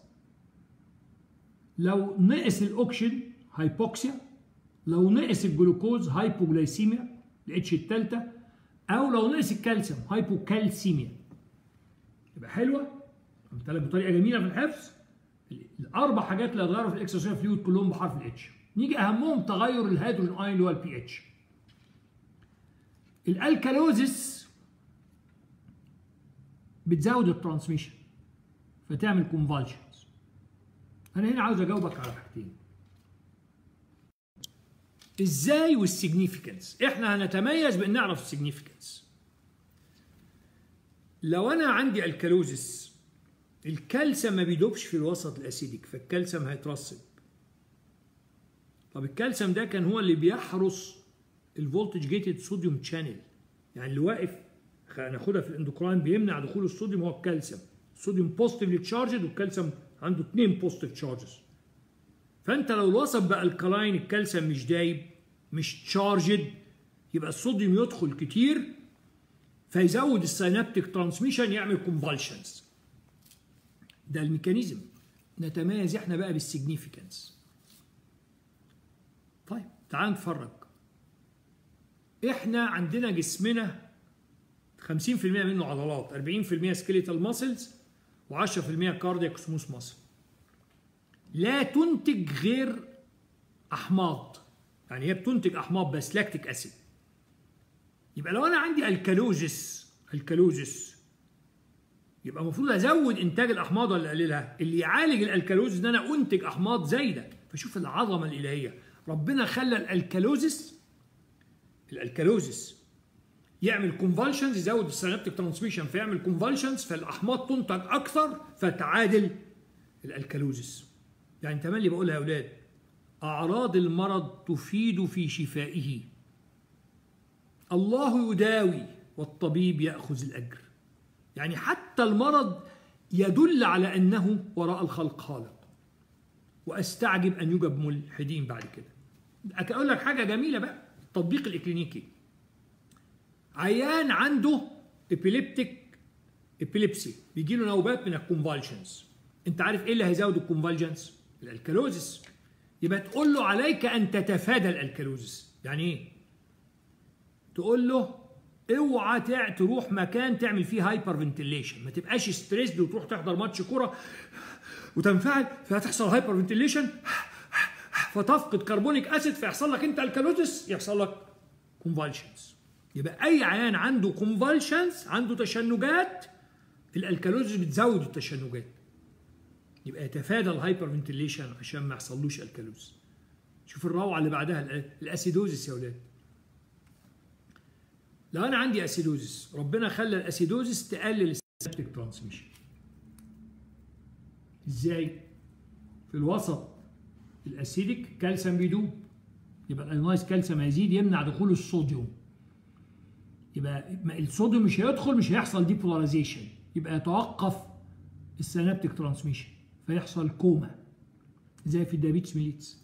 لو نقص الاكسجين هايبوكسيا، لو نقص الجلوكوز هايبوجلايسيميا الاتش الثالثه، او لو نقص الكالسيوم هايبوكالسيميا. يبقى حلوه، قلت لك بطريقه جميله في الحفظ. ال4 حاجات اللي هتغيروا في الاكسترا فلويد كلهم بحرف الاتش. نيجي اهمهم تغير الهيدروجين اين اللي هو البي اتش. الالكالوزيس بتزود الترانسميشن فتعمل كونفالشنز. انا هنا عاوز اجاوبك على حاجتين: ازاي والسيجنيفيكانس. احنا هنتميز بان نعرف السيجنيفيكانس. لو انا عندي الكالوزيس، الكالسيوم ما بيدوبش في الوسط الاسيديك، فالكالسيوم هيترسب. طب الكالسيوم ده كان هو اللي بيحرس الفولتج جيتد صوديوم شانل، يعني اللي واقف هناخدها في الاندوكراين بيمنع دخول الصوديوم هو الكالسيوم. الصوديوم بوزيتيفلي تشارجد والكالسيوم عنده 2 بوزيتيف تشارجز. فانت لو الوسط بقى الكلاين، الكالسيوم مش دايب مش تشارجد، يبقى الصوديوم يدخل كتير فيزود السينابتيك ترانسميشن، يعمل كونفالشنز. ده الميكانيزم. نتميز احنا بقى بالسيجنيفيكانس. طيب تعال نتفرج. احنا عندنا جسمنا 50% منه عضلات، 40% سكيليتال ماسلز و10% كاردياك سموث ماسل. لا تنتج غير احماض، يعني هي بتنتج احماض بس لاكتيك اسيد. يبقى لو انا عندي الكالوزيس يبقى المفروض ازود انتاج الاحماض ولا اقللها؟ اللي يعالج الالكالوزيس ان انا انتج احماض زايده. فشوف العظمه الالهيه، ربنا خلى الالكالوزيس يعمل كونفالشنز، يزود السينابتيك ترانسميشن فيعمل كونفالشنز، فالاحماض تنتج اكثر فتعادل الالكالوزيس. يعني تملي بقولها يا اولاد: اعراض المرض تفيد في شفائه. الله يداوي والطبيب ياخذ الاجر. يعني حتى المرض يدل على انه وراء الخلق خالق. واستعجب ان يوجد ملحدين بعد كده. اقول لك حاجه جميله بقى، التطبيق الاكلينيكي. عيان عنده ابيليبسي، بيجي له نوبات من الكونفالجنز. انت عارف ايه اللي هيزود الكونفالجنز؟ الالكالوزس. يبقى تقول له عليك ان تتفادى الالكالوزس. يعني ايه؟ تقول له اوعى تروح مكان تعمل فيه هايبر فنتيليشن، ما تبقاش ستريسد وتروح تحضر ماتش كوره وتنفعل فهتحصل هايبر فنتيليشن فتفقد كربونيك اسيد فيحصل لك انت الكالوزس، يحصل لك كونفالشنز. يبقى اي عيان عنده كونفالشنز، عنده تشنجات، الالكالوزس بتزود التشنجات. يبقى يتفادى الهايبر فنتيليشن عشان ما يحصلوش الكالوزس. شوف الروعه اللي بعدها، الاسيدوزس يا ولاد. لو انا عندي اسيدوزس، ربنا خلى الاسيدوزس تقلل السينابتيك ترانسميشن. ازاي؟ في الوسط الاسيديك كالسيوم بيدوب، يبقى الايونايز كالسيوم هيزيد يمنع دخول الصوديوم. يبقى الصوديوم مش هيدخل، مش هيحصل ديبولاريزيشن، يبقى يتوقف السينابتيك ترانسميشن فيحصل كوما زي في الدايابيتس ميليتس.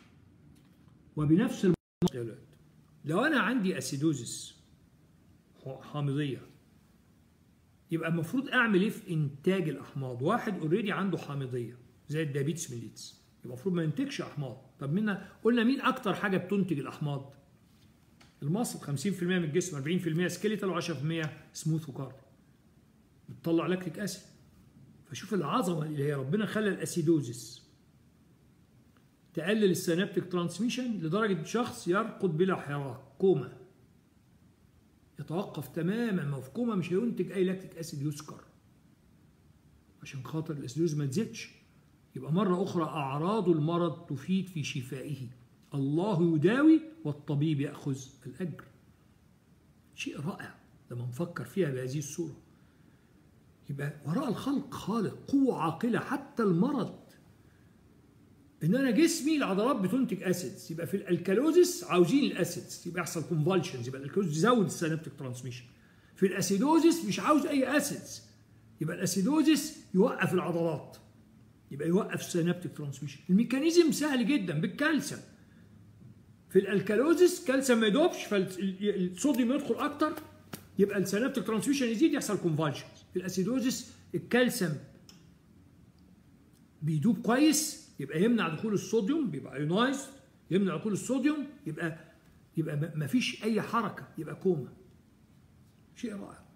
وبنفس المنطق لو انا عندي اسيدوزس حامضيه، يبقى المفروض اعمل ايه في انتاج الاحماض؟ واحد اوريدي عنده حامضيه زي الدايابيتس ميليتس، يبقى المفروض ما ينتجش احماض. طب قلنا مين اكتر حاجه بتنتج الاحماض؟ المصل. 50% من الجسم، 40% سكيليتال و10% سموث وكارد، بتطلع لاكتيك اسيد. فشوف العظمه اللي هي ربنا خلى الاسيدوزس تقلل السينابتيك ترانسميشن لدرجه شخص يرقد بلا حراك، كوما، يتوقف تماما. ما في كوما مش هينتج اي لاكتيك اسيد يسكر عشان خاطر الاسيدوز ما تزيدش. يبقى مره اخرى اعراض المرض تفيد في شفائه. الله يداوي والطبيب ياخذ الاجر. شيء رائع لما نفكر فيها بهذه الصوره. يبقى وراء الخلق خالق، قوه عاقله. حتى المرض ان انا جسمي العضلات بتنتج اسيدز، يبقى في الالكالوزس عاوزين الاسيدز، يبقى يحصل كونفالشنز، يبقى الالكالوزس يزود السينابتيك ترانسميشن. في الاسيدوزس مش عاوز اي اسيدز، يبقى الاسيدوزس يوقف العضلات، يبقى يوقف السينابتيك ترانسميشن. الميكانيزم سهل جدا بالكالسيوم. في الالكالوزس كالسيوم ما يدوبش فالصوديوم يدخل اكتر، يبقى السينابتيك ترانسميشن يزيد، يحصل كونفالشنز. في الاسيدوزس الكالسيوم بيدوب كويس، يبقى يمنع دخول الصوديوم، بيبقى ايونايز، يمنع دخول الصوديوم، يبقى ما فيش اي حركه، يبقى كوما. شيء رائع.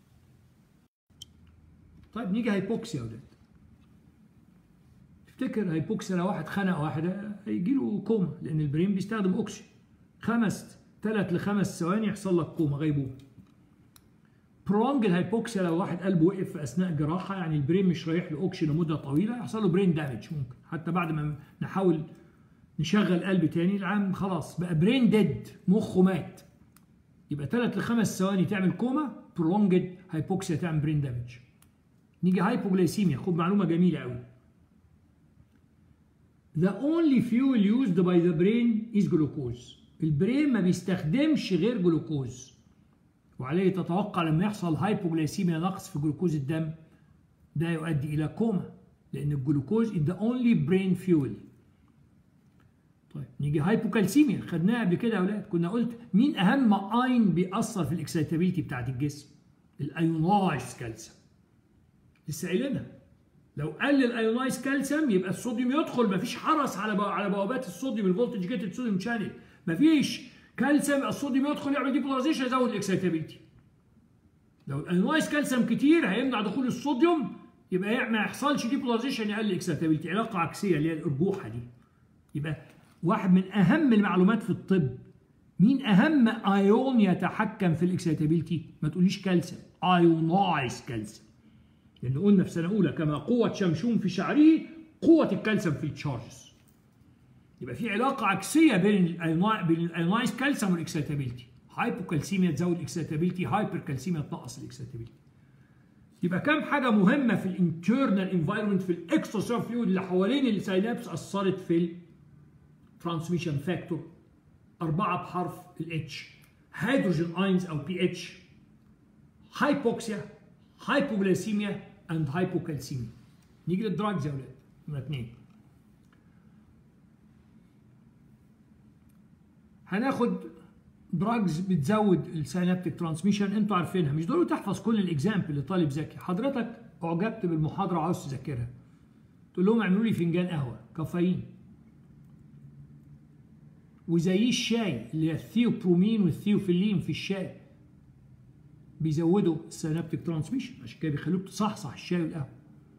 طيب نيجي هايبوكسيا يا ولاد. تفتكر هايبوكسيا لو واحد خنق واحد هيجي له كوما، لان البرين بيستخدم اوكسجين. 3 ل 5 ثواني يحصل لك كوما، غيبوبه. برونج الهايبوكسيا لو واحد قلبه وقف في اثناء جراحه، يعني البرين مش رايح له اوكسجين لمده طويله، يحصل له برين دامج. ممكن حتى بعد ما نحاول نشغل قلب تاني العام خلاص بقى برين ديد، مخه مات. يبقى 3 ل 5 ثواني تعمل كوما، برونجد هايبوكسيا تعمل برين دامج. نيجي هايبوغليسيميا، خد معلومه جميله قوي. The only fuel used by the brain is glucose. البرين ما بيستخدمش غير جلوكوز، وعليه تتوقع لما يحصل هايبوغليسيميا، نقص في جلوكوز الدم، ده يؤدي الى كوما، لان الجلوكوز is the only brain fuel. طيب نيجي هايبوكالسيميا، خدناها قبل كده يا اولاد. كنا قلت مين اهم اين بيأثر في الاكسيتابيلتي بتاعت الجسم؟ الايونايز كالسيوم. لسه قايلينها، لو قل الايونايز كالسيوم يبقى الصوديوم يدخل، مفيش حرس على بوابات الصوديوم، الفولتج جيتد صوديوم شانل، مفيش كالسيوم، الصوديوم يدخل يعمل ديبولاريزيشن يزود الاكسيتابيلتي. لو الايونايز كالسيوم كتير هيمنع دخول الصوديوم، يبقى ما يحصلش ديبولاريزيشن، يقل الاكسيتابيلتي. علاقه عكسيه اللي هي الارجوحه دي. يبقى واحد من اهم المعلومات في الطب، مين اهم ايون يتحكم في الاكسيتابيلتي؟ ما تقوليش كالسيوم، ايونايز كالسيوم. لان قلنا في سنه اولى كما قوه شمشون في شعره قوه الكالسيوم في التشارجز. يبقى في علاقه عكسيه بين الايونايز كالسيوم والاكسيتابيلتي. هايبوكالسيميا تزود الاكسيتابيلتي، هايبر كالسيميا تنقص الاكسيتابيلتي. يبقى كام حاجه مهمه في الانترنال انفايرمنت، في الاكسترا سيلولار فلويد اللي حوالين السينابس اثرت في الترانسميشن فاكتور. 4 بحرف الاتش، هيدروجين اينز او بي اتش، هايبوكسيا، هايبوغليسيميا اند هايبوكالسيميا. نيجي للدراجز يا اولاد. نمره 2 هناخد دراجز بتزود السينابتيك ترانسميشن، انتوا عارفينها، مش ضروري تحفظ كل الاكزامبل لطالب ذكي. حضرتك اعجبت بالمحاضره وعاوز تذاكرها، تقول لهم اعملوا لي فنجان قهوه كافيين، وزي الشاي اللي هي الثيوبرومين والثيوفيلين في الشاي بيزودوا السينابتيك ترانسميشن، عشان كده بيخلوك تصحصح الشاي والقهوه.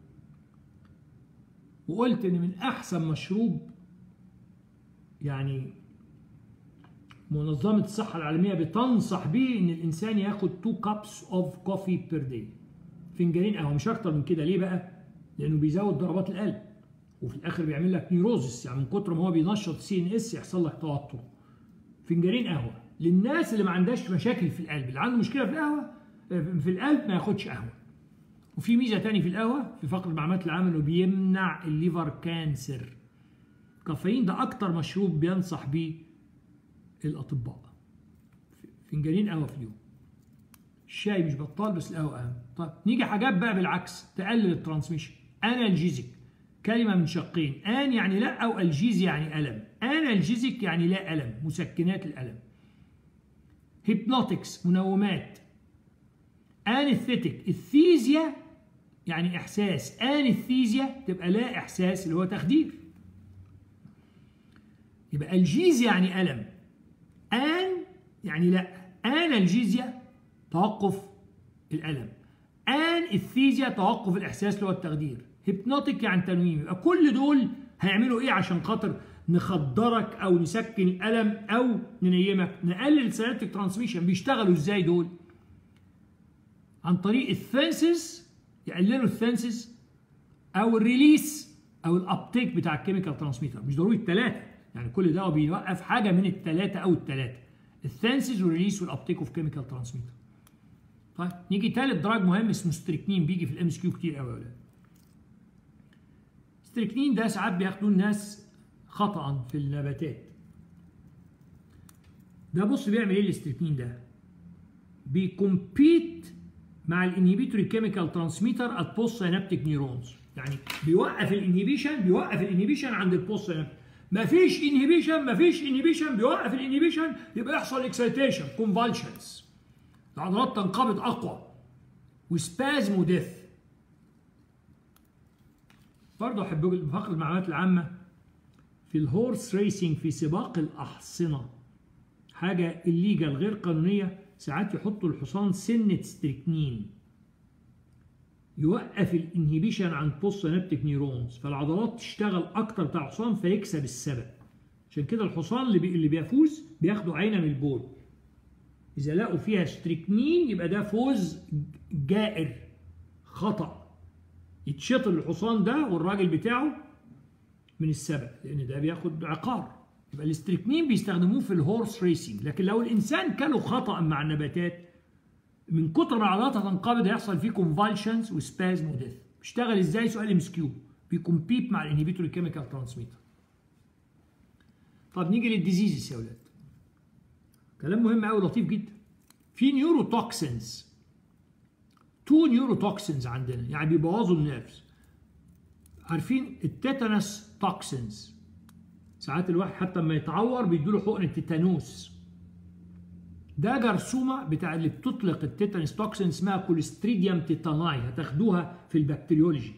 وقلت ان من احسن مشروب يعني منظمة الصحة العالمية بتنصح بيه إن الإنسان ياخد 2 cups of coffee per day، فنجانين قهوة، مش أكتر من كده. ليه بقى؟ لأنه بيزود ضربات القلب، وفي الآخر بيعمل لك نيوروزس، يعني من كتر ما هو بينشط CNS يحصل لك توتر. فنجانين قهوة للناس اللي ما عندهاش مشاكل في القلب، اللي عنده مشكلة في القهوة في القلب ما ياخدش قهوة. وفي ميزة تاني في القهوة في فقر المعلومات العامة، إنه بيمنع الليفر كانسر. الكافيين ده أكتر مشروب بينصح بيه الأطباء، فنجانين قهوة في اليوم. الشاي مش بطال بس القهوة أهم. طيب نيجي حاجات بقى بالعكس تقلل الترانسميشن. أنالجيزيك، كلمة من شقين، أن يعني لا أو الجيز يعني ألم. أنالجيزيك يعني لا ألم، مسكنات الألم. هيبنوتكس، منومات. أنستيتيك، الثيزيا يعني إحساس، أنستيزيا تبقى لا إحساس اللي هو تخدير. يبقى الجيز يعني ألم، آن يعني لا، أنالجيزيا توقف الألم، أنستيزيا توقف الإحساس اللي هو التخدير، هيبنوتيك يعني تنويم. يبقى كل دول هيعملوا إيه عشان خاطر نخدرك أو نسكن الألم أو ننيمك؟ نقلل السينابتيك ترانسميشن. بيشتغلوا إزاي دول؟ عن طريق الثانسز، يقللوا الثانسز أو الريليس أو الأبتيك بتاع الكيميكال ترانسميتر. مش ضروري الثلاثة، يعني كل ده بيوقف حاجة من الثلاثة أو الثلاثة، الثانسز والريليس والأبتيك اوف كيميكال ترانسميتر. طيب نيجي ثالث دراج مهم اسمه ستريكنين، بيجي في الام اس كيو كتير قوي يا ولاد. ستريكنين ده ساعات بياخدوه الناس خطأ في النباتات. ده بص بيعمل ايه الستريكنين ده؟ بيكمبيت مع الانهبيتوري كيميكال ترانسميتر ات بوست سينابتيك نيورونز، يعني بيوقف الانهبيشن عند البوست سينابتيك. مفيش انهبيشن بيوقف الانهبيشن، يبقى يحصل اكسايتيشن، كونفالشنز، العضلات تنقبض اقوى، وسبازم وديث. برضه احب بفقر المعلومات العامه في الهورس ريسنج، في سباق الاحصنه، حاجه الليجال غير قانونيه، ساعات يحطوا الحصان سنه ستريكنين يوقف الانهبيشن عن بوست سينابتيك نيورونز، فالعضلات تشتغل اكتر بتاع الحصان فيكسب السبق. عشان كده الحصان اللي بيفوز بياخدوا عينه من البول، اذا لقوا فيها ستريكنين يبقى ده فوز جائر خطأ، يتشطر الحصان ده والراجل بتاعه من السبق، لان ده بياخد عقار. يبقى الاستريكنين بيستخدموه في الهورس ريسنج. لكن لو الانسان كله خطأ مع النباتات، من كتر ما العضلات هتنقبض هيحصل فيه كونفالشنز وسبازم وديث. بيشتغل ازاي؟ سؤال ام اس كيو. بيكمبيت مع الانهبيتوري كيميكال ترانسميتر. طب نيجي للديزيزز يا ولاد، كلام مهم قوي لطيف جدا. في نيوروتوكسينز، 2 نيوروتوكسينز عندنا يعني بيبوظوا النيرفز. عارفين التيتانس توكسينز؟ ساعات الواحد حتى لما يتعور بيدوله حقن التيتانوس. ده جرثومه بتاع اللي بتطلق التيتانس توكسين اسمها كوليستريديوم تيتاناي، هتاخدوها في البكتيريولوجي.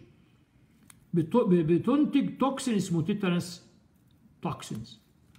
بتنتج توكسين اسمه تيتانس توكسينز.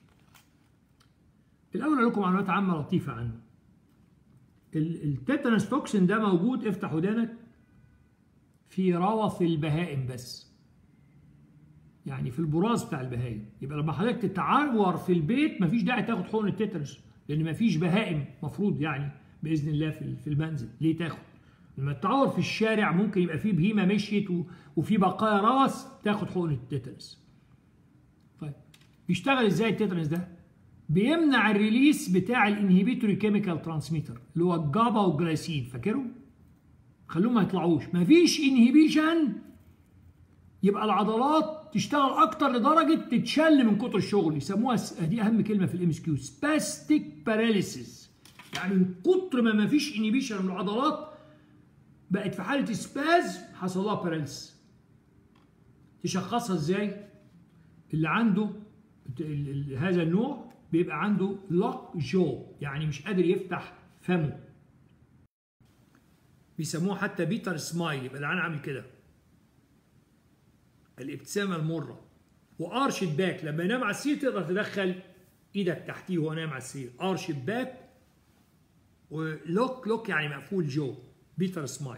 الاول اقول لكم معلومات عامه لطيفه عنه. التيتانس توكسين ده موجود، افتح ودانك، في روث البهائم بس، يعني في البراز بتاع البهائم. يبقى لما حضرتك تتعور في البيت مفيش داعي تاخد حقن التيتانس، لان مفيش بهائم مفروض يعني باذن الله في المنزل. ليه تاخد؟ لما تتعور في الشارع ممكن يبقى فيه بهيمه مشيت وفي بقايا روث، تاخد حقن التيتانس. طيب بيشتغل ازاي التيتانس ده؟ بيمنع الريليس بتاع الانهبيتوري كيميكال ترانسميتر اللي هو الجابا والجلايسين، فاكرهم؟ خلوهم ما يطلعوش. مفيش انهبيشن يبقى العضلات تشتغل اكتر لدرجه تتشل من كتر الشغل. يسموها دي اهم كلمه في الام اس كيو، سباستيك باراليسيس. يعني من كتر ما فيش انهبيشن من العضلات بقت في حاله سباز، حصل لها باراليسيس. تشخصها ازاي؟ اللي عنده هذا النوع بيبقى عنده لوك جو، يعني مش قادر يفتح فمه. بيسموه حتى بيتر سمايل، يبقى العين عامل كده، الابتسامه المره. وارش باك، لما ينام على السرير تقدر تدخل ايدك تحتيه وهو نايم على السرير. ارش باك ولوك يعني مقفول جو، بيتر سمايل.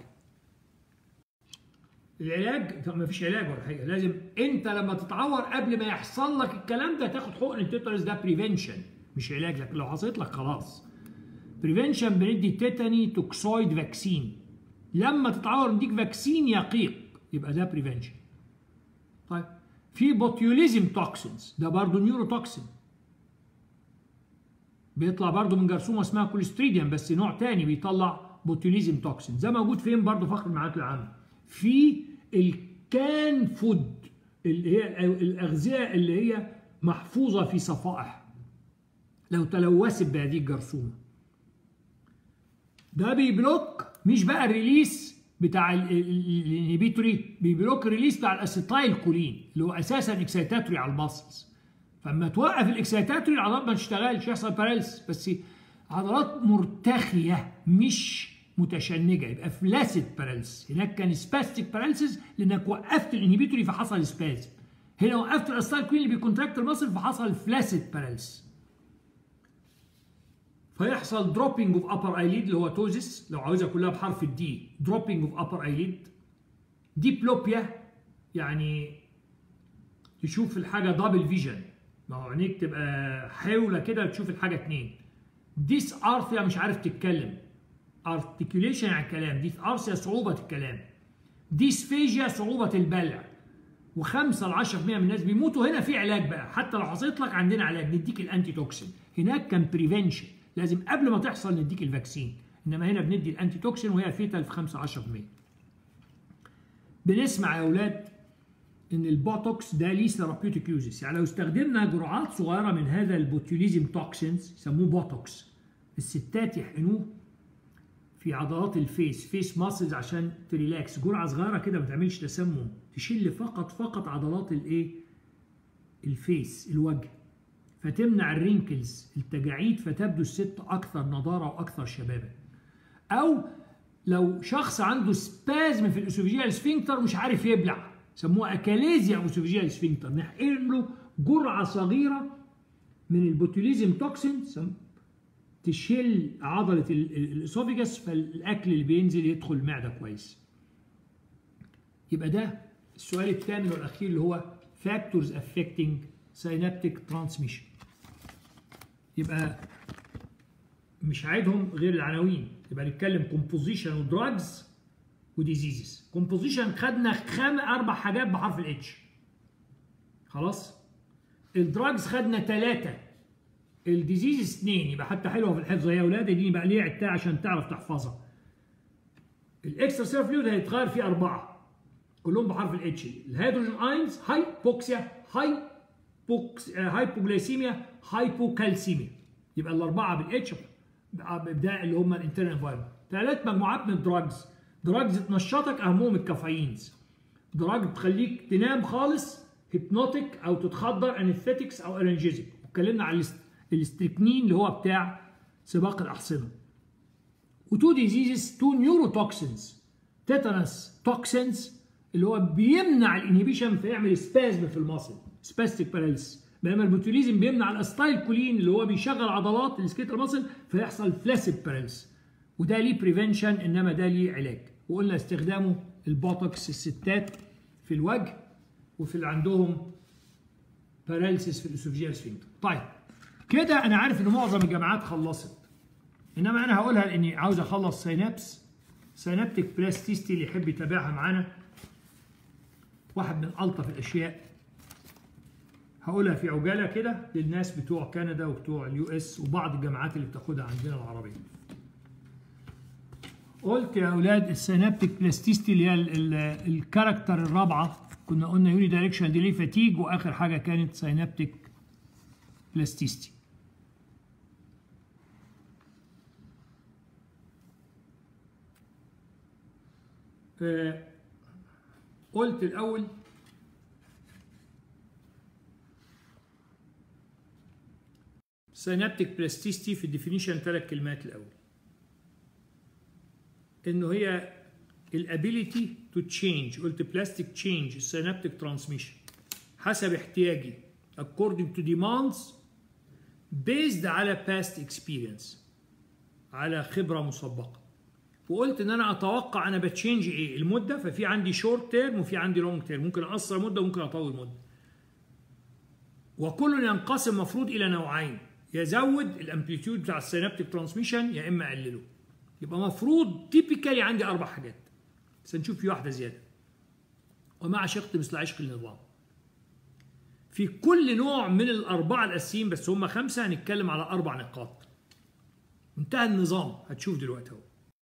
العلاج ما فيش علاج ولا حاجه، لازم انت لما تتعور قبل ما يحصل لك الكلام ده تاخد حقن التيتانوس، ده بريفنشن مش علاج لك. لو حصلت لك خلاص بريفنشن، بندي تيتاني توكسويد فاكسين. لما تتعور نديك فاكسين يقيق، يبقى ده بريفنشن. طيب في بوتيوليزم توكسينز، ده برضه نيورو توكسين، بيطلع برضه من جرثومه اسمها كوليستريديوم، بس نوع تاني بيطلع بوتيوليزم توكسين. ده موجود فين برضه؟ فقر المعلومات العامه، في الكان فود، اللي هي الاغذيه اللي هي محفوظه في صفائح لو تلوثت بهذه الجرثومه. ده بيبلوك مش بقى الريليس بتاع الانهبيتوري، بيبلوك الريليس بتاع الاسيتايل كولين اللي هو اساسا اكسيتاتوري على الماسلز. فلما توقف الاكسيتاتوري العضلات ما تشتغلش، يحصل باراليس، بس عضلات مرتخيه مش متشنجه، يبقى فلاسيد باراليس. هناك كان سباستيك باراليسيس لانك وقفت الانهبيتوري فحصل سبازم، هنا وقفت الاسيتايل كولين اللي بيكونتراكت الماسل فحصل فلاسيد باراليس. فيحصل دروبينج اوف ابر ايليد اللي هو توزيس، لو عاوزها كلها بحرف الدي، دروبينج اوف ابر ايليد. ديبلوبيا يعني تشوف الحاجه دبل فيجن، ما هو عينيك تبقى حاوله كده تشوف الحاجه اتنين. ديس ارثيا مش عارف تتكلم، ارتكيوليشن يعني الكلام، ديس ارثيا صعوبه الكلام، ديسفيجيا صعوبه البلع. و5 ل 10% من الناس بيموتوا. هنا في علاج بقى، حتى لو حصلت لك عندنا علاج، نديك الانتي توكسين. هناك كان بريفنشن، لازم قبل ما تحصل نديك الفاكسين، انما هنا بندي الانتي توكسين وهي فيتال في 5 10%. بنسمع يا اولاد ان البوتوكس ده ليه ثيرابيوتيك يوزز، يعني لو استخدمنا جرعات صغيره من هذا البوتيوليزم توكسينز يسموه بوتوكس، الستات يحقنوه في عضلات الفيس، فيس ماسلز عشان تريلاكس، جرعه صغيره كده ما تعملش تسمم، تشيل فقط عضلات الايه؟ الفيس، الوجه، فتمنع الرينكلز، التجاعيد، فتبدو الست اكثر نضاره واكثر شبابا. او لو شخص عنده سبازم في الاسوفيجيال سفنكتر مش عارف يبلع، سموها اكاليزيا اسوفيجيال سفنكتر، نحقن له جرعه صغيره من البوتوليزم توكسين تشيل عضله الاسوفيجاس، فالاكل اللي بينزل يدخل المعده كويس. يبقى ده السؤال الثامن والاخير اللي هو factors affecting synaptic transmission. يبقى مش عايدهم غير العناوين، يبقى نتكلم composition ودراجز وديزيزز. composition خدنا 4 حاجات بحرف الاتش، خلاص. الدراجز خدنا 3، الديزيزز 2، يبقى حتى حلوه في الحفظ يا اولاد، دي بقى ليه عدتها عشان تعرف تحفظها. الاكسترا سيلر فلويد هيتغير فيه 4 كلهم بحرف الاتش. الهيدروجين اينز، هايبوكسيا، هايبوغليسيميا، هايبوكالسيميا، يبقى الاربعه بالاتش بابداء اللي هم الانترنال انفايرمنت. 3 مجموعات من الدراجز، دراجز تنشطك اهمهم الكافيينز، دراج تخليك تنام خالص، هيبنوتيك او تتخدر، انستيكس او انرجيزك. اتكلمنا على الاستريكنين اللي هو بتاع سباق الاحصنه. و2 ديزيزز، 2 نيوروتوكسينز، تيتانس توكسينز اللي هو بيمنع الانهبيشن فيعمل سبازم في المصل، سباستيك باراليس، بينما البوتوليزم بيمنع الاستايل كولين اللي هو بيشغل عضلات السكيتال ماسل فيحصل فلاسيد باراليس. وده ليه بريفنشن، انما ده ليه علاج. وقلنا استخدامه البوتوكس الستات في الوجه وفي اللي عندهم باراليسيس في الاسوفيجيال سفنكتر. طيب كده انا عارف ان معظم الجامعات خلصت، انما انا هقولها لاني عاوز اخلص سينابتيك بلاستيستي اللي يحب يتابعها معانا، واحد من الطف الاشياء، هقولها في عجاله كده للناس بتوع كندا وبتوع اليو اس وبعض الجامعات اللي بتاخدها عندنا العربيه. قلت يا اولاد السينابتيك بلاستيستي اللي هي الكاركتر الرابعه، كنا قلنا يوني دايركشن ديلي فاتيج، واخر حاجه كانت سينابتيك بلاستيستي. قلت الأول سينابتيك بلاستيستي في الديفينيشن 3 كلمات الاول، انه هي الابيليتي تو تشينج، قلت بلاستيك تشينج السينابتيك ترانسميشن حسب احتياجي according to demands based على past experience، على خبره مسبقه. وقلت ان انا اتوقع انا بتشينج ايه المده، ففي عندي شورت تيرم وفي عندي لونج تيرم، ممكن اقصر مده وممكن اطول مده. وكل ينقسم مفروض الى نوعين، يزود الامبليتيود بتاع السينابتيك ترانسميشن يا اما اقلله. يبقى مفروض تيبيكالي عندي 4 حاجات، بس نشوف في واحده زياده. وما عشقت مثل عشق النظام. في كل نوع من الاربعه الاساسيين، بس هم 5، هنتكلم على 4 نقاط. انتهى النظام، هتشوف دلوقتي اهو.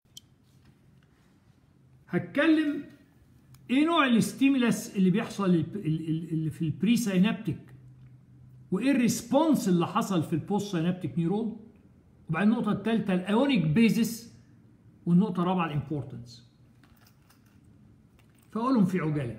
هتكلم ايه نوع الاستيمولاس اللي بيحصل اللي في البري ساينابتيك، وايه الريسبونس اللي حصل في البوست ساينابتيك نيرون. وبعدين النقطه الثالثه الايونيك بيزس، والنقطه الرابعه الامبورتنس. فاقولهم في عجاله.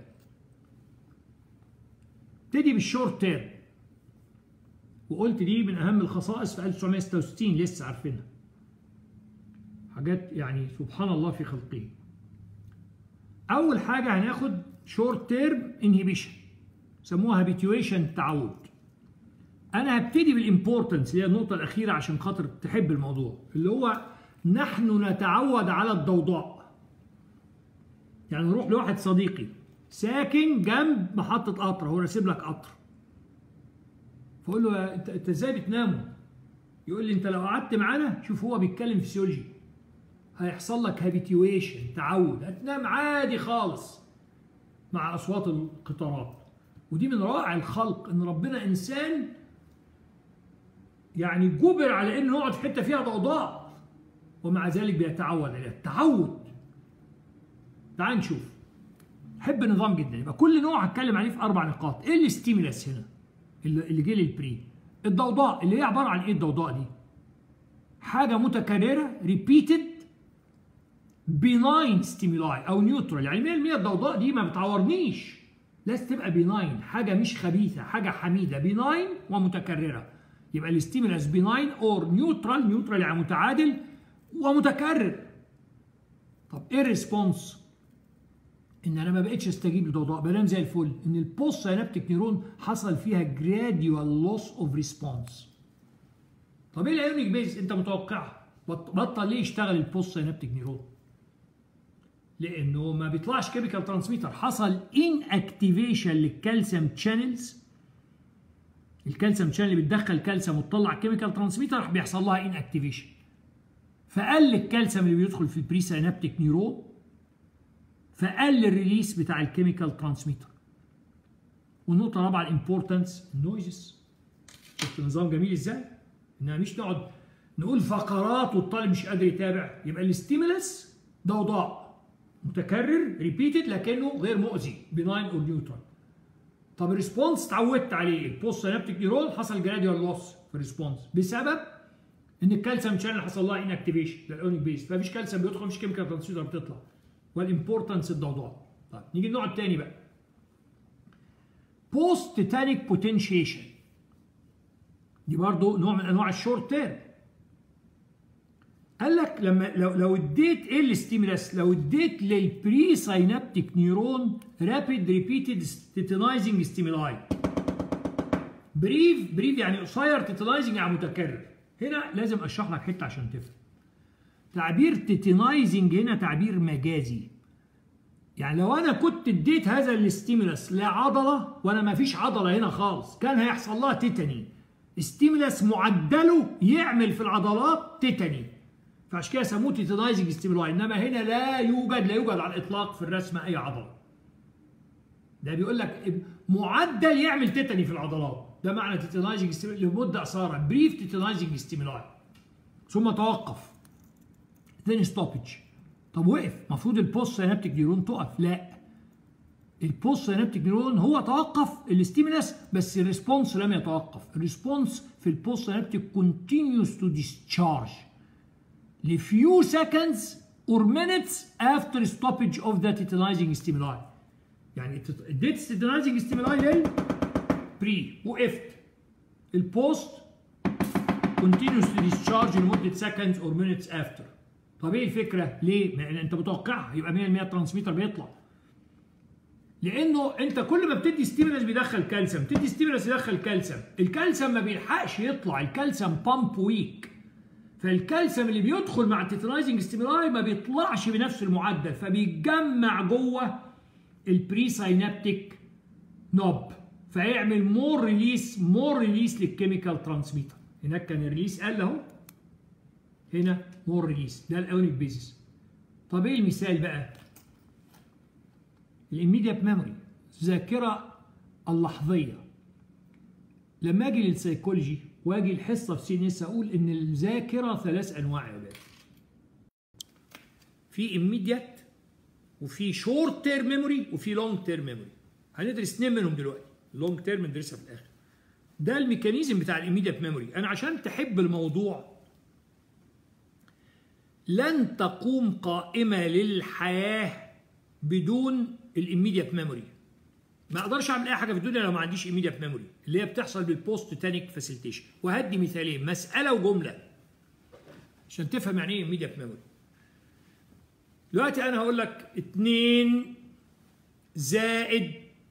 ابتدي بالشورت تيرم، وقلت دي من اهم الخصائص في 1966 لسه عارفينها. حاجات يعني سبحان الله في خلقه. اول حاجه هناخد شورت تيرم انهيبيشن، سموها هابيتويشن، التعود. انا هبتدي بالامبورتنس اللي هي النقطه الاخيره عشان خاطر تحب الموضوع، اللي هو نحن نتعود على الضوضاء. يعني نروح لواحد صديقي ساكن جنب محطه قطر، هو راسب لك قطر، فاقول له انت ازاي بتناموا؟ يقول لي انت لو قعدت معانا شوف هو بيتكلم فيسيولوجي، هيحصل لك هابيتويشن، تعود، هتنام عادي خالص مع اصوات القطارات. ودي من روائع الخلق، ان ربنا انسان يعني جبر على انه يقعد في حته فيها ضوضاء ومع ذلك بيتعود عليها. التعود. تعال نشوف. احب النظام جدا. يبقى كل نوع هتكلم عليه في 4 نقاط. ايه الستيمولاس هنا اللي جه للبري؟ الضوضاء، اللي هي عباره عن ايه الضوضاء دي؟ حاجه متكرره ريبيتد بيناين ستيمولاي او نيوترال، يعني 100% الضوضاء دي ما بتعورنيش، لازم تبقى بيناين، حاجه مش خبيثه، حاجه حميده، بيناين ومتكرره. يبقى الستيمولاس بيناين اور نيوترال، نيوترال يعني متعادل ومتكرر. طب ايه الريسبونس؟ ان انا ما بقتش استجيب للضوضاء، بنام زي الفل. ان البوست ساينابتيك نيرون حصل فيها جراديوال لوس اوف ريسبونس. طب ايه الايونيك بيز؟ انت متوقعها. بطل ليه يشتغل البوست ساينابتيك نيرون؟ لانه ما بيطلعش كيميكال ترانسميتر، حصل ان اكتيفيشن للكالسيوم تشانلز. الكالسيوم تشانل اللي بتدخل كالسيوم وتطلع كيميكال ترانسميتر راح بيحصل لها ان اكتيفيشن، فقل الكالسيوم اللي بيدخل في البري ساينابتيك نيرون، فقل الريليس بتاع الكيميكال ترانسميتر. والنقطه الرابعه الامبورتنس، النويزز. شفت النظام جميل ازاي؟ انها مش نقعد نقول فقرات والطالب مش قادر يتابع. يبقى الاستيمولس ضوضاء متكرر ريبيتد لكنه غير مؤذي، بناين اور نيوترال. طب الريسبونس اتعودت عليه، البوست سينابتيك نيرون حصل جراديوال لوس في الريسبونس بسبب ان الكالسيوم شانل حصل لها ان اكتيفيشن للاونيك بيس، فمفيش كالسيوم بيدخل، مفيش كيميكال ترانسميتر بتطلع. والامبورتنس الضوضاء. طيب نيجي للنوع الثاني بقى. بوست تيتانيك بوتنشيشن، دي برضه نوع من انواع الشورت تيرم. قال لك لما لو اديت ايه الاستيمولاس؟ لو اديت للبري ساينابتيك نيرون رابيد ريبيتد تيتانايزنج ستيمولاي. بريف يعني قصير، تيتانايزنج يعني متكرر. هنا لازم اشرح لك حته عشان تفهم. تعبير تيتانايزنج هنا تعبير مجازي. يعني لو انا كنت اديت هذا الاستيمولاس لعضله وانا ما فيش عضله هنا خالص، كان هيحصل لها تيتاني. استيمولاس معدله يعمل في العضلات تيتاني، فعشان كده سموه تيتانايزنج ستيمولاي. انما هنا لا يوجد على الاطلاق في الرسمه اي عضله. ده بيقول لك معدل يعمل تيتاني في العضلات، ده معنى تيتانايزنج ستيمولاي لمده قصيره، بريف تيتانايزنج ستيمولاي، ثم توقف، ثاني ستوبج. طب وقف، المفروض البوست سينابتيك نيرون تقف. لا، البوست سينابتيك نيرون هو توقف الاستيمولاس بس الريسبونس لم يتوقف. الريسبونس في البوست سينابتيك continues to discharge لفيو seconds or minutes after stoppage of the titillizing stimuli. يعني اديت titillizing stimuli للبري، وقفت، البوست continues to discharge لمده seconds or minutes after. طب ايه الفكره؟ ليه؟ لان انت متوقعها يبقى 100% الترانسميتر بيطلع. لانه انت كل ما بتدي ستيمولس بيدخل كالسيوم، تدي ستيمولس يدخل كالسيوم، الكالسيوم ما بيلحقش يطلع، الكالسيوم بامب ويك. فالكالسيوم اللي بيدخل مع التيتنايزنج ستيمولاي ما بيطلعش بنفس المعدل، فبيتجمع جوه البري ساينابتيك نوب، فيعمل مور ريليس للكيميكال ترانسميتر. هناك كان الريليس قل اهو، هنا مور ريليس، ده الاونيك بيزس. طب ايه المثال بقى؟ الاميديات ميموري، الذاكره اللحظيه. لما اجي للسيكولوجي واجي الحصه في CNS اقول ان الذاكره 3 انواع يا ولاد. في immediate وفي شورت تيرم ميموري وفي لونج تيرم ميموري. هندرس 2 منهم دلوقتي، اللونج تيرم ندرسها في الاخر. ده الميكانيزم بتاع الاميديات ميموري. انا عشان تحب الموضوع، لن تقوم قائمه للحياه بدون الاميديات ميموري. ما اقدرش اعمل اي حاجه في الدنيا لو ما عنديش immediate memory اللي هي بتحصل بالبوست تانيك فاسيليتيشن. وهدي مثالين، مساله وجمله عشان تفهم يعني ايه immediate memory. دلوقتي انا هقول لك 2 زائد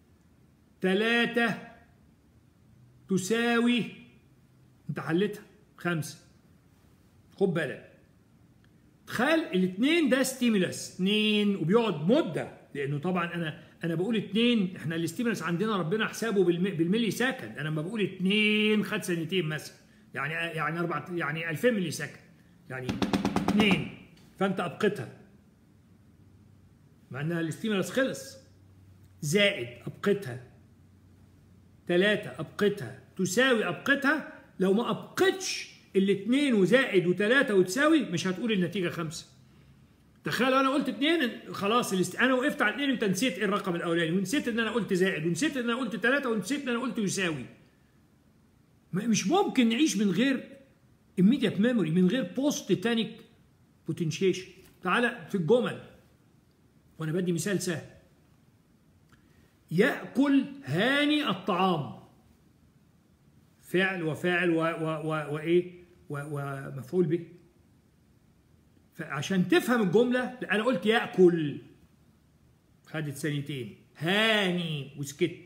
3 تساوي، انت حلتها 5. خد بالك، تخيل الاثنين ده ستيمولس 2 وبيقعد مده، لانه طبعا انا بقول 2، احنا الاستيمولس عندنا ربنا حسابه بالملي سكند. انا لما بقول 2 خد سنتين مثلا، يعني 2000 ملي سكند، يعني 2، فانت ابقتها مع انها الاستيمولس خلص، زائد ابقتها 3 ابقتها تساوي ابقتها. لو ما ابقتش الاثنين وزائد و3 وتساوي مش هتقول النتيجه 5. تخيل انا قلت 2 خلاص، انا وقفت على 2، انت نسيت ايه الرقم الاولاني، ونسيت ان انا قلت زائد، ونسيت ان انا قلت 3، ونسيت ان انا قلت يساوي. مش ممكن نعيش من غير immediate memory، من غير بوست تانيك بوتنشيشن. تعالى في الجمل وانا بدي مثال سهل. يأكل هاني الطعام، فعل وفاعل وايه ومفعول به. فعشان تفهم الجمله انا قلت ياكل، خدت ثانيتين، هاني وسكت،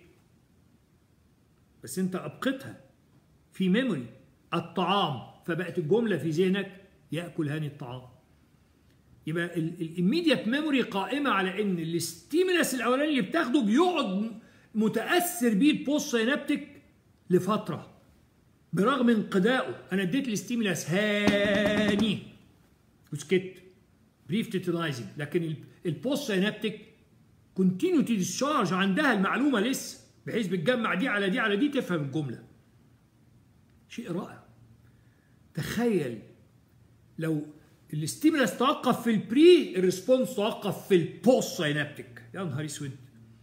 بس انت ابقتها في ميموري الطعام، فبقت الجمله في ذهنك ياكل هاني الطعام. يبقى الاميديات ميموري قائمه على ان الاستيمولس الاولاني اللي بتاخده بيقعد متاثر بيه البوست سينابتيك لفتره برغم انقضائه. انا اديت الاستيمولس هاني وسكت، بريف تيتنايزنج، لكن البوست سينابتيك كونتينيو ديسشارج، عندها المعلومه لسه، بحيث بتجمع دي على دي على دي تفهم الجمله. شيء رائع. تخيل لو الاستيمولس توقف في البري، الريسبونس توقف في البوست سينابتيك. يا نهار اسود.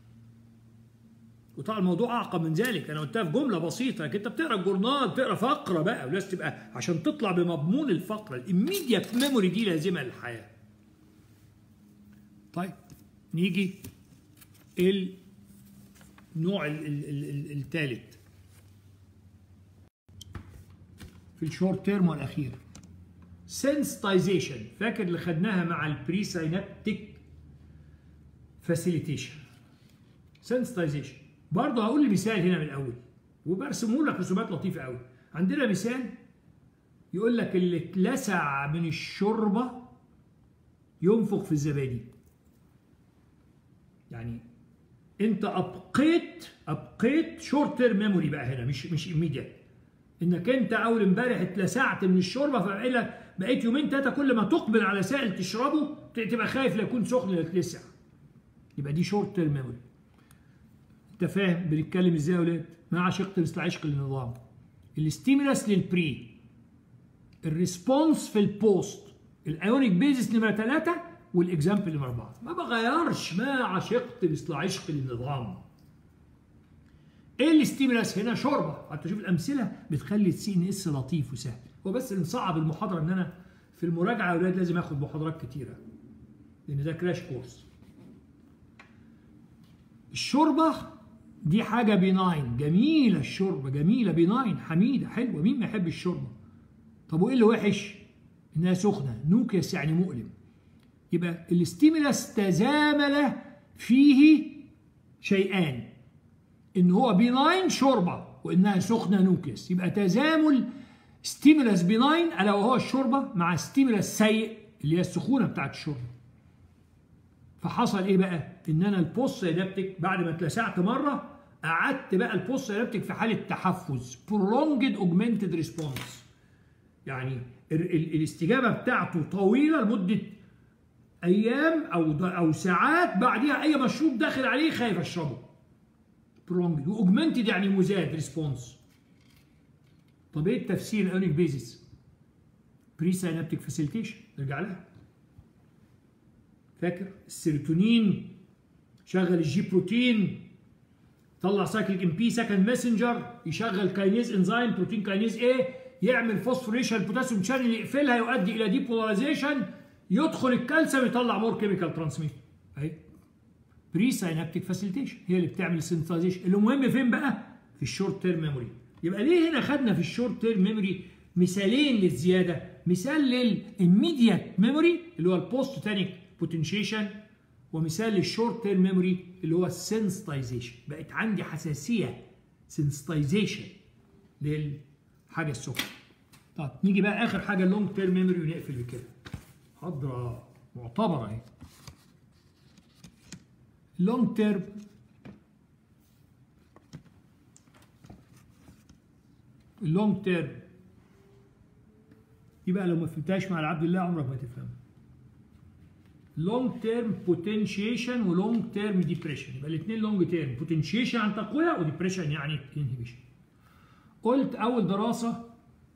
وطبعا الموضوع اعقد من ذلك، انا قلتها في جمله بسيطه، لكن انت بتقرا الجورنال بتقرا فقره بقى، ولازم تبقى عشان تطلع بمضمون الفقره. الاميديات ميموري دي لازمه للحياه. طيب نيجي النوع الثالث في الشورت تيرم والاخير، سنسيتايزيشن. فاكر اللي خدناها مع البري ساينابتيك فاسيليتيشن. سنسيتايزيشن برضه هقول لي مثال هنا من الاول، وبرسمه لك رسومات لطيفه قوي. عندنا مثال يقول لك اللي اتلسع من الشوربه ينفخ في الزبادي. يعني انت ابقيت شورت تيرم ميموري بقى هنا، مش ايميديت. انك انت اول امبارح اتلسعت من الشوربه، فبقيت يومين 3 كل ما تقبل على سائل تشربه تبقى خايف لا يكون سخن لا يتلسع. يبقى دي شورت تيرم ميموري. انت فاهم بنتكلم ازاي يا ولاد؟ ما عشقت مثل عشق النظام. الاستيمولس للبري، الريسبونس في البوست، الايونيك بيزس نمره 3 والاكزامبل نمره 4. ما بغيرش، ما عشقت مثل عشق النظام. ايه الاستيمولس هنا؟ شوربه. حتى شوف الامثله بتخلي CNS لطيف وسهل. هو بس نصعب المحاضره ان انا في المراجعه يا ولاد لازم اخد محاضرات كتيره، لان ده كراش كورس. الشوربه دي حاجه بيناين، جميله الشوربه، جميله بيناين، حميده، حلوه، مين ما يحب الشوربه؟ طب وايه اللي وحش؟ انها سخنه، نوكيس يعني مؤلم. يبقى الاستيمولاس تزامل فيه شيئان، ان هو بيناين شوربه وانها سخنه نوكيس. يبقى تزامل ستيمولاس بيناين الا وهو الشوربه مع ستيمولاس سيء اللي هي السخونه بتاعت الشوربه. فحصل ايه بقى؟ ان انا البوست سينابتيك بعد ما اتلسعت مره قعدت بقى البوست سينابتيك في حاله تحفز prolonged augmented response، يعني الاستجابه بتاعته طويله لمده ايام او ساعات، بعديها اي مشروب داخل عليه خايف اشربه. prolonged واوجمنتد يعني مزاد ريسبونس. طب ايه التفسير الاونيك بيزيس؟ بري سينابتيك فاسيليتيشن، نرجع لها. فاكر السيروتونين شغل الجي بروتين، طلع سايكليك ام بي سكند ماسنجر، يشغل كاينيز انزيم بروتين كاينيز ايه، يعمل فوسفوريشن بوتاسيوم شانل يقفلها يؤدي الى ديبولاريزيشن، يدخل الكالسيوم يطلع مور كيميكال ترانسميتر. اهي بري سينابتيك فاسيليتيشن هي اللي بتعمل السنتايزيشن. المهم فين بقى؟ في الشورت تيرم ميموري. يبقى ليه هنا خدنا في الشورت تيرم ميموري مثالين للزياده؟ مثال للإميديات ميموري اللي هو البوست تانيك بوتنشيشن، ومثال للشورت تيرم ميموري اللي هو السنسيتايزيشن. بقت عندي حساسيه سنسيتايزيشن للحاجه السخنه. طيب نيجي بقى اخر حاجه اللونج تيرم ميموري ونقفل بكده. محاضره معتبره اهي. اللونج تيرم يبقى لو ما فهمتهاش مع العبد الله عمرك ما تفهمها. لونج تيرم بوتنشيشن ولونج تيرم ديبريشن، يبقى الاثنين لونج تيرم، بوتنشيشن عن تقويه وديبريشن يعني انهبيشن. قلت اول دراسه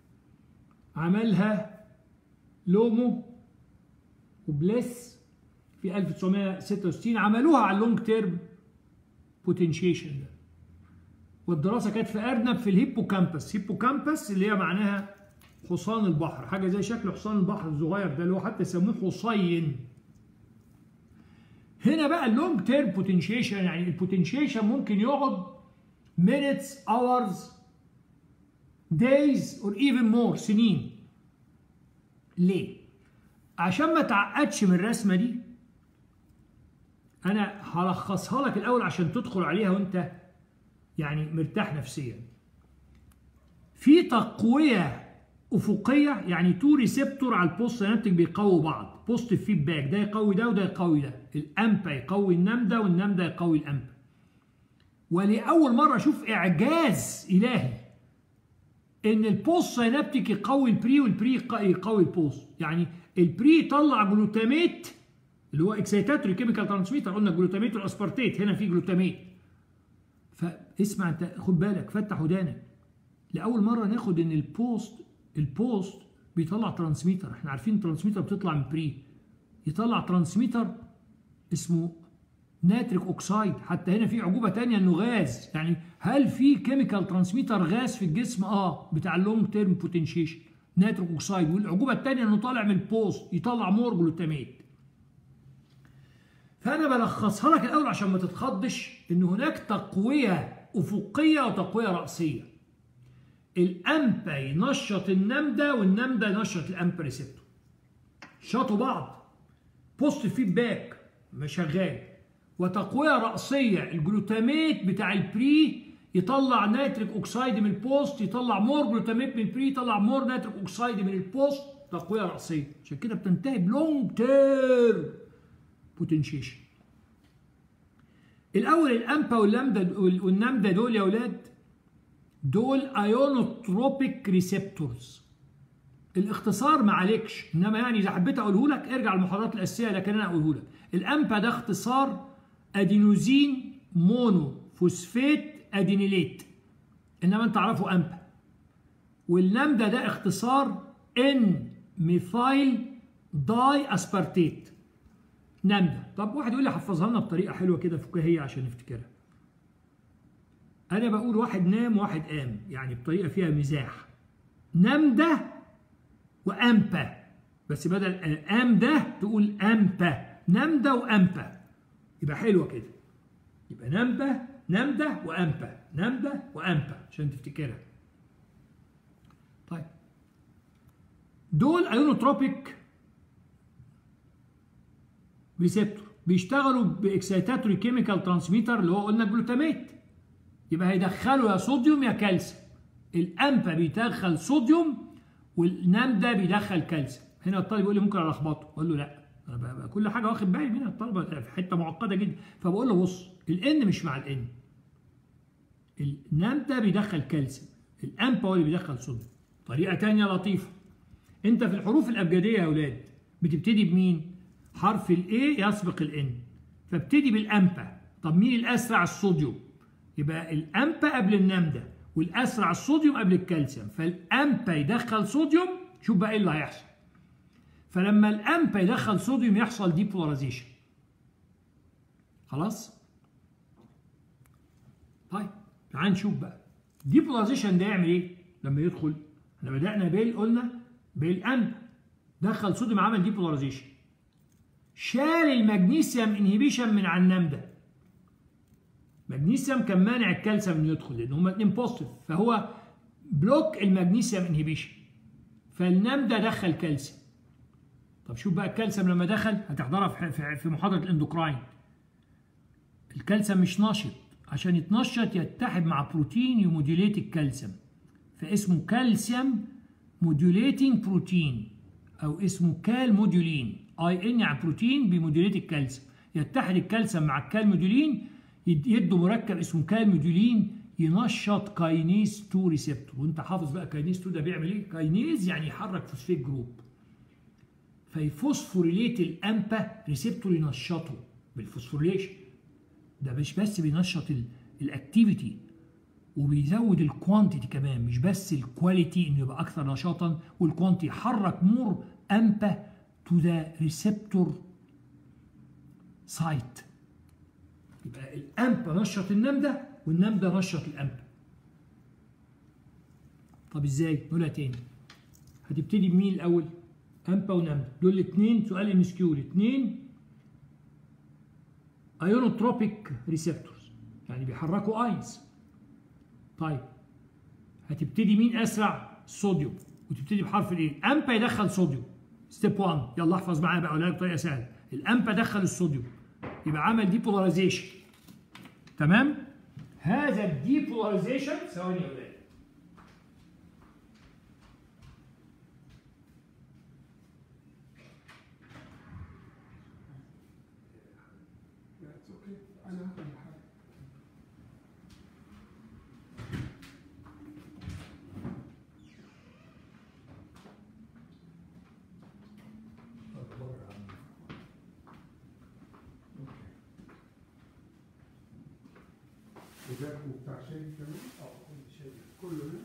عملها لومو وبليس في 1966 عملوها على اللونج تيرم بوتنشيشن ده، والدراسه كانت في ارنب في الهيبوكامبس. هيبوكامبس اللي هي معناها حصان البحر، حاجه زي شكل حصان البحر الصغير ده اللي هو حتى يسموه حصين. هنا بقى اللونج تيرم بوتنشيشن يعني البوتنشيشن ممكن يقعد minutes hours days or even more، سنين. ليه؟ عشان ما تعقدش من الرسمه دي انا هلخصها لك الاول عشان تدخل عليها وانت يعني مرتاح نفسيا. في تقويه افقيه، يعني تو ريسبتور على البوست سينابتيك بيقووا بعض، بوزيتيف فيدباك، ده يقوي ده وده يقوي ده. الامبا يقوي النمده والنمده يقوي الامبا. ولاول مره اشوف اعجاز الهي ان البوست سينابتيك يقوي البري والبري يقوي البوست. يعني البري يطلع جلوتاميت اللي هو اكسيتاتوري كيميكال ترانسميتر، قلنا الجلوتاميت والاسبارتيت، هنا في جلوتاميت. فاسمع انت، خد بالك، فتح ودانك. لاول مره ناخد ان البوست بيطلع ترانسميتر. احنا عارفين الترانسميتر بتطلع من بري، يطلع ترانسميتر اسمه ناتريك اوكسايد. حتى هنا في عجوبه ثانيه انه غاز. يعني هل في كيميكال ترانسميتر غاز في الجسم؟ بتاع اللونج تيرم بوتنشيشن ناتريك اوكسايد. والعجوبه الثانيه انه طالع من البوست يطلع مور جلوتاميت. فانا بلخصها لك الاول عشان ما تتخضش ان هناك تقويه افقيه وتقويه راسيه. الامبا ينشط النمده والنمده ينشط الامبا ريسبتور، شاطوا بعض، بوست فيدباك مش شغال. وتقويه راسيه، الجلوتاميت بتاع البري يطلع نيتريك اوكسايد من البوست، يطلع مور جلوتاميت من البري، يطلع مور نيتريك اوكسايد من البوست. تقويه راسيه، عشان كده بتنتهي بلونج تيرم بوتنشيشن. الاول الامبا والنمده دول يا اولاد دول ايونوتروبيك ريسبتورز. الاختصار ما عليكش، انما يعني اذا حبيت اقوله لك ارجع المحاضرات الاساسيه، لكن انا اقوله لك. الامبا ده اختصار ادينوزين مونو فوسفات ادينيليت، انما انت تعرفه امبا. والنمده ده اختصار ان ميثايل داي اسبارتيت، نمده. طب واحد يقول لي حفظها لنا بطريقه حلوه كده فكاهيه عشان نفتكرها. انا بقول واحد نام وواحد قام، يعني بطريقه فيها مزاح. نمده وامبا، بس بدل ام ده تقول امبا، نمده وامبا، يبقى حلوه كده. يبقى نمده وامبا، نمده وامبا عشان تفتكرها. طيب دول ايونوتروبيك ريسبتور بيشتغلوا باكسيتاتوري كيميكال ترانسميتر اللي هو قلنا جلوتاميت، يبقى هيدخلوا يا صوديوم يا كالسيوم. الامبا بيدخل صوديوم والنامدا بيدخل كالسيوم. هنا الطالب يقول لي ممكن الخبطه، اقول له لا، انا بقى كل حاجه واخد بالي منها، الطلبه في حته معقده جدا. فبقول له بص، الان مش مع الان، النامدا بيدخل كالسيوم، الامبا هو اللي بيدخل صوديوم. طريقه ثانيه لطيفه، انت في الحروف الابجديه يا اولاد بتبتدي بمين؟ حرف الاي يسبق الان، فابتدي بالامبا. طب مين الاسرع؟ الصوديوم، يبقى الامبا قبل النامدا، والاسرع الصوديوم قبل الكالسيوم، فالامبا يدخل صوديوم. شوف بقى ايه اللي هيحصل. فلما الامبا يدخل صوديوم يحصل ديبولاريزيشن. خلاص؟ طيب تعال نشوف بقى ديبولاريزيشن ده يعمل ايه؟ لما يدخل، احنا بدأنا قلنا بالامبا دخل صوديوم عمل ديبولاريزيشن، شال المغنيسيوم انهبيشن من على النامدا. المغنيسيوم كان مانع الكالسيوم انه يدخل لان هما الاثنين بوزيتيف، فهو بلوك المغنيسيوم انهبيشن، فالنامدا دخل كالسيوم. طب شوف بقى الكالسيوم لما دخل، هتحضرها في محاضره الاندوكراين. الكالسيوم مش نشط، عشان يتنشط يتحد مع بروتين يموديوليت الكالسيوم، فاسمه كالسيوم موديوليتنج بروتين، او اسمه كالموديولين. اي ان يعني بروتين بيموديوليت الكالسيوم، يتحد الكالسيوم مع الكالموديولين يدوا مركب اسمه كالموديولين ينشط كاينيز 2 ريسبتور. وانت حافظ بقى كاينيز 2 ده بيعمل ايه؟ كاينيز يعني يحرك فوسفيت جروب، فيفوسفوريليت الامبا ريسبتور ينشطه بالفوسفوريليشن. ده مش بس بينشط الاكتيفيتي، وبيزود الكوانتيتي كمان، مش بس الكواليتي انه يبقى اكثر نشاطا، والكوانتيتي يحرك مور امبا تو ذا ريسبتور سايت. يبقى الامبا نشط النامدا والنامدا نشط الامبا. طب ازاي؟ نقولها تاني. هتبتدي بمين الاول؟ امبا ونامدا، دول الاثنين سؤال ام اس كيو، الاثنين ايونوتروبيك ريسبتورز يعني بيحركوا اينز. طيب هتبتدي مين اسرع؟ الصوديوم، وتبتدي بحرف الايه؟ امبا يدخل صوديوم، ستيب 1. يلا احفظ معايا بقى، اقولها لك بطريقه سهله. الامبا دخل الصوديوم، يبقى عمل ديبولاريزيشن. تمام؟ هذا الديبولاريزيشن، ثواني يا ولاد، وده بتاع شيء كمان؟ كل شيء كله هنا؟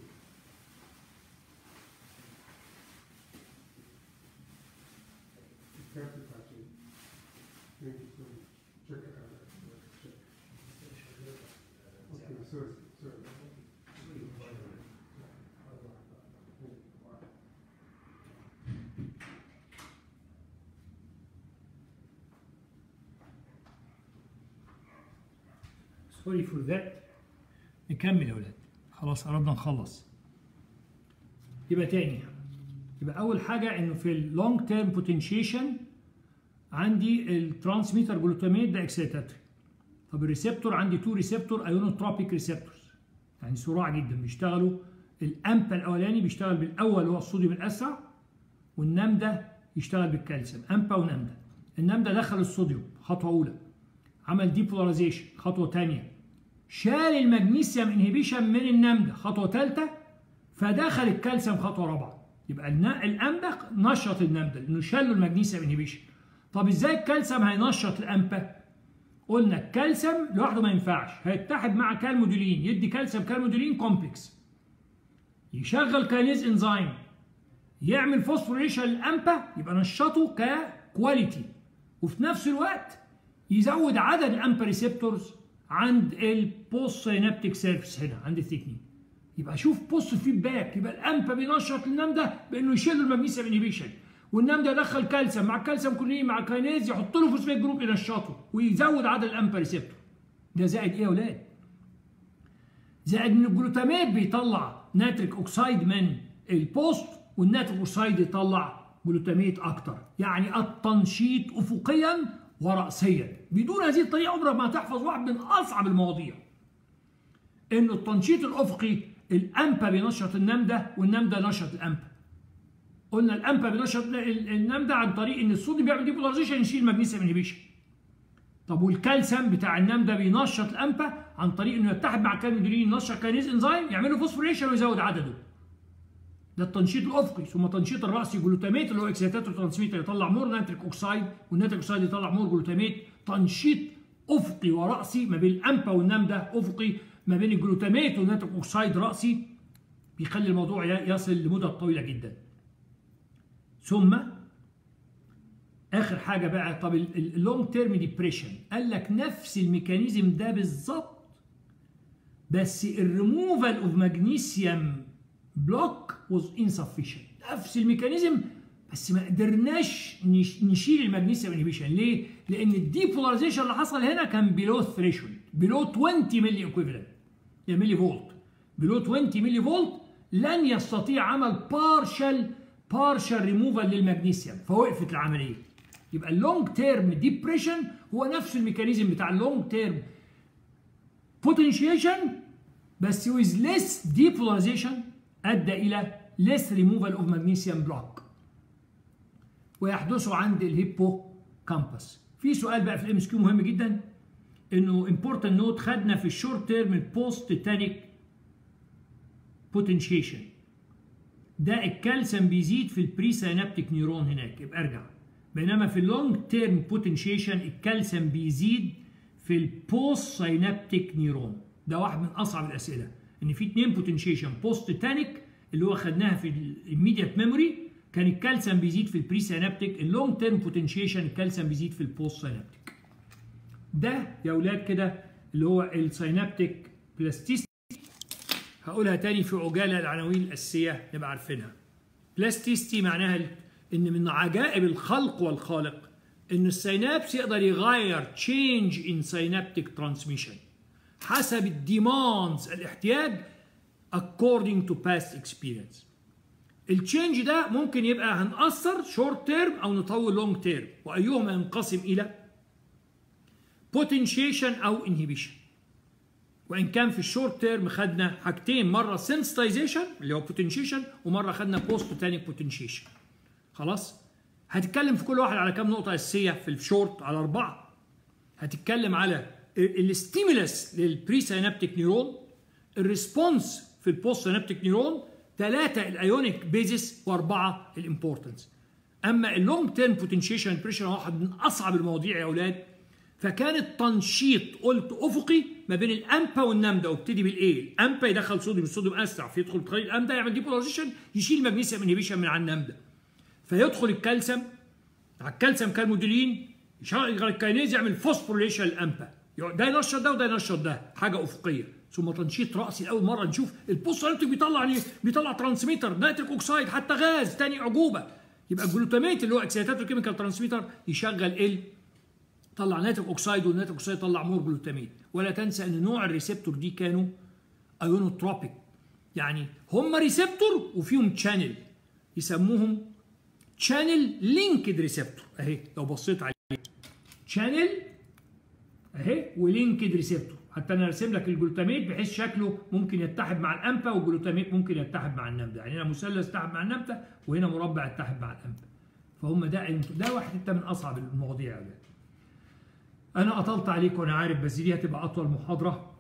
الكارت بتاع شيء. Thank you so much. Check it out. Okay, sorry. سوري فور ذات. نكمل يا ولاد، خلاص قربنا نخلص. يبقى تاني، يبقى اول حاجه انه في اللونج تيرم بوتنشيشن عندي الترانسميتر جلوتاميت ده اكسيتاتوري. طب الريسبتور عندي 2 ريسبتور ايونوتروبيك ريسبتورز، يعني سرعه جدا بيشتغلوا. الامبا الاولاني بيشتغل بالاول هو الصوديوم الاسرع، والنامدا يشتغل بالكالسيوم. امبا ونامدا. النامدا دخل الصوديوم خطوه اولى، عمل ديبولاريزيشن خطوه ثانيه، شال المغنيسيوم انهبيشن من النامدا خطوه ثالثه، فدخل الكالسيوم خطوه رابعه. يبقى الامبا نشط النامدا لانه شال له المغنيسيوم انهبيشن. طب ازاي الكالسيوم هينشط الامبا؟ قلنا الكالسيوم لوحده ما ينفعش، هيتحد مع كالمودولين، يدي كالسيوم كالمودولين كومبلكس، يشغل كاينيز انزيم، يعمل فوسفوريليشن للامبا، يبقى نشطه ككواليتي، وفي نفس الوقت يزود عدد الامبا ريسبتورز عند البوست سينابتيك سيرفيس هنا عند الثيكنين. يبقى شوف بوست فيدباك، يبقى الامبا بينشط النامدا بانه يشيل المغنيسيوم انهبيشن، والنامدا يدخل كالسيوم مع الكالسيوم كلين مع الكاينيز يحط له فوسفات جروب ينشطه ويزود عدد الامبا ريسبتور. ده زائد ايه يا اولاد؟ زائد ان الجلوتاميت بيطلع نيتريك اوكسايد من البوست والنيتريك اوكسيد يطلع جلوتاميت اكتر. يعني التنشيط افقيا ورأسيا. بدون هذه الطريقه عمرك ما هتحفظ واحد من اصعب المواضيع. انه التنشيط الافقي الانبا بينشط النمده والنمده نشط الانبا. قلنا الانبا بينشط النمده عن طريق ان الصوديوم بيعمل ديبولاريزيشن يشيل مغنيسيوم انهبيشن. طب والكالسيوم بتاع النمده بينشط الانبا عن طريق انه يتحد مع كالمودولين ينشط كاينيز انزيم يعملوا فوسفوريليشن ويزود عدده. ده التنشيط الافقي. ثم التنشيط الراسي جلوتاميت اللي هو اكسيتاتور ترانسميتر يطلع مور نيتريك اوكسيد والنيتريك اوكسيد يطلع مور جلوتاميت. تنشيط افقي وراسي ما بين الانبا والنمده، افقي ما بين الجلوتاميت والنيتريك اوكسيد راسي، بيخلي الموضوع يصل لمدة طويلة جدا. ثم اخر حاجه بقى، طب اللونج تيرم ديبريشن قال لك نفس الميكانيزم ده بالظبط، بس الريموفال اوف ماجنيسيوم بلوك واز انسفيشنت. نفس الميكانيزم بس ما قدرناش نشيل الماجنيسيوم انهبيشن. ليه؟ لان الديبولاريزيشن اللي حصل هنا كان بيلو ثريشولد، بيلو 20 ملي ايكويفالنت ملي فولت، بيلو 20 ملي فولت لن يستطيع عمل بارشال ريموفال للمغنيسيوم، فوقفت العمليه. يبقى اللونج تيرم ديبريشن هو نفس الميكانيزم بتاع اللونج تيرم بوتنشيشن بس with less depolarization ادى الى less removal of magnesium block ويحدث عند الهيبو كامبس. في سؤال بقى في الام اس كيو مهم جدا، انه important نوت خدنا في الشورت تيرم البوست تيتانيك بوتنشيشن، ده الكالسيوم بيزيد في البري سينابتيك نيورون هناك، يبقى ارجع. بينما في اللونج تيرم بوتنشيشن الكالسيوم بيزيد في البوست سينابتيك نيورون. ده واحد من اصعب الاسئله، ان في 2 بوتنشيشن بوست تيتانيك اللي هو خدناها في الاميديت ميموري كان الكالسيوم بيزيد في البري سينابتيك، اللونج تيرم بوتنشيشن الكالسيوم بيزيد في البوست سينابتيك. ده يا اولاد كده اللي هو السينابتيك بلاستيستي. هقولها تاني في عجاله العناوين الاساسيه نبقى عارفينها. بلاستيستي معناها ان من عجائب الخلق والخالق ان السينابس يقدر يغير change in synaptic transmission حسب الديماندز، الاحتياج according to past experience. التشينج ده ممكن يبقى هنأثر شورت تيرم او نطول لونج تيرم، وايهما ينقسم الى potentiation او inhibition. وان كان في الشورت تيرم خدنا حاجتين، مره sensitization اللي هو potentiation ومره خدنا post tonic potentiation. خلاص؟ هتتكلم في كل واحد على كام نقطه اساسيه. في الشورت على 4 هتتكلم على الستيمولس للبري سينابتيك نيورون، الريسبونس في البوست سينابتيك نيورون، 3 الايونيك بيزس، و4 الامبورتنس. اما اللونج تيرم بوتنشيشن بريشر واحد من اصعب المواضيع يا اولاد، فكان التنشيط قلت افقي ما بين الانبا والنمده، وابتدي بالايه؟ الانبا يدخل صوديوم، الصوديوم اسرع فيدخل بطريق الانبا يعمل ديبولاريزيشن يشيل مغنيسيوم انهبيشن من على النمده، فيدخل الكالسيوم على الكالسيوم كالمودولين يشغل الكاينيز يعمل فوسفوريليشن للانبا، ده ينشط ده وده ينشط ده، حاجه افقيه. ثم تنشيط راسي اول مره نشوف البوست سينابتيك بيطلع ترانسميتر نيتريك اوكسيد حتى غاز تاني عجوبه، يبقى الجلوتاميت اللي هو اكسيتاتور كيميكال ترانسميتر يشغل طلع نيتريك اوكسيد، والنيتريك اوكسيد طلع مور جلوتاميت. ولا تنسى ان نوع الريسبتور دي كانوا ايونوتروبيك، يعني هم ريسبتور وفيهم تشانل يسموهم تشانل لينكد ريسبتور. اهي لو بصيت عليه تشانل اهي ولينكد ريسبتور، حتى انا راسم لك الجلوتاميت بحيث شكله ممكن يتحد مع الانبا، والجلوتاميت ممكن يتحد مع النمده، يعني هنا مثلث يتحد مع النمده وهنا مربع يتحد مع الانبا. فهم ده واحد من اصعب المواضيع ده. انا اطلت عليك وانا عارف، بس دي هتبقى اطول محاضره.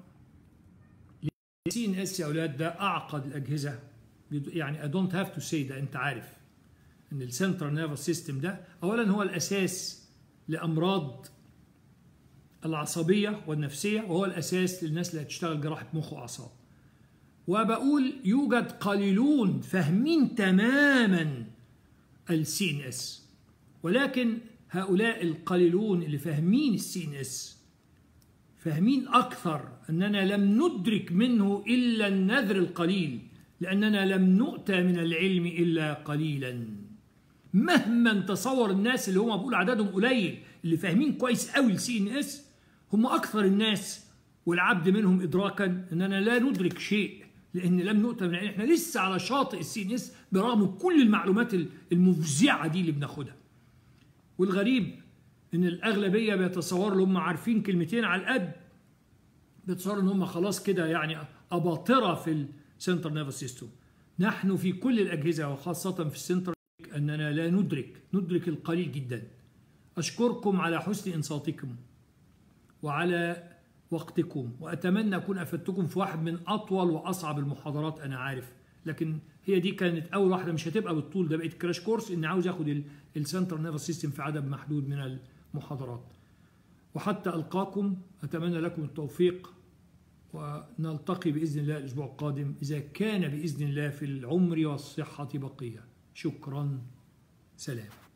CNS يا اولاد ده اعقد الاجهزه، يعني I don't have to say ده، انت عارف ان السنترال نيرفس سيستم ده اولا هو الاساس لامراض العصبيه والنفسيه، وهو الاساس للناس اللي هتشتغل جراحه مخ واعصاب. وبقول يوجد قليلون فاهمين تماما CNS، ولكن هؤلاء القليلون اللي فاهمين CNS فاهمين أكثر أننا لم ندرك منه إلا النذر القليل، لأننا لم نؤتى من العلم إلا قليلا. مهما تصور الناس اللي هم بقول عددهم قليل اللي فاهمين كويس قوي CNS، هم أكثر الناس والعبد منهم إدراكا أننا لا ندرك شيء، لأن لم نؤتى من العلم. إحنا لسه على شاطئ CNS برغم كل المعلومات المفزعة دي اللي بناخدها. والغريب ان الاغلبية بيتصوروا ان هم عارفين كلمتين على القد، بيتصوروا ان هم خلاص كده يعني أباطرة في السنترال نيرفس سيستم. نحن في كل الأجهزة وخاصة في السنترال أننا لا ندرك القليل جدا. أشكركم على حسن إنصاتكم وعلى وقتكم، وأتمنى أكون أفدتكم في واحد من أطول وأصعب المحاضرات، أنا عارف، لكن هي دي كانت أول واحدة، مش هتبقى بالطول ده، بقيت كراش كورس إن عاوز أخد السنترال نيرفس سيستم في عدد محدود من المحاضرات. وحتى ألقاكم أتمنى لكم التوفيق، ونلتقي بإذن الله الأسبوع القادم إذا كان بإذن الله في العمر والصحة بقية. شكرا، سلام.